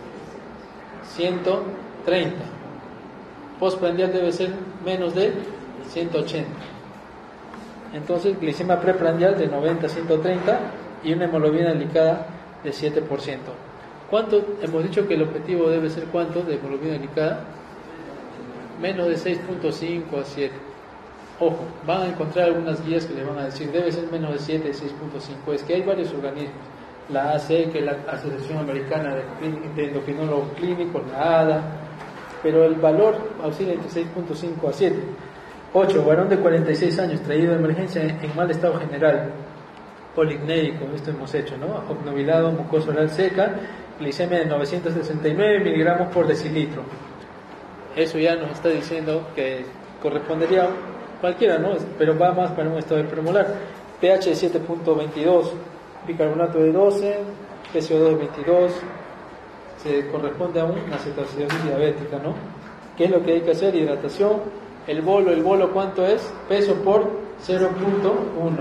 S1: ciento treinta. Postprandial debe ser menos de ciento ochenta. Entonces, glicemia preprandial de noventa a ciento treinta y una hemoglobina glicada de siete por ciento. ¿Cuánto? Hemos dicho que el objetivo debe ser ¿cuánto de hemoglobina glicada? Menos de seis punto cinco a siete. Ojo, van a encontrar algunas guías que le van a decir debe ser menos de siete, seis punto cinco. Es que hay varios organismos, la A C, que es la Asociación Americana de Endocrinólogos Clínicos, la A D A, pero el valor oscila entre seis punto cinco a siete. ocho. Varón de cuarenta y seis años, traído de emergencia en mal estado general, policnéico, esto hemos hecho, ¿no? Obnubilado, mucosa oral seca, glicemia de novecientos sesenta y nueve miligramos por decilitro. Eso ya nos está diciendo que correspondería a cualquiera, ¿no? Pero va más para un estado premolar. pH de siete punto veintidós, bicarbonato de doce, P C O dos de veintidós, se corresponde a una cetoacidosis diabética, ¿no? ¿Qué es lo que hay que hacer? Hidratación. El bolo, el bolo ¿cuánto es? Peso por cero punto uno.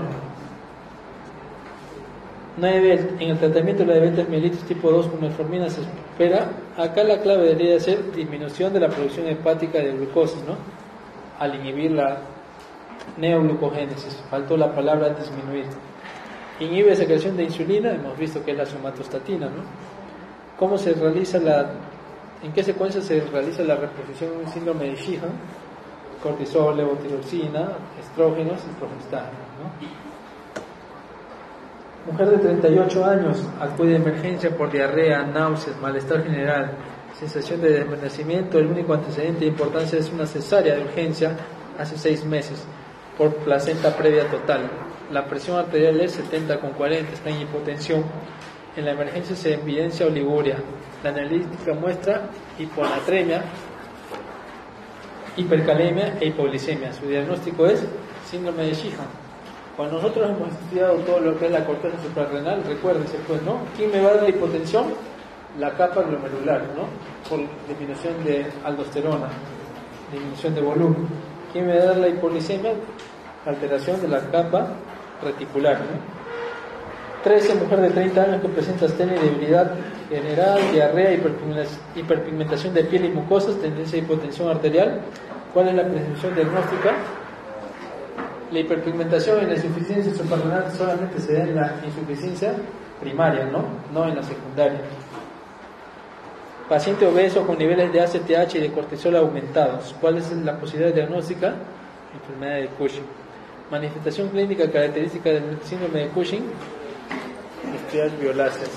S1: nueve. En el tratamiento de la diabetes mellitus tipo dos con metformina se espera, acá la clave debería ser disminución de la producción hepática de glucosa, ¿no? Al inhibir la neoglucogénesis, faltó la palabra disminuir. Inhibe secreción de insulina, hemos visto que es la somatostatina, ¿no? ¿Cómo se realiza la, en qué secuencia se realiza la reposición de un síndrome de Sheehan? Cortisol, levotiroxina, estrógenos y progestano, ¿no? Mujer de treinta y ocho años acude a emergencia por diarrea, náuseas, malestar general, sensación de desvanecimiento. El único antecedente de importancia es una cesárea de urgencia hace seis meses por placenta previa total. La presión arterial es setenta con cuarenta, está en hipotensión. En la emergencia se evidencia oliguria. La analítica muestra hiponatremia hipercalemia e hipoglicemia. Su diagnóstico es síndrome de Sheehan. Cuando nosotros hemos estudiado todo lo que es la corteza suprarrenal, recuérdense pues, ¿no? ¿Quién me va a dar la hipotensión? La capa glomerular, ¿no? Por disminución de aldosterona, disminución de volumen. ¿Quién me va a dar la hipoglicemia? Alteración de la capa reticular, ¿no? trece, mujer de treinta años que presenta astenia y debilidad general, diarrea, hiperpigmentación de piel y mucosas, tendencia a hipotensión arterial. ¿Cuál es la prescripción diagnóstica? La hiperpigmentación y la insuficiencia suprarrenal solamente se da en la insuficiencia primaria, ¿no? No en la secundaria. Paciente obeso con niveles de A C T H y de cortisol aumentados. ¿Cuál es la posibilidad diagnóstica? Enfermedad de Cushing. Manifestación clínica característica del síndrome de Cushing: estrias violáceas.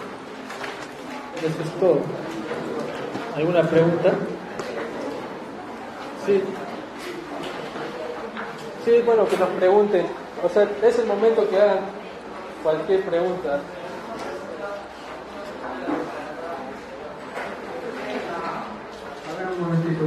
S1: Eso es todo. ¿Alguna pregunta? Sí. Sí, bueno, que nos pregunten. O sea, es el momento que hagan cualquier pregunta. A ver, un momentito.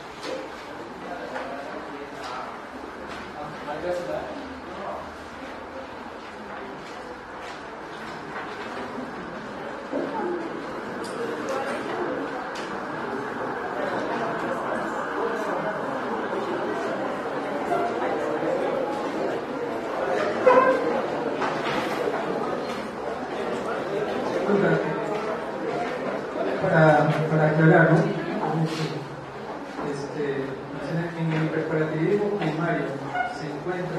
S1: Para, para aclarar, ¿no? Este, en el hiperparatiditismo primario se encuentra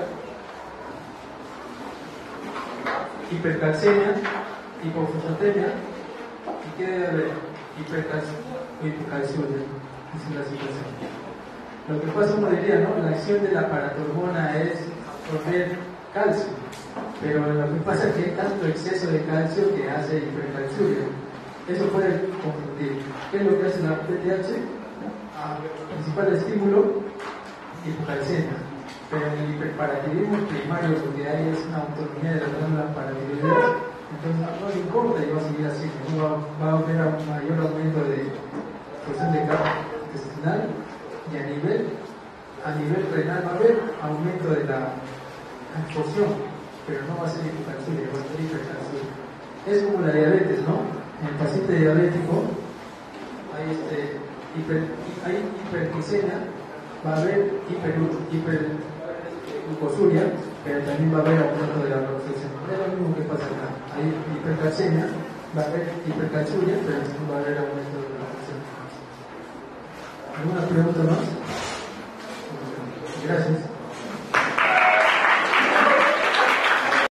S1: hipercalcemia, hipofosfatemia y qué debe haber hipercalcemia o hipocalciuria. Esa es la situación. Lo que pasa, uno diría, ¿no? La acción de la paratormona es absorber calcio, pero lo que pasa es que hay tanto exceso de calcio que hace hipercalciuria. Eso puede confundir. ¿Qué es lo que hace la P T H? Ah, principal estímulo, hipocalcemia. Pero en el hiperparatiditismo primario, porque hay es una autonomía de la glándula paratiroidea, entonces no le importa y va a seguir así. ¿No? Va, va a haber un mayor aumento de porción de capa intestinal y a nivel, a nivel renal va a haber aumento de la porción, pero no va a ser hipocalciuria, va a ser hipercalciuria. Es como la diabetes, ¿no? En el paciente diabético hay, este, hiper, hay hiperglicemia, va a haber hiper, hiperglucosuria, pero también va a haber aumento de la glucosa. Es lo mismo que pasa acá. Hay hipercalcemia, va a haber hipercalciuria, pero también va a haber aumento de la glucosa. ¿Alguna pregunta más?